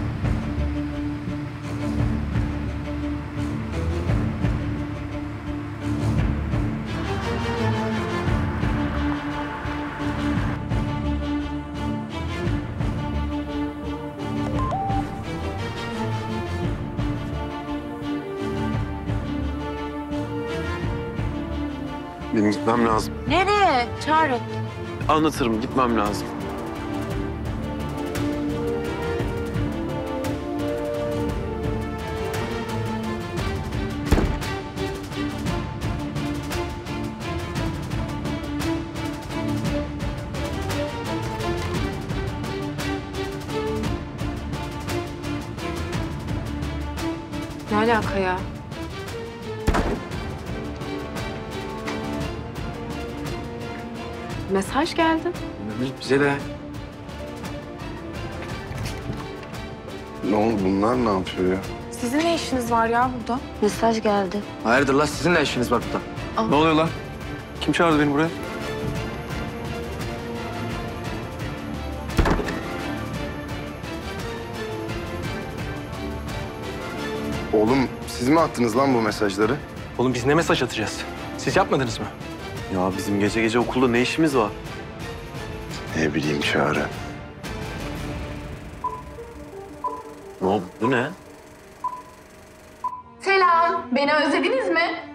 Benim gitmem lazım. Nereye? Çağrı. Anlatırım, gitmem lazım. Ne alaka ya? Mesaj geldi. Bize de. Ne oldu, bunlar ne yapıyor ya? Sizin ne işiniz var ya burada? Mesaj geldi. Hayırdır lan, sizin ne işiniz var burada? Ne oluyor lan? Kim çağırdı beni buraya? Oğlum siz mi attınız lan bu mesajları? Oğlum biz ne mesaj atacağız? Siz yapmadınız mı? Ya bizim gece gece okulda ne işimiz var? Ne bileyim Çağrı. Ne oldu, bu ne? Selam. Beni özlediniz mi?